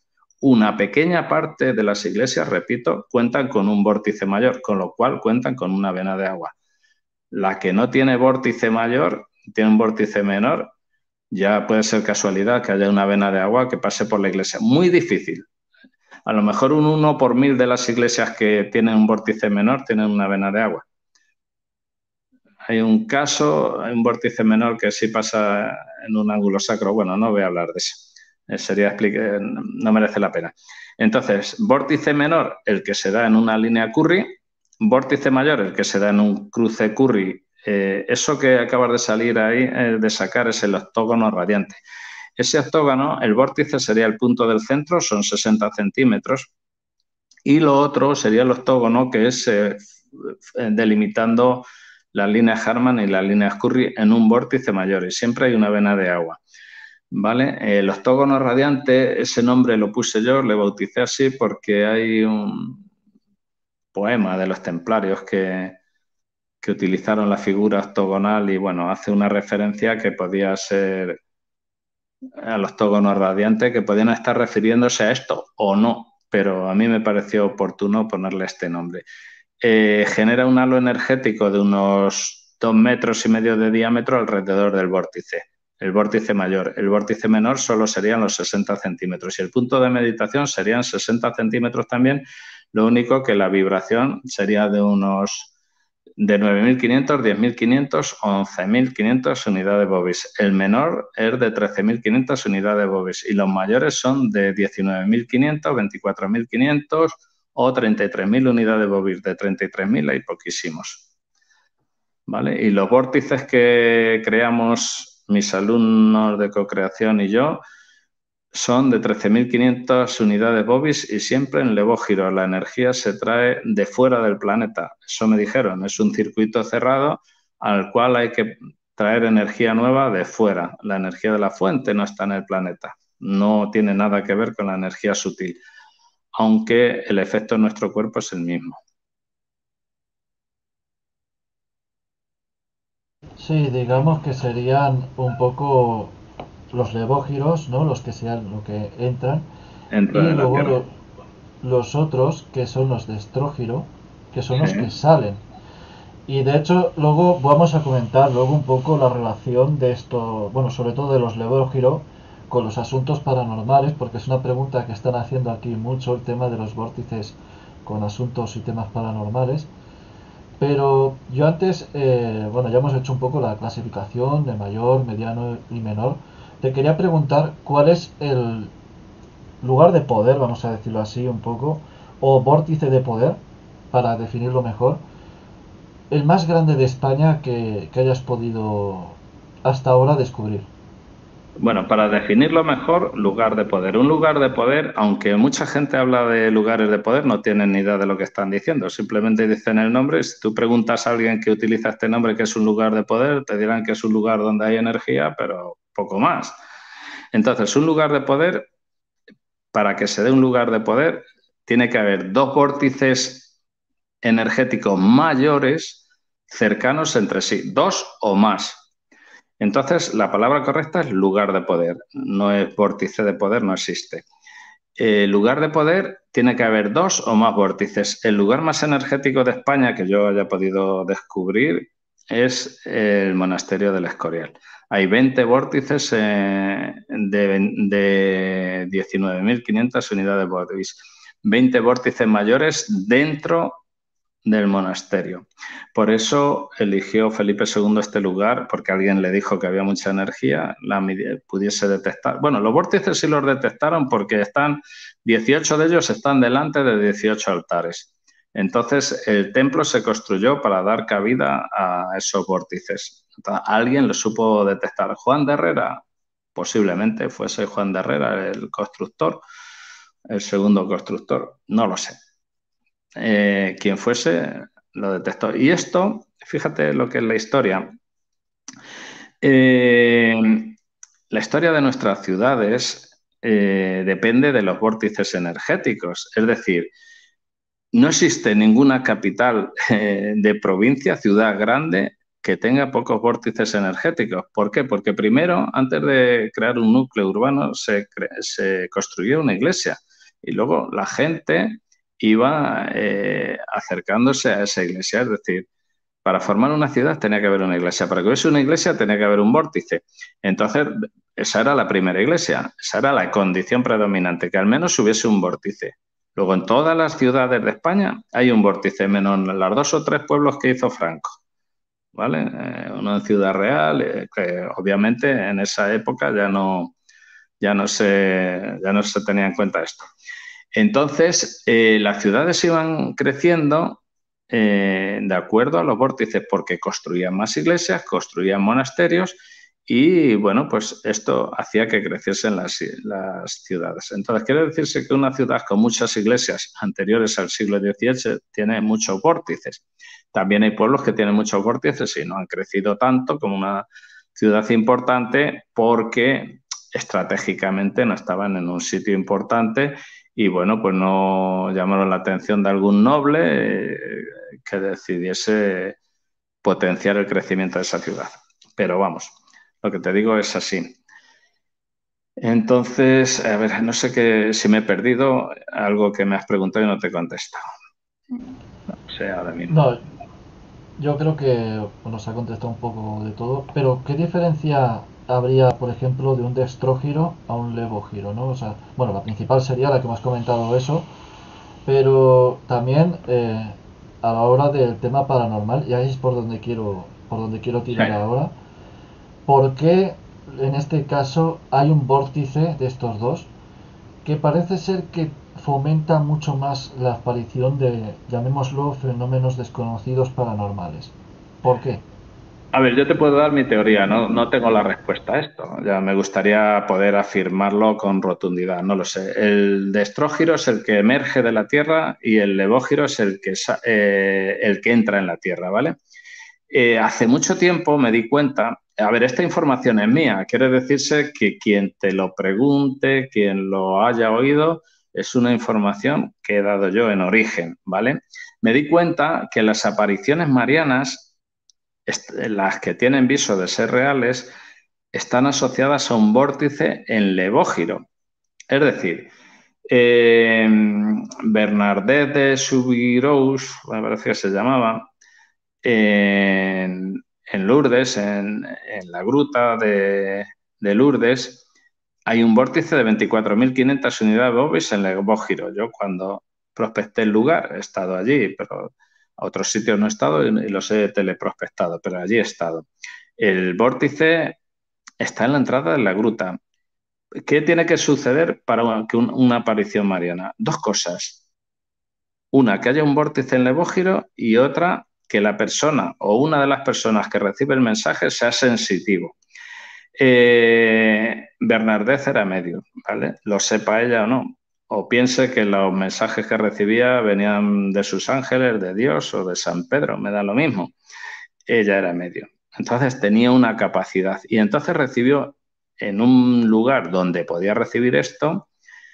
repito, cuentan con un vórtice mayor, con lo cual cuentan con una vena de agua. La que no tiene vórtice mayor, tiene un vórtice menor, ya puede ser casualidad que haya una vena de agua que pase por la iglesia. Muy difícil. A lo mejor un 1 por 1000 de las iglesias que tienen un vórtice menor tienen una vena de agua. Hay un vórtice menor que sí pasa en un ángulo sacro. Bueno, no voy a hablar de eso. No merece la pena. Entonces, vórtice menor, el que se da en una línea Curry. Vórtice mayor, el que se da en un cruce Curry. Eso que acabas de salir ahí, de sacar, es el octógono radiante. Ese octógono, el vórtice sería el punto del centro, son 60 centímetros. Y lo otro sería el octógono, que es delimitando las líneas Harman y las líneas Curry en un vórtice mayor. Y siempre hay una vena de agua. ¿Vale? El octógono radiante, ese nombre lo puse yo, le bauticé así porque hay un poema de los templarios que utilizaron la figura octogonal y, bueno, hace una referencia que podía ser al octógono radiante, que podían estar refiriéndose a esto o no, pero a mí me pareció oportuno ponerle este nombre. Genera un halo energético de unos 2,5 metros de diámetro alrededor del vórtice, el vórtice mayor. El vórtice menor solo serían los 60 centímetros y el punto de meditación serían 60 centímetros también, lo único que la vibración sería de 9.500, 10.500 o 11.500 unidades bovis. El menor es de 13.500 unidades bovis y los mayores son de 19.500, 24.500 o 33.000 unidades bovis. De 33.000 hay poquísimos. ¿Vale? Y los vórtices que creamos mis alumnos de co-creación y yo son de 13.500 unidades bovis y siempre en levógiro. La energía se trae de fuera del planeta. Eso me dijeron, es un circuito cerrado al cual hay que traer energía nueva de fuera. La energía de la fuente no está en el planeta. No tiene nada que ver con la energía sutil, aunque el efecto en nuestro cuerpo es el mismo. Sí, digamos que serían un poco los levógiros, ¿no? Los que sean lo que entran. Entran Y en la luego Tierra. los otros, que son los de estrógiro, que son los que Sí. salen. Y de hecho, luego vamos a comentar luego un poco la relación de esto, bueno, sobre todo de los levógiro con los asuntos paranormales, porque es una pregunta que están haciendo aquí mucho, el tema de los vórtices con asuntos y temas paranormales. Pero yo antes, bueno, ya hemos hecho un poco la clasificación de mayor, mediano y menor. Te quería preguntar cuál es el lugar de poder, vamos a decirlo así un poco, o vórtice de poder, para definirlo mejor, el más grande de España que hayas podido hasta ahora descubrir. Bueno, para definirlo mejor, lugar de poder. Un lugar de poder, aunque mucha gente habla de lugares de poder, no tienen ni idea de lo que están diciendo. Simplemente dicen el nombre. Si tú preguntas a alguien que utiliza este nombre que es un lugar de poder, te dirán que es un lugar donde hay energía, pero poco más. Entonces, un lugar de poder, para que se dé un lugar de poder, tiene que haber dos vórtices energéticos mayores cercanos entre sí, dos o más. Entonces, la palabra correcta es lugar de poder, no es vórtice de poder, no existe. Lugar de poder tiene que haber dos o más vórtices. El lugar más energético de España que yo haya podido descubrir es el monasterio del Escorial. Hay 20 vórtices de 19.500 unidades bovis. 20 vórtices mayores dentro del monasterio. Por eso eligió Felipe II este lugar, porque alguien le dijo que había mucha energía, pudiese detectar. Bueno, los vórtices sí los detectaron porque 18 de ellos están delante de 18 altares. Entonces, el templo se construyó para dar cabida a esos vórtices. Entonces, alguien lo supo detectar. Juan de Herrera, posiblemente fuese Juan de Herrera el constructor, el segundo constructor, no lo sé. Quien fuese, lo detectó. Y esto, fíjate lo que es la historia. La historia de nuestras ciudades depende de los vórtices energéticos. Es decir, no existe ninguna capital de provincia, ciudad grande, que tenga pocos vórtices energéticos. ¿Por qué? Porque primero, antes de crear un núcleo urbano, se construyó una iglesia y luego la gente iba acercándose a esa iglesia. Es decir, para formar una ciudad tenía que haber una iglesia. Para que hubiese una iglesia tenía que haber un vórtice. Entonces, esa era la primera iglesia. Esa era la condición predominante, que al menos hubiese un vórtice. Luego, en todas las ciudades de España hay un vórtice, menos en los 2 o 3 pueblos que hizo Franco, ¿vale? Uno en Ciudad Real, que obviamente en esa época ya no se tenía en cuenta esto. Entonces, las ciudades iban creciendo de acuerdo a los vórtices, porque construían más iglesias, construían monasterios y, bueno, pues esto hacía que creciesen las ciudades. Entonces, quiere decirse que una ciudad con muchas iglesias anteriores al siglo XVIII tiene muchos vórtices. También hay pueblos que tienen muchos vórtices y no han crecido tanto como una ciudad importante porque estratégicamente no estaban en un sitio importante y, bueno, pues no llamaron la atención de algún noble que decidiese potenciar el crecimiento de esa ciudad. Pero vamos, lo que te digo es así. Entonces, a ver, no sé si me he perdido algo que me has preguntado y no te he contestado. No sé ahora mismo. No, yo creo que nos ha contestado un poco de todo, pero ¿qué diferencia habría, por ejemplo, de un destrógiro a un levógiro, ¿no? O sea, bueno, la principal sería la que me has comentado eso, pero también a la hora del tema paranormal, y ahí es por donde quiero tirar Sí. ahora, ¿por qué en este caso hay un vórtice de estos dos que parece ser que fomenta mucho más la aparición de, llamémoslo, fenómenos desconocidos paranormales? ¿Por qué? A ver, yo te puedo dar mi teoría, no tengo la respuesta a esto. Ya me gustaría poder afirmarlo con rotundidad, no lo sé. El destrógiro es el que emerge de la Tierra y el levógiro es el que entra en la Tierra, ¿vale? Hace mucho tiempo me di cuenta, a ver, esta información es mía, quiere decirse que quien te lo pregunte, quien lo haya oído, es una información que he dado yo en origen, ¿vale? Me di cuenta que las apariciones marianas, las que tienen viso de ser reales, están asociadas a un vórtice en levógiro. Es decir, Bernadette de Soubirous, me parece que se llamaba, en Lourdes, en la gruta de Lourdes, hay un vórtice de 24.500 unidades de Bovis en levógiro. Yo cuando prospecté el lugar he estado allí, pero a otros sitios no he estado y los he teleprospectado, pero allí he estado. El vórtice está en la entrada de la gruta. ¿Qué tiene que suceder para una aparición mariana? Dos cosas. Una, que haya un vórtice en levógiro y otra, que la persona o una de las personas que recibe el mensaje sea sensitivo. Bernadette era medio, ¿vale? Lo sepa ella o no. O piense que los mensajes que recibía venían de sus ángeles, de Dios o de San Pedro, me da lo mismo. Ella era medio. Entonces tenía una capacidad y entonces recibió en un lugar donde podía recibir esto,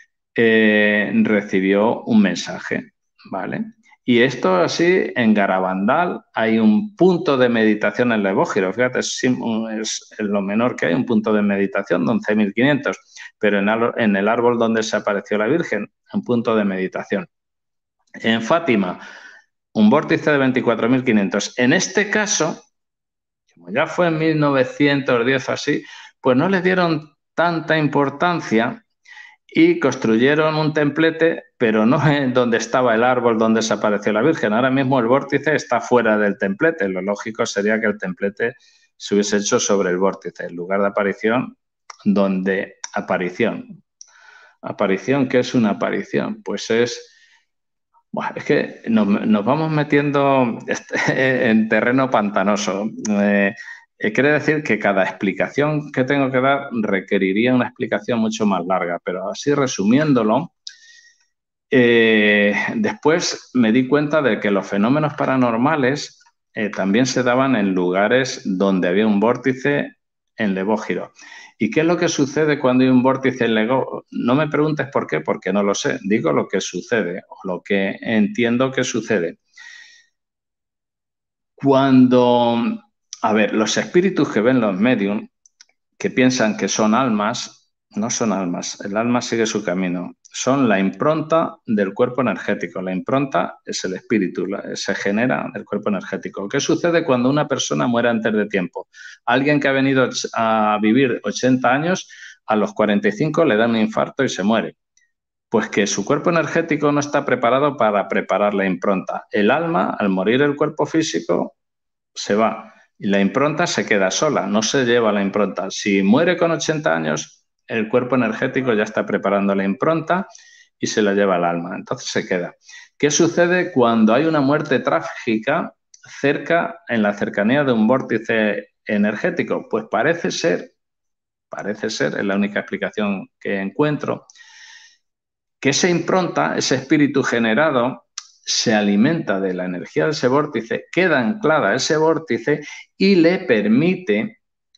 recibió un mensaje, ¿vale? Y esto así, en Garabandal hay un punto de meditación en levógiro, fíjate, es lo menor que hay, un punto de meditación de 11.500, pero en el árbol donde se apareció la Virgen, un punto de meditación. En Fátima, un vórtice de 24.500. En este caso, como ya fue en 1910 así, pues no le dieron tanta importancia y construyeron un templete, pero no en donde estaba el árbol donde desapareció la Virgen. Ahora mismo el vórtice está fuera del templete. Lo lógico sería que el templete se hubiese hecho sobre el vórtice, el lugar de aparición, donde aparición. ¿Aparición? ¿Qué es una aparición? Pues es que nos vamos metiendo en terreno pantanoso. Quiere decir que cada explicación que tengo que dar requeriría una explicación mucho más larga, pero así resumiéndolo, después me di cuenta de que los fenómenos paranormales también se daban en lugares donde había un vórtice en levógiro. ¿Y qué es lo que sucede cuando hay un vórtice en levógiro? No me preguntes por qué, porque no lo sé. Digo lo que sucede o lo que entiendo que sucede. Los espíritus que ven los medium, que piensan que son almas, no son almas, el alma sigue su camino, son la impronta del cuerpo energético. La impronta es el espíritu, se genera del cuerpo energético. ¿Qué sucede cuando una persona muere antes de tiempo? Alguien que ha venido a vivir 80 años, a los 45 le da un infarto y se muere. Pues que su cuerpo energético no está preparado para preparar la impronta. El alma, al morir el cuerpo físico, se va. Y la impronta se queda sola, no se lleva la impronta. Si muere con 80 años, el cuerpo energético ya está preparando la impronta y se la lleva el alma. Entonces se queda. ¿Qué sucede cuando hay una muerte trágica en la cercanía de un vórtice energético? Pues parece ser, es la única explicación que encuentro, que esa impronta, ese espíritu generado, se alimenta de la energía de ese vórtice, queda anclada a ese vórtice y le permite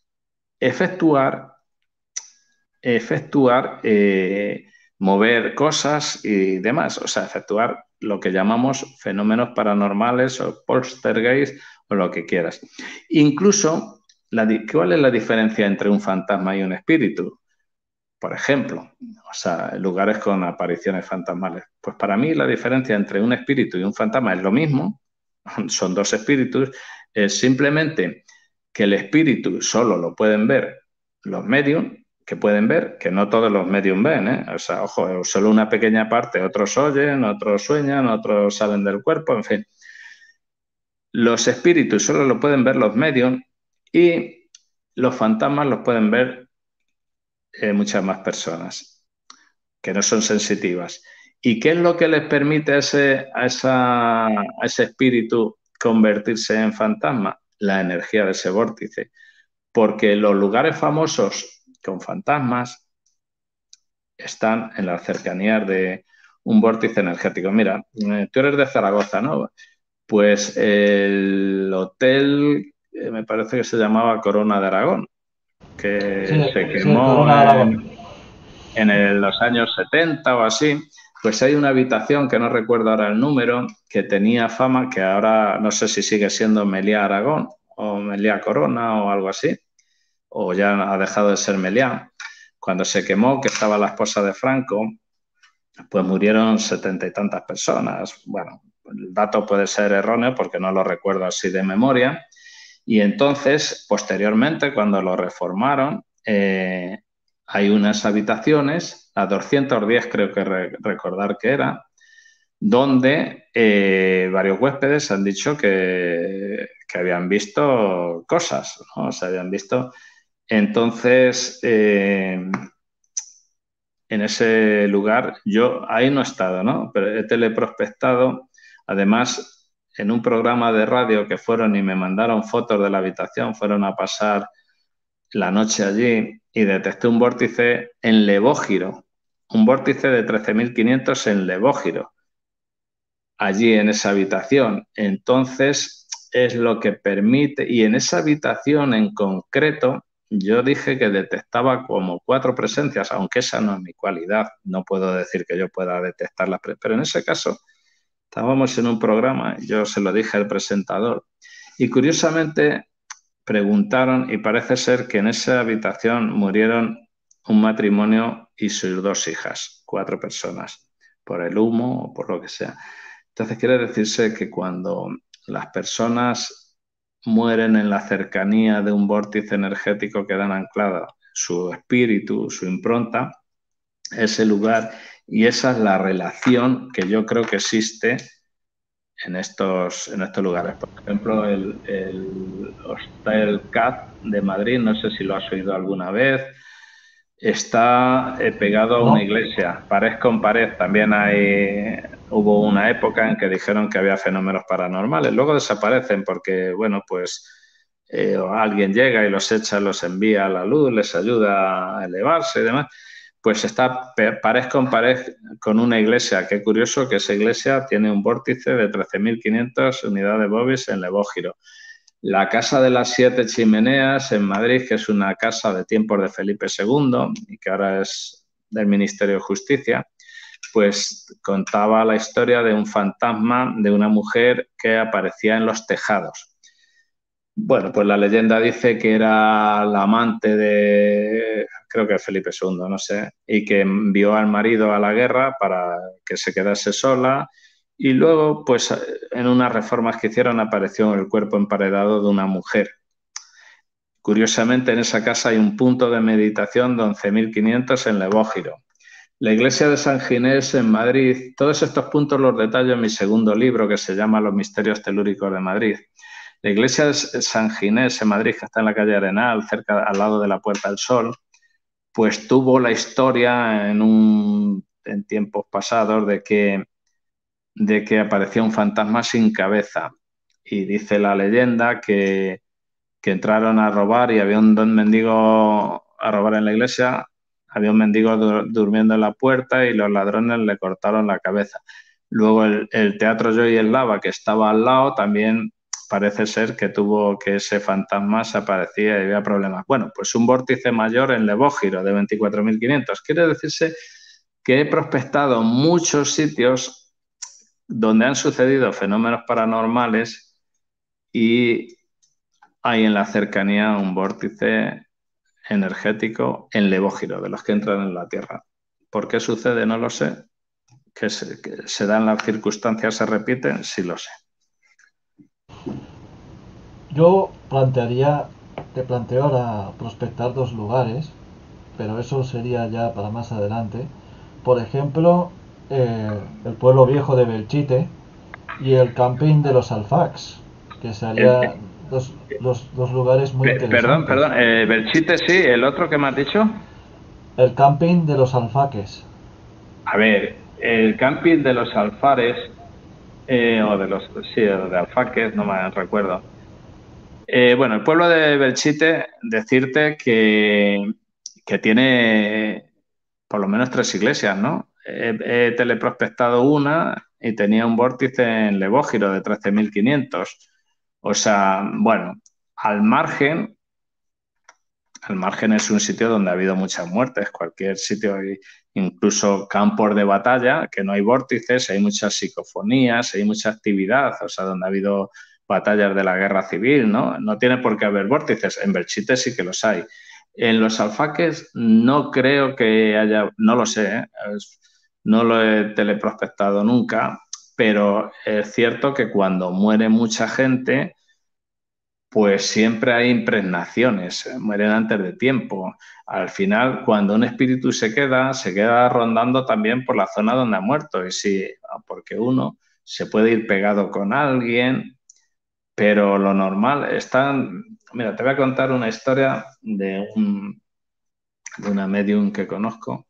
mover cosas y demás, o sea, efectuar lo que llamamos fenómenos paranormales o poltergeist o lo que quieras. Incluso, ¿cuál es la diferencia entre un fantasma y un espíritu? Por ejemplo, o sea, lugares con apariciones fantasmales. Pues para mí la diferencia entre un espíritu y un fantasma es lo mismo, son dos espíritus, es simplemente que el espíritu solo lo pueden ver los medium, que pueden ver, que no todos los medium ven, ¿eh? O sea, ojo, solo una pequeña parte, otros oyen, otros sueñan, otros salen del cuerpo, en fin. Los espíritus solo lo pueden ver los medium y los fantasmas los pueden ver muchas más personas que no son sensitivas. ¿Y qué es lo que les permite a ese espíritu convertirse en fantasma? La energía de ese vórtice. Porque los lugares famosos con fantasmas están en las cercanías de un vórtice energético. Mira, tú eres de Zaragoza, ¿no? Pues el hotel, me parece que se llamaba Corona de Aragón, que se Sí, el quemó Corona de Aragón. en los años 70 o así. Pues hay una habitación, que no recuerdo ahora el número, que tenía fama, que ahora no sé si sigue siendo Meliá Aragón o Meliá Corona o algo así, o ya ha dejado de ser Meliá. Cuando se quemó, que estaba la esposa de Franco, pues murieron 70 y tantas personas. Bueno, el dato puede ser erróneo porque no lo recuerdo así de memoria. Y entonces, posteriormente, cuando lo reformaron, hay unas habitaciones, a 210 creo que recordar que era, donde varios huéspedes han dicho que habían visto cosas, ¿no? O sea, habían visto. Entonces, en ese lugar, yo ahí no he estado, ¿no? Pero he teleprospectado, además, en un programa de radio que fueron y me mandaron fotos de la habitación, fueron a pasar la noche allí y detecté un vórtice en levógiro, un vórtice de 13.500 en levógiro, allí en esa habitación. Entonces, es lo que permite, y en esa habitación en concreto, yo dije que detectaba como 4 presencias, aunque esa no es mi cualidad, no puedo decir que yo pueda detectarlas, pero en ese caso estábamos en un programa, yo se lo dije al presentador, y curiosamente preguntaron y parece ser que en esa habitación murieron un matrimonio y sus 2 hijas, 4 personas, por el humo o por lo que sea. Entonces quiere decirse que cuando las personas mueren en la cercanía de un vórtice energético, quedan ancladas su espíritu, su impronta, ese lugar, y esa es la relación que yo creo que existe en estos lugares. Por ejemplo, el Hostel Caz de Madrid, no sé si lo has oído alguna vez, está pegado a una ¿No? iglesia, pared con pared. También hubo una época en que dijeron que había fenómenos paranormales, luego desaparecen porque, bueno, pues alguien llega y los echa, los envía a la luz, les ayuda a elevarse y demás. Pues está pared con pared con una iglesia. Qué curioso que esa iglesia tiene un vórtice de 13.500 unidades bovis en Levógiro. La Casa de las Siete Chimeneas en Madrid, que es una casa de tiempos de Felipe II y que ahora es del Ministerio de Justicia, pues contaba la historia de un fantasma de una mujer que aparecía en los tejados. Bueno, pues la leyenda dice que era la amante de, creo que Felipe II, no sé, y que envió al marido a la guerra para que se quedase sola, y luego, pues en unas reformas que hicieron apareció el cuerpo emparedado de una mujer. Curiosamente, en esa casa hay un punto de meditación de 11.500 en Levógiro. La iglesia de San Ginés en Madrid, todos estos puntos los detallo en mi segundo libro que se llama Los misterios telúricos de Madrid. La iglesia de San Ginés en Madrid, que está en la calle Arenal, cerca, al lado de la Puerta del Sol, pues tuvo la historia en tiempos pasados de que aparecía un fantasma sin cabeza. Y dice la leyenda que entraron a robar y había un mendigo a robar en la iglesia, había un mendigo durmiendo en la puerta y los ladrones le cortaron la cabeza. Luego el Teatro Joy en Lava, que estaba al lado, también parece ser que tuvo que ese fantasma se aparecía y había problemas. Bueno, pues un vórtice mayor en Levógiro de 24.500. Quiere decirse que he prospectado muchos sitios donde han sucedido fenómenos paranormales y hay en la cercanía un vórtice energético en Levógiro, de los que entran en la Tierra. ¿Por qué sucede? No lo sé. Que se dan las circunstancias, se repiten, sí lo sé. Yo te planteo ahora prospectar dos lugares, pero eso sería ya para más adelante. Por ejemplo, el pueblo viejo de Belchite y el camping de los Alfacs, que serían El, dos lugares muy perdón, interesantes. perdón. Belchite sí, el otro que me has dicho. El camping de los Alfaques. A ver, el camping de los Alfares, o de los, sí, o de Alfaques, no me recuerdo. Bueno, el pueblo de Belchite, decirte que tiene por lo menos 3 iglesias, ¿no? He teleprospectado una y tenía un vórtice en Levógiro de 13.500. O sea, bueno, al margen, al margen es un sitio donde ha habido muchas muertes, cualquier sitio, incluso campos de batalla, que no hay vórtices, hay muchas psicofonías, hay mucha actividad, o sea, donde ha habido batallas de la guerra civil, ¿no? No tiene por qué haber vórtices, en Belchite sí que los hay. En los Alfaques no creo que haya, no lo sé, ¿eh? No lo he teleprospectado nunca, pero es cierto que cuando muere mucha gente, pues siempre hay impregnaciones, mueren antes de tiempo. Al final, cuando un espíritu se queda rondando también por la zona donde ha muerto. Y sí, porque uno se puede ir pegado con alguien, pero lo normal están. Mira, te voy a contar una historia de una medium que conozco,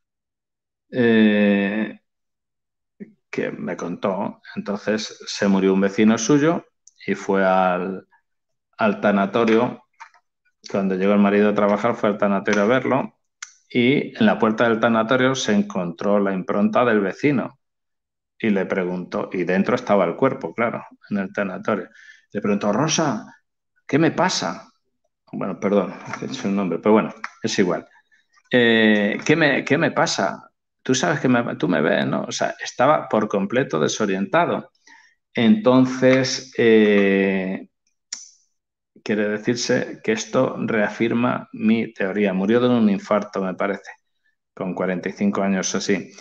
eh, que me contó. Entonces se murió un vecino suyo y fue al tanatorio. Cuando llegó el marido a trabajar, fue al tanatorio a verlo y en la puerta del tanatorio se encontró la impronta del vecino y le preguntó, y dentro estaba el cuerpo, claro, en el tanatorio. Le preguntó: Rosa, ¿qué me pasa? Bueno, perdón, he dicho un nombre, pero bueno, es igual. ¿Qué me pasa? Tú sabes que tú me ves, ¿no? O sea, estaba por completo desorientado. Entonces, quiere decirse que esto reafirma mi teoría. Murió de un infarto, me parece, con 45 años o así.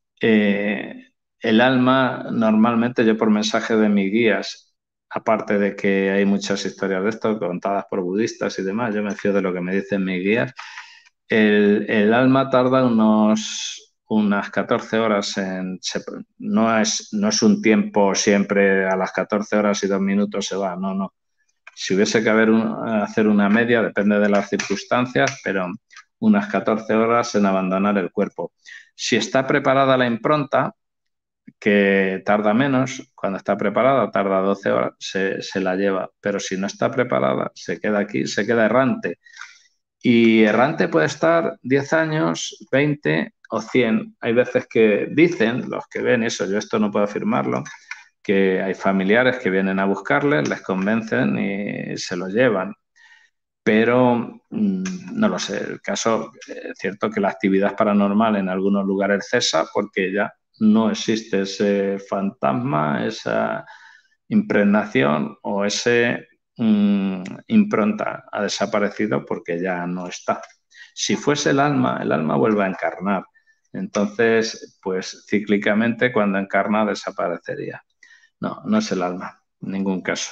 El alma, normalmente yo por mensaje de mis guías, aparte de que hay muchas historias de esto contadas por budistas y demás, yo me fío de lo que me dicen mis guías, El alma tarda unas 14 horas no es un tiempo siempre a las 14 horas y 2 minutos se va, no, no. Si hubiese que hacer una media, depende de las circunstancias, pero unas 14 horas en abandonar el cuerpo. Si está preparada la impronta, que tarda menos, cuando está preparada tarda 12 horas, se la lleva, pero si no está preparada, se queda aquí, se queda errante. Y errante puede estar 10 años, 20 o 100. Hay veces que dicen, los que ven eso, yo esto no puedo afirmarlo, que hay familiares que vienen a buscarles, les convencen y se lo llevan. Pero no lo sé, el caso es cierto que la actividad paranormal en algunos lugares cesa porque ya no existe ese fantasma, esa impregnación o ese impronta ha desaparecido porque ya no está. Si fuese el alma vuelve a encarnar. Entonces, pues cíclicamente cuando encarna desaparecería. No, no es el alma, en ningún caso.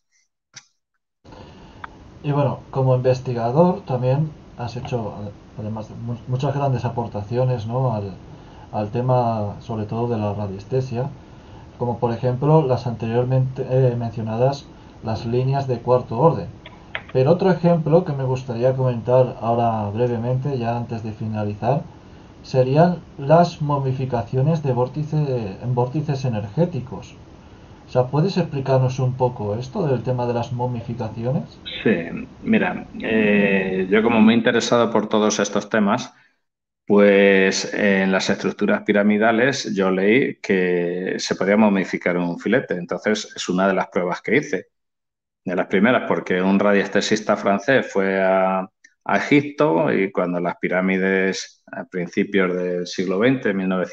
Y bueno, como investigador también has hecho, además, muchas grandes aportaciones, ¿no? al tema, sobre todo de la radiestesia, como por ejemplo las anteriormente mencionadas las líneas de cuarto orden. Pero otro ejemplo que me gustaría comentar ahora brevemente, ya antes de finalizar, serían las momificaciones en vórtices energéticos. O sea, ¿puedes explicarnos un poco esto del tema de las momificaciones? Sí, mira, yo como me he interesado por todos estos temas, pues en las estructuras piramidales yo leí que se podía momificar un filete. Entonces es una de las pruebas que hice, de las primeras, porque un radiestesista francés fue a Egipto y cuando las pirámides a principios del siglo XX,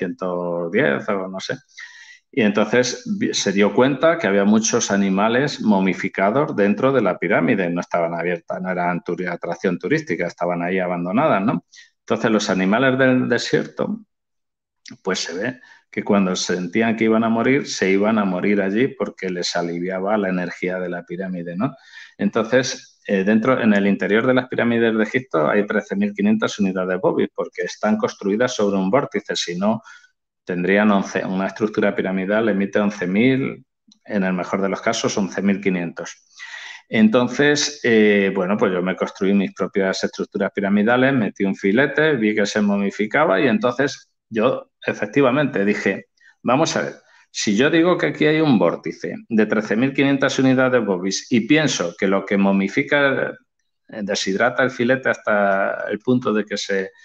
1910 o no sé, y entonces se dio cuenta que había muchos animales momificados dentro de la pirámide, no estaban abiertas, no eran atracción turística, estaban ahí abandonadas, ¿no? Entonces los animales del desierto, pues se ve que cuando sentían que iban a morir, se iban a morir allí porque les aliviaba la energía de la pirámide, ¿no? Entonces, en el interior de las pirámides de Egipto hay 13.500 unidades Bobis porque están construidas sobre un vórtice, si no tendrían 11, una estructura piramidal emite 11.000, en el mejor de los casos 11.500. Entonces, bueno, pues yo me construí mis propias estructuras piramidales, metí un filete, vi que se momificaba y entonces yo efectivamente dije, vamos a ver, si yo digo que aquí hay un vórtice de 13.500 unidades Bobis y pienso que lo que momifica, deshidrata el filete hasta el punto de que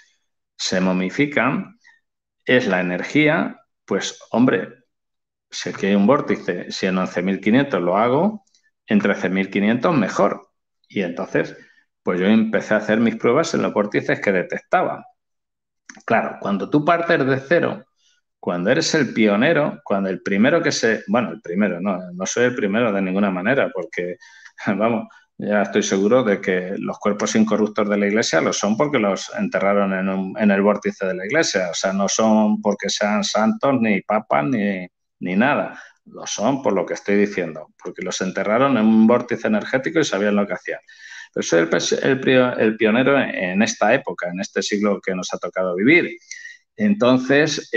se momifican, es la energía, pues hombre, si aquí hay un vórtice, si en 11.500 lo hago, en 13.500 mejor. Y entonces, pues yo empecé a hacer mis pruebas en los vórtices que detectaba. Claro, cuando tú partes de cero, cuando eres el pionero, cuando el primero bueno, el primero, no soy el primero de ninguna manera, porque, vamos, ya estoy seguro de que los cuerpos incorruptos de la Iglesia lo son porque los enterraron en el vórtice de la Iglesia, o sea, no son porque sean santos, ni papas, ni nada, lo son por lo que estoy diciendo, porque los enterraron en un vórtice energético y sabían lo que hacían. Pero soy el pionero en esta época, en este siglo que nos ha tocado vivir. Entonces,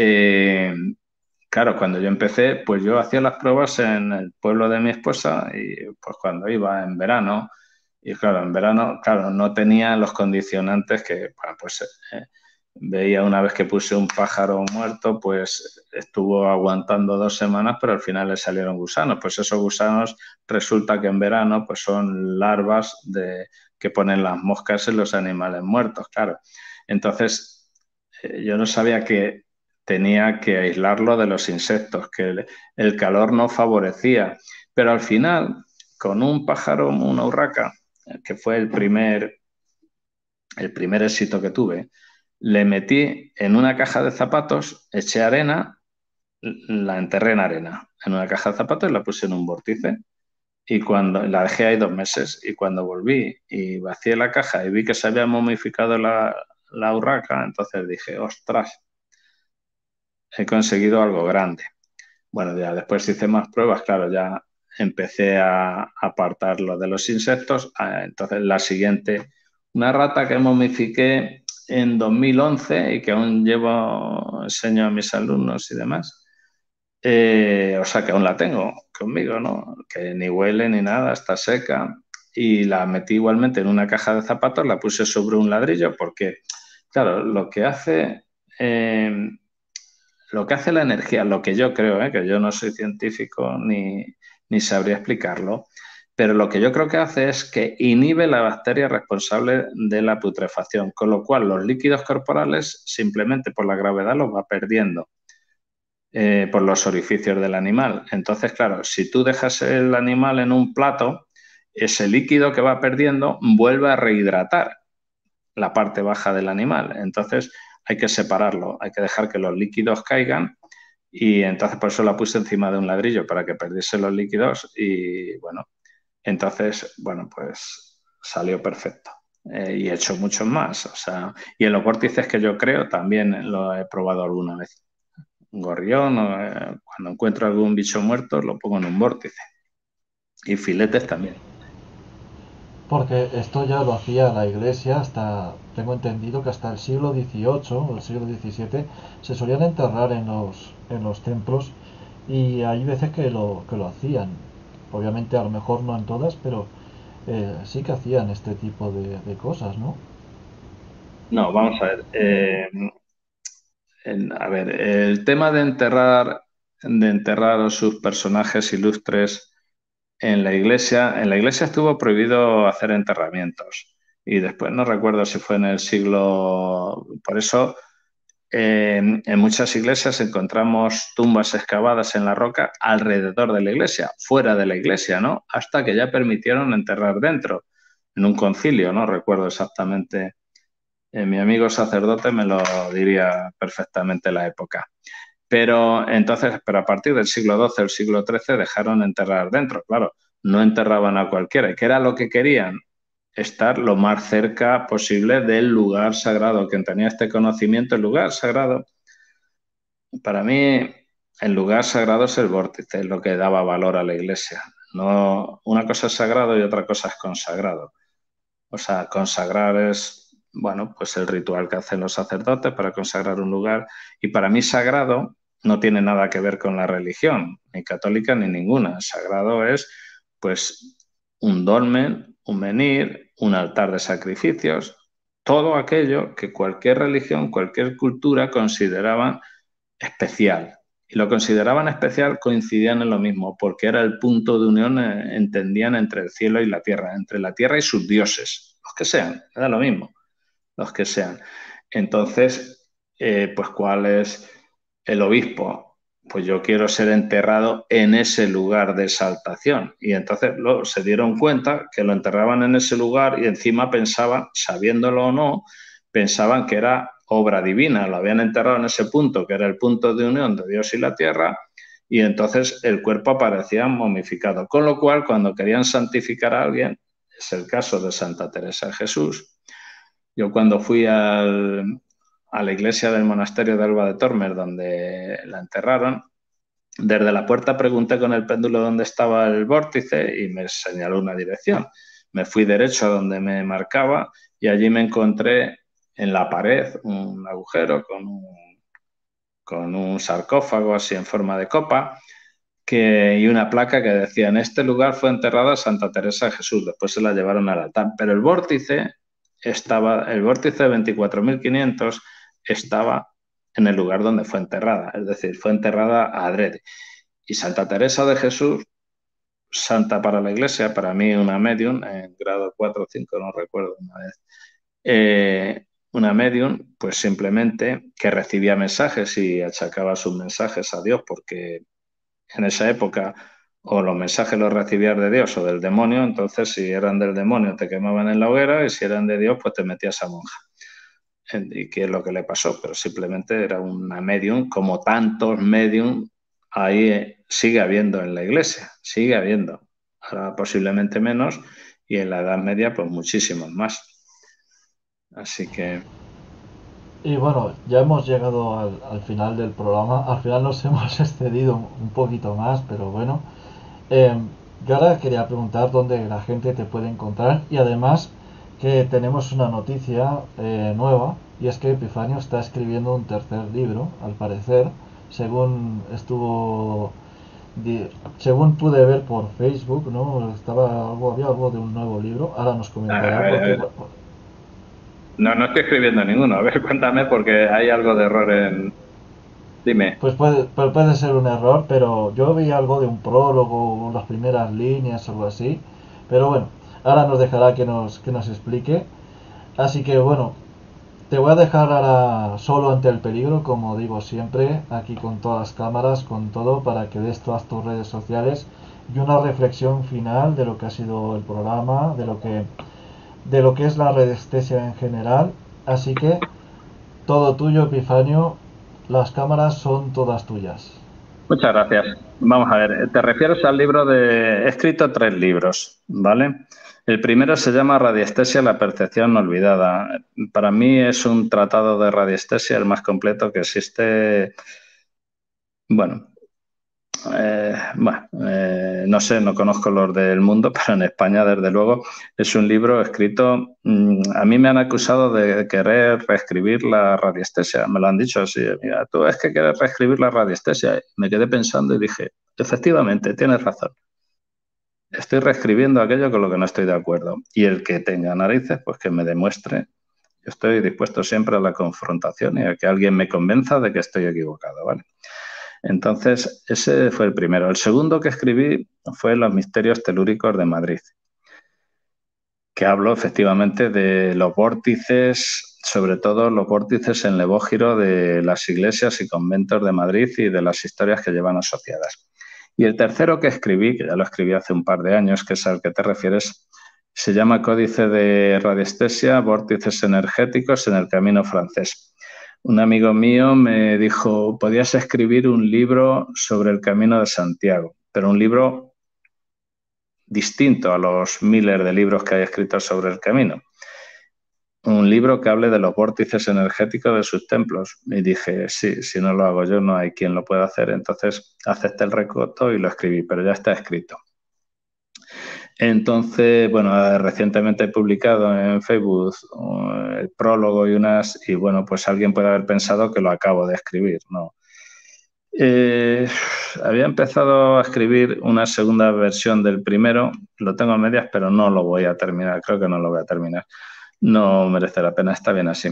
claro, cuando yo empecé, pues yo hacía las pruebas en el pueblo de mi esposa y pues cuando iba en verano, y claro, en verano, claro, no tenía los condicionantes que, bueno, pues veía una vez que puse un pájaro muerto, pues estuvo aguantando 2 semanas, pero al final le salieron gusanos. Pues esos gusanos resulta que en verano pues son larvas que ponen las moscas en los animales muertos, claro. Entonces, yo no sabía que tenía que aislarlo de los insectos, que el calor no favorecía. Pero al final, con un pájaro, una urraca, que fue el primer éxito que tuve, le metí en una caja de zapatos, eché arena, la enterré en arena, en una caja de zapatos y la puse en un vórtice. Y cuando la dejé ahí 2 meses, y cuando volví y vacié la caja y vi que se había momificado la urraca, entonces dije, ostras, he conseguido algo grande. Bueno, ya después hice más pruebas, claro, ya empecé a apartarlo de los insectos. Entonces, la siguiente, una rata que momifiqué en 2011 y que aún enseño a mis alumnos y demás. O sea, que aún la tengo conmigo, ¿no? Que ni huele ni nada, está seca. Y la metí igualmente en una caja de zapatos, la puse sobre un ladrillo porque, claro, lo que hace la energía, lo que yo creo, que yo no soy científico ni sabría explicarlo, pero lo que yo creo que hace es que inhibe la bacteria responsable de la putrefacción, con lo cual los líquidos corporales simplemente por la gravedad los va perdiendo por los orificios del animal. Entonces, claro, si tú dejas el animal en un plato, ese líquido que va perdiendo vuelve a rehidratar la parte baja del animal. Entonces, hay que separarlo, hay que dejar que los líquidos caigan y entonces por eso la puse encima de un ladrillo para que perdiese los líquidos y bueno, entonces, bueno, pues salió perfecto. Y he hecho muchos más, o sea, y en los vórtices que yo creo también lo he probado alguna vez. Un gorrión, cuando encuentro algún bicho muerto lo pongo en un vórtice. Y filetes también. Porque esto ya lo hacía la iglesia hasta, tengo entendido que hasta el siglo XVIII o el siglo XVII se solían enterrar en los templos y hay veces que lo hacían. Obviamente a lo mejor no en todas, pero sí que hacían este tipo de cosas, ¿no? No, vamos a ver. A ver, el tema de enterrar a sus personajes ilustres en la iglesia estuvo prohibido hacer enterramientos. Y después no recuerdo si fue en el siglo. Por eso, en muchas iglesias encontramos tumbas excavadas en la roca alrededor de la iglesia, fuera de la iglesia, ¿no? Hasta que ya permitieron enterrar dentro, en un concilio, no recuerdo exactamente. Mi amigo sacerdote me lo diría perfectamente la época. Pero a partir del siglo XII, el siglo XIII dejaron enterrar dentro, claro, no enterraban a cualquiera. ¿Qué era lo que querían? Estar lo más cerca posible del lugar sagrado. Quien tenía este conocimiento, el lugar sagrado, para mí, el lugar sagrado es el vórtice, es lo que daba valor a la iglesia. No, una cosa es sagrado y otra cosa es consagrado. O sea, consagrar es, bueno, pues el ritual que hacen los sacerdotes para consagrar un lugar. Y para mí sagrado no tiene nada que ver con la religión, ni católica ni ninguna. Sagrado es, pues, un dolmen, un menhir, un altar de sacrificios, todo aquello que cualquier religión, cualquier cultura consideraba especial. Y lo consideraban especial, coincidían en lo mismo, porque era el punto de unión, entendían, entre el cielo y la tierra, entre la tierra y sus dioses, los que sean, era lo mismo, los que sean. Entonces, pues, ¿cuál es el obispo? Pues yo quiero ser enterrado en ese lugar de exaltación. Y entonces se dieron cuenta que lo enterraban en ese lugar y encima pensaban, sabiéndolo o no, pensaban que era obra divina. Lo habían enterrado en ese punto, que era el punto de unión de Dios y la tierra, y entonces el cuerpo aparecía momificado. Con lo cual, cuando querían santificar a alguien, es el caso de Santa Teresa de Jesús. Yo cuando fui a la iglesia del monasterio de Alba de Tormes, donde la enterraron, desde la puerta pregunté con el péndulo dónde estaba el vórtice y me señaló una dirección. Me fui derecho a donde me marcaba y allí me encontré en la pared un agujero con un sarcófago así en forma de copa y una placa que decía: en este lugar fue enterrada Santa Teresa de Jesús. Después se la llevaron al altar. Pero el vórtice de 24.500 estaba en el lugar donde fue enterrada, es decir, fue enterrada a adrede. Y Santa Teresa de Jesús, santa para la iglesia, para mí una medium, en grado 4 o 5, no recuerdo una vez, una medium, pues simplemente que recibía mensajes y achacaba sus mensajes a Dios, porque en esa época o los mensajes los recibías de Dios o del demonio, entonces si eran del demonio te quemaban en la hoguera y si eran de Dios pues te metías a monja. ¿Y qué es lo que le pasó? Pero simplemente era una medium, como tantos medium ahí sigue habiendo en la iglesia, sigue habiendo. Ahora posiblemente menos y en la Edad Media pues muchísimos más. Así que... Y bueno, ya hemos llegado al final del programa. Al final nos hemos excedido un poquito más, pero bueno. Yo ahora quería preguntar dónde la gente te puede encontrar y además que tenemos una noticia nueva y es que Epifanio está escribiendo un tercer libro, al parecer, según estuvo, según pude ver por Facebook, ¿no? Había algo de un nuevo libro, ahora nos comentará A porque ver, no, no estoy escribiendo ninguno. A ver, cuéntame porque hay algo de error en... Dime. pues puede ser un error, pero yo vi algo de un prólogo, las primeras líneas, algo así, pero bueno, ahora nos dejará que nos explique. Así que bueno, te voy a dejar ahora solo ante el peligro, como digo siempre, aquí con todas las cámaras, con todo, para que des todas tus redes sociales y una reflexión final de lo que ha sido el programa, de lo que es la radiestesia en general. Así que todo tuyo, Epifanio, las cámaras son todas tuyas. Muchas gracias. Vamos a ver, te refieres al libro de... He escrito 3 libros, ¿vale? El primero se llama Radiestesia, la percepción olvidada. Para mí es un tratado de radiestesia, el más completo que existe. Bueno, no sé, no conozco los del mundo, pero en España, desde luego, es un libro escrito. A mí me han acusado de querer reescribir la radiestesia. Me lo han dicho así: mira, tú es que quieres reescribir la radiestesia. Me quedé pensando y dije, efectivamente, tienes razón. Estoy reescribiendo aquello con lo que no estoy de acuerdo. Y el que tenga narices, pues que me demuestre. Yo estoy dispuesto siempre a la confrontación y a que alguien me convenza de que estoy equivocado, ¿vale? Entonces, ese fue el primero. El segundo que escribí fue Los misterios telúricos de Madrid, que hablo efectivamente de los vórtices, sobre todo los vórtices en levógiro de las iglesias y conventos de Madrid y de las historias que llevan asociadas. Y el tercero que escribí, que ya lo escribí hace un par de años, que es al que te refieres, se llama Códice de Radiestesia, Vórtices Energéticos en el Camino Francés. Un amigo mío me dijo, podías escribir un libro sobre el Camino de Santiago, pero un libro distinto a los miles de libros que hay escritos sobre el camino. Un libro que hable de los vórtices energéticos de sus templos. Y dije, sí, si no lo hago yo, no hay quien lo pueda hacer. Entonces acepté el recorto y lo escribí, pero ya está escrito. Entonces, bueno, recientemente he publicado en Facebook el prólogo y bueno, pues alguien puede haber pensado que lo acabo de escribir, ¿no? Había empezado a escribir una segunda versión del primero, lo tengo a medias, pero no lo voy a terminar, creo que no lo voy a terminar. No merece la pena, está bien así.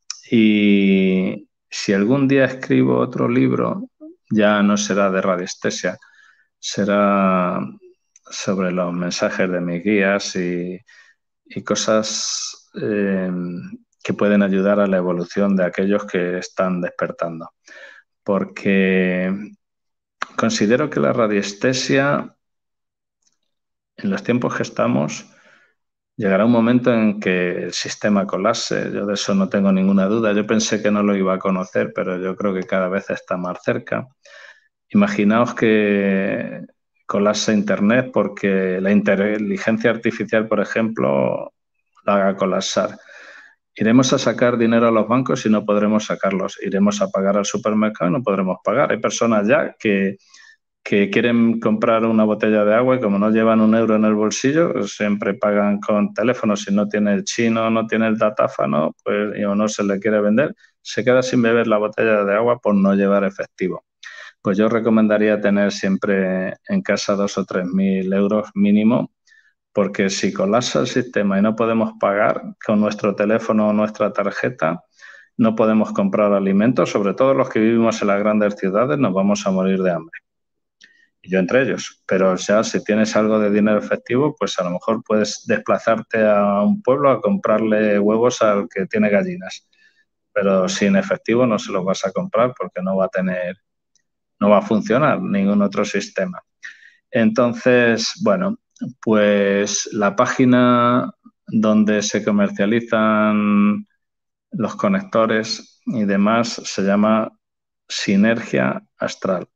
Y si algún día escribo otro libro, ya no será de radiestesia, será sobre los mensajes de mis guías y cosas que pueden ayudar a la evolución de aquellos que están despertando. Porque considero que la radiestesia, en los tiempos que estamos, llegará un momento en que el sistema colapse. Yo de eso no tengo ninguna duda. Yo pensé que no lo iba a conocer, pero yo creo que cada vez está más cerca. Imaginaos que colapse Internet porque la inteligencia artificial, por ejemplo, la haga colapsar. Iremos a sacar dinero a los bancos y no podremos sacarlos. Iremos a pagar al supermercado y no podremos pagar. Hay personas ya que quieren comprar una botella de agua y como no llevan un euro en el bolsillo, pues siempre pagan con teléfono. Si no tiene el chino, no tiene el datáfono, pues, o no se le quiere vender, se queda sin beber la botella de agua por no llevar efectivo. Pues yo recomendaría tener siempre en casa 2.000 o 3.000 euros mínimo, porque si colapsa el sistema y no podemos pagar con nuestro teléfono o nuestra tarjeta, no podemos comprar alimentos, sobre todo los que vivimos en las grandes ciudades, nos vamos a morir de hambre. Y yo entre ellos. Pero ya si tienes algo de dinero efectivo, pues a lo mejor puedes desplazarte a un pueblo a comprarle huevos al que tiene gallinas. Pero sin efectivo no se los vas a comprar porque no va a funcionar ningún otro sistema. Entonces, bueno, pues la página donde se comercializan los conectores y demás se llama Sinergia Astral.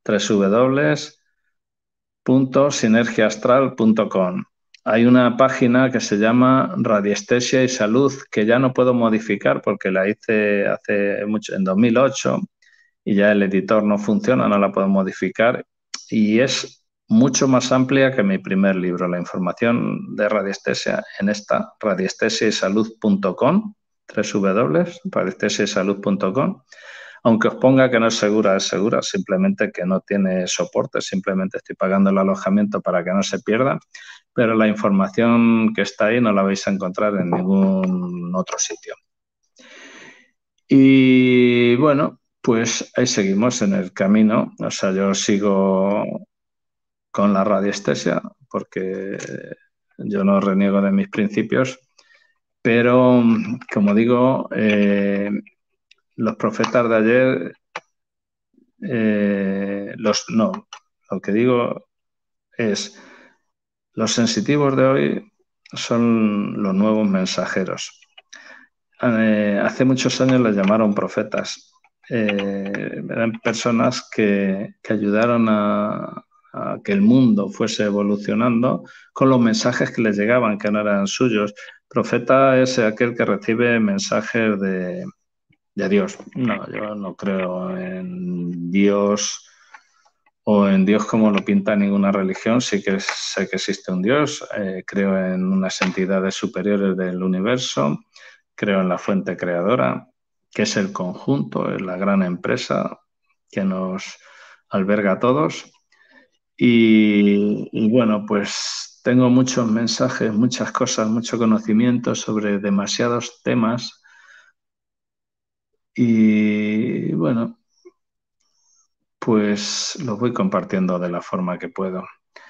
www.sinergiaastral.com. Hay una página que se llama Radiestesia y Salud, que ya no puedo modificar porque la hice hace mucho, en 2008, y ya el editor no funciona, no la puedo modificar, y es mucho más amplia que mi primer libro. La información de radiestesia en esta, radiestesiaysalud.com, www.radiestesiasalud.com. Aunque os ponga que no es segura, simplemente que no tiene soporte, simplemente estoy pagando el alojamiento para que no se pierda, pero la información que está ahí no la vais a encontrar en ningún otro sitio. Y bueno, pues ahí seguimos en el camino. O sea, yo sigo con la radiestesia porque yo no reniego de mis principios, pero como digo, los profetas de ayer, lo que digo es, los sensitivos de hoy son los nuevos mensajeros. Hace muchos años les llamaron profetas. Eran personas que ayudaron a que el mundo fuese evolucionando con los mensajes que les llegaban, que no eran suyos. Profeta es aquel que recibe mensajes de Dios. No, yo no creo en Dios o en Dios como lo pinta ninguna religión. Sí que sé que existe un Dios, creo en unas entidades superiores del universo, creo en la fuente creadora, que es el conjunto, es la gran empresa que nos alberga a todos. Y bueno, pues tengo muchos mensajes, muchas cosas, mucho conocimiento sobre demasiados temas. Y bueno, pues los voy compartiendo de la forma que puedo.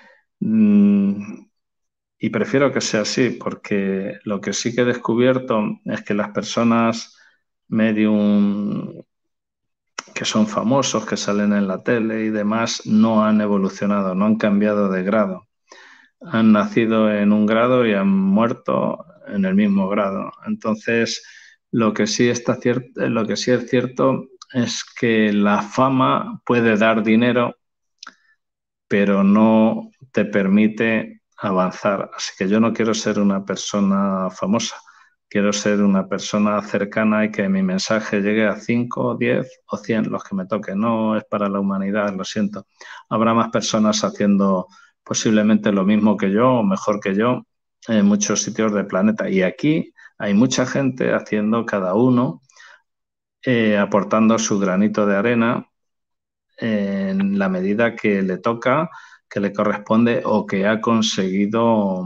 Y prefiero que sea así, porque lo que sí que he descubierto es que las personas medium que son famosos, que salen en la tele y demás, no han evolucionado, no han cambiado de grado. Han nacido en un grado y han muerto en el mismo grado. Entonces, lo que sí es cierto es que la fama puede dar dinero, pero no te permite avanzar. Así que yo no quiero ser una persona famosa, quiero ser una persona cercana y que mi mensaje llegue a 5, 10 o 100, los que me toquen. No es para la humanidad, lo siento. Habrá más personas haciendo posiblemente lo mismo que yo o mejor que yo en muchos sitios del planeta. Y aquí hay mucha gente haciendo cada uno, aportando su granito de arena en la medida que le toca, que le corresponde o que ha conseguido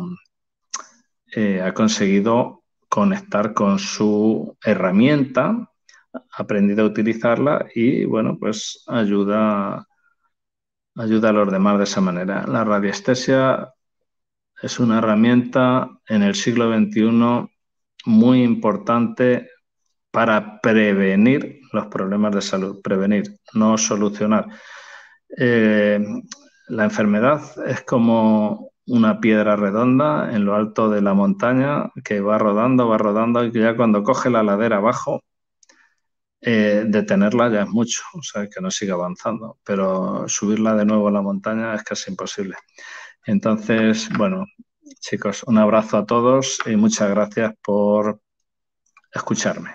conectar con su herramienta, ha aprendido a utilizarla y bueno, pues ayuda a los demás de esa manera. La radiestesia es una herramienta en el siglo XXI muy importante para prevenir los problemas de salud, prevenir, no solucionar. La enfermedad es como una piedra redonda en lo alto de la montaña que va rodando y que ya cuando coge la ladera abajo, detenerla ya es mucho, o sea, que no siga avanzando, pero subirla de nuevo a la montaña es casi imposible. Entonces, bueno, chicos, un abrazo a todos y muchas gracias por escucharme.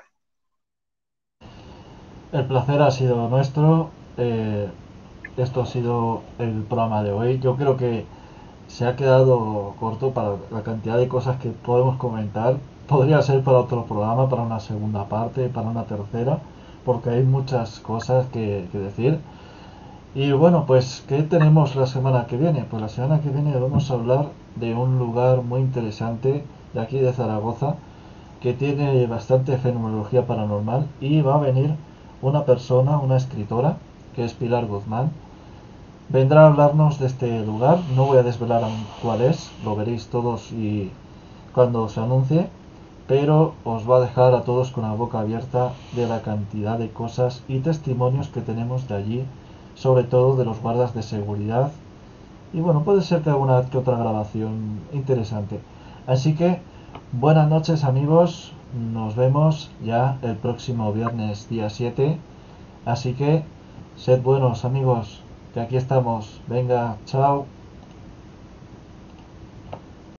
El placer ha sido nuestro. Esto ha sido el programa de hoy. Yo creo que se ha quedado corto para la cantidad de cosas que podemos comentar. Podría ser para otro programa, para una segunda parte, para una tercera, porque hay muchas cosas que decir. Y bueno, pues, ¿qué tenemos la semana que viene? Pues la semana que viene vamos a hablar de un lugar muy interesante de aquí de Zaragoza, que tiene bastante fenomenología paranormal, y va a venir una persona, una escritora, que es Pilar Guzmán. Vendrá a hablarnos de este lugar. No voy a desvelar aún cuál es, lo veréis todos y cuando se anuncie, pero os va a dejar a todos con la boca abierta de la cantidad de cosas y testimonios que tenemos de allí, sobre todo de los guardas de seguridad. Y bueno, puede ser que alguna que otra grabación interesante. Así que buenas noches, amigos, nos vemos ya el próximo viernes día 7. Así que sed buenos, amigos, que aquí estamos. Venga, chao.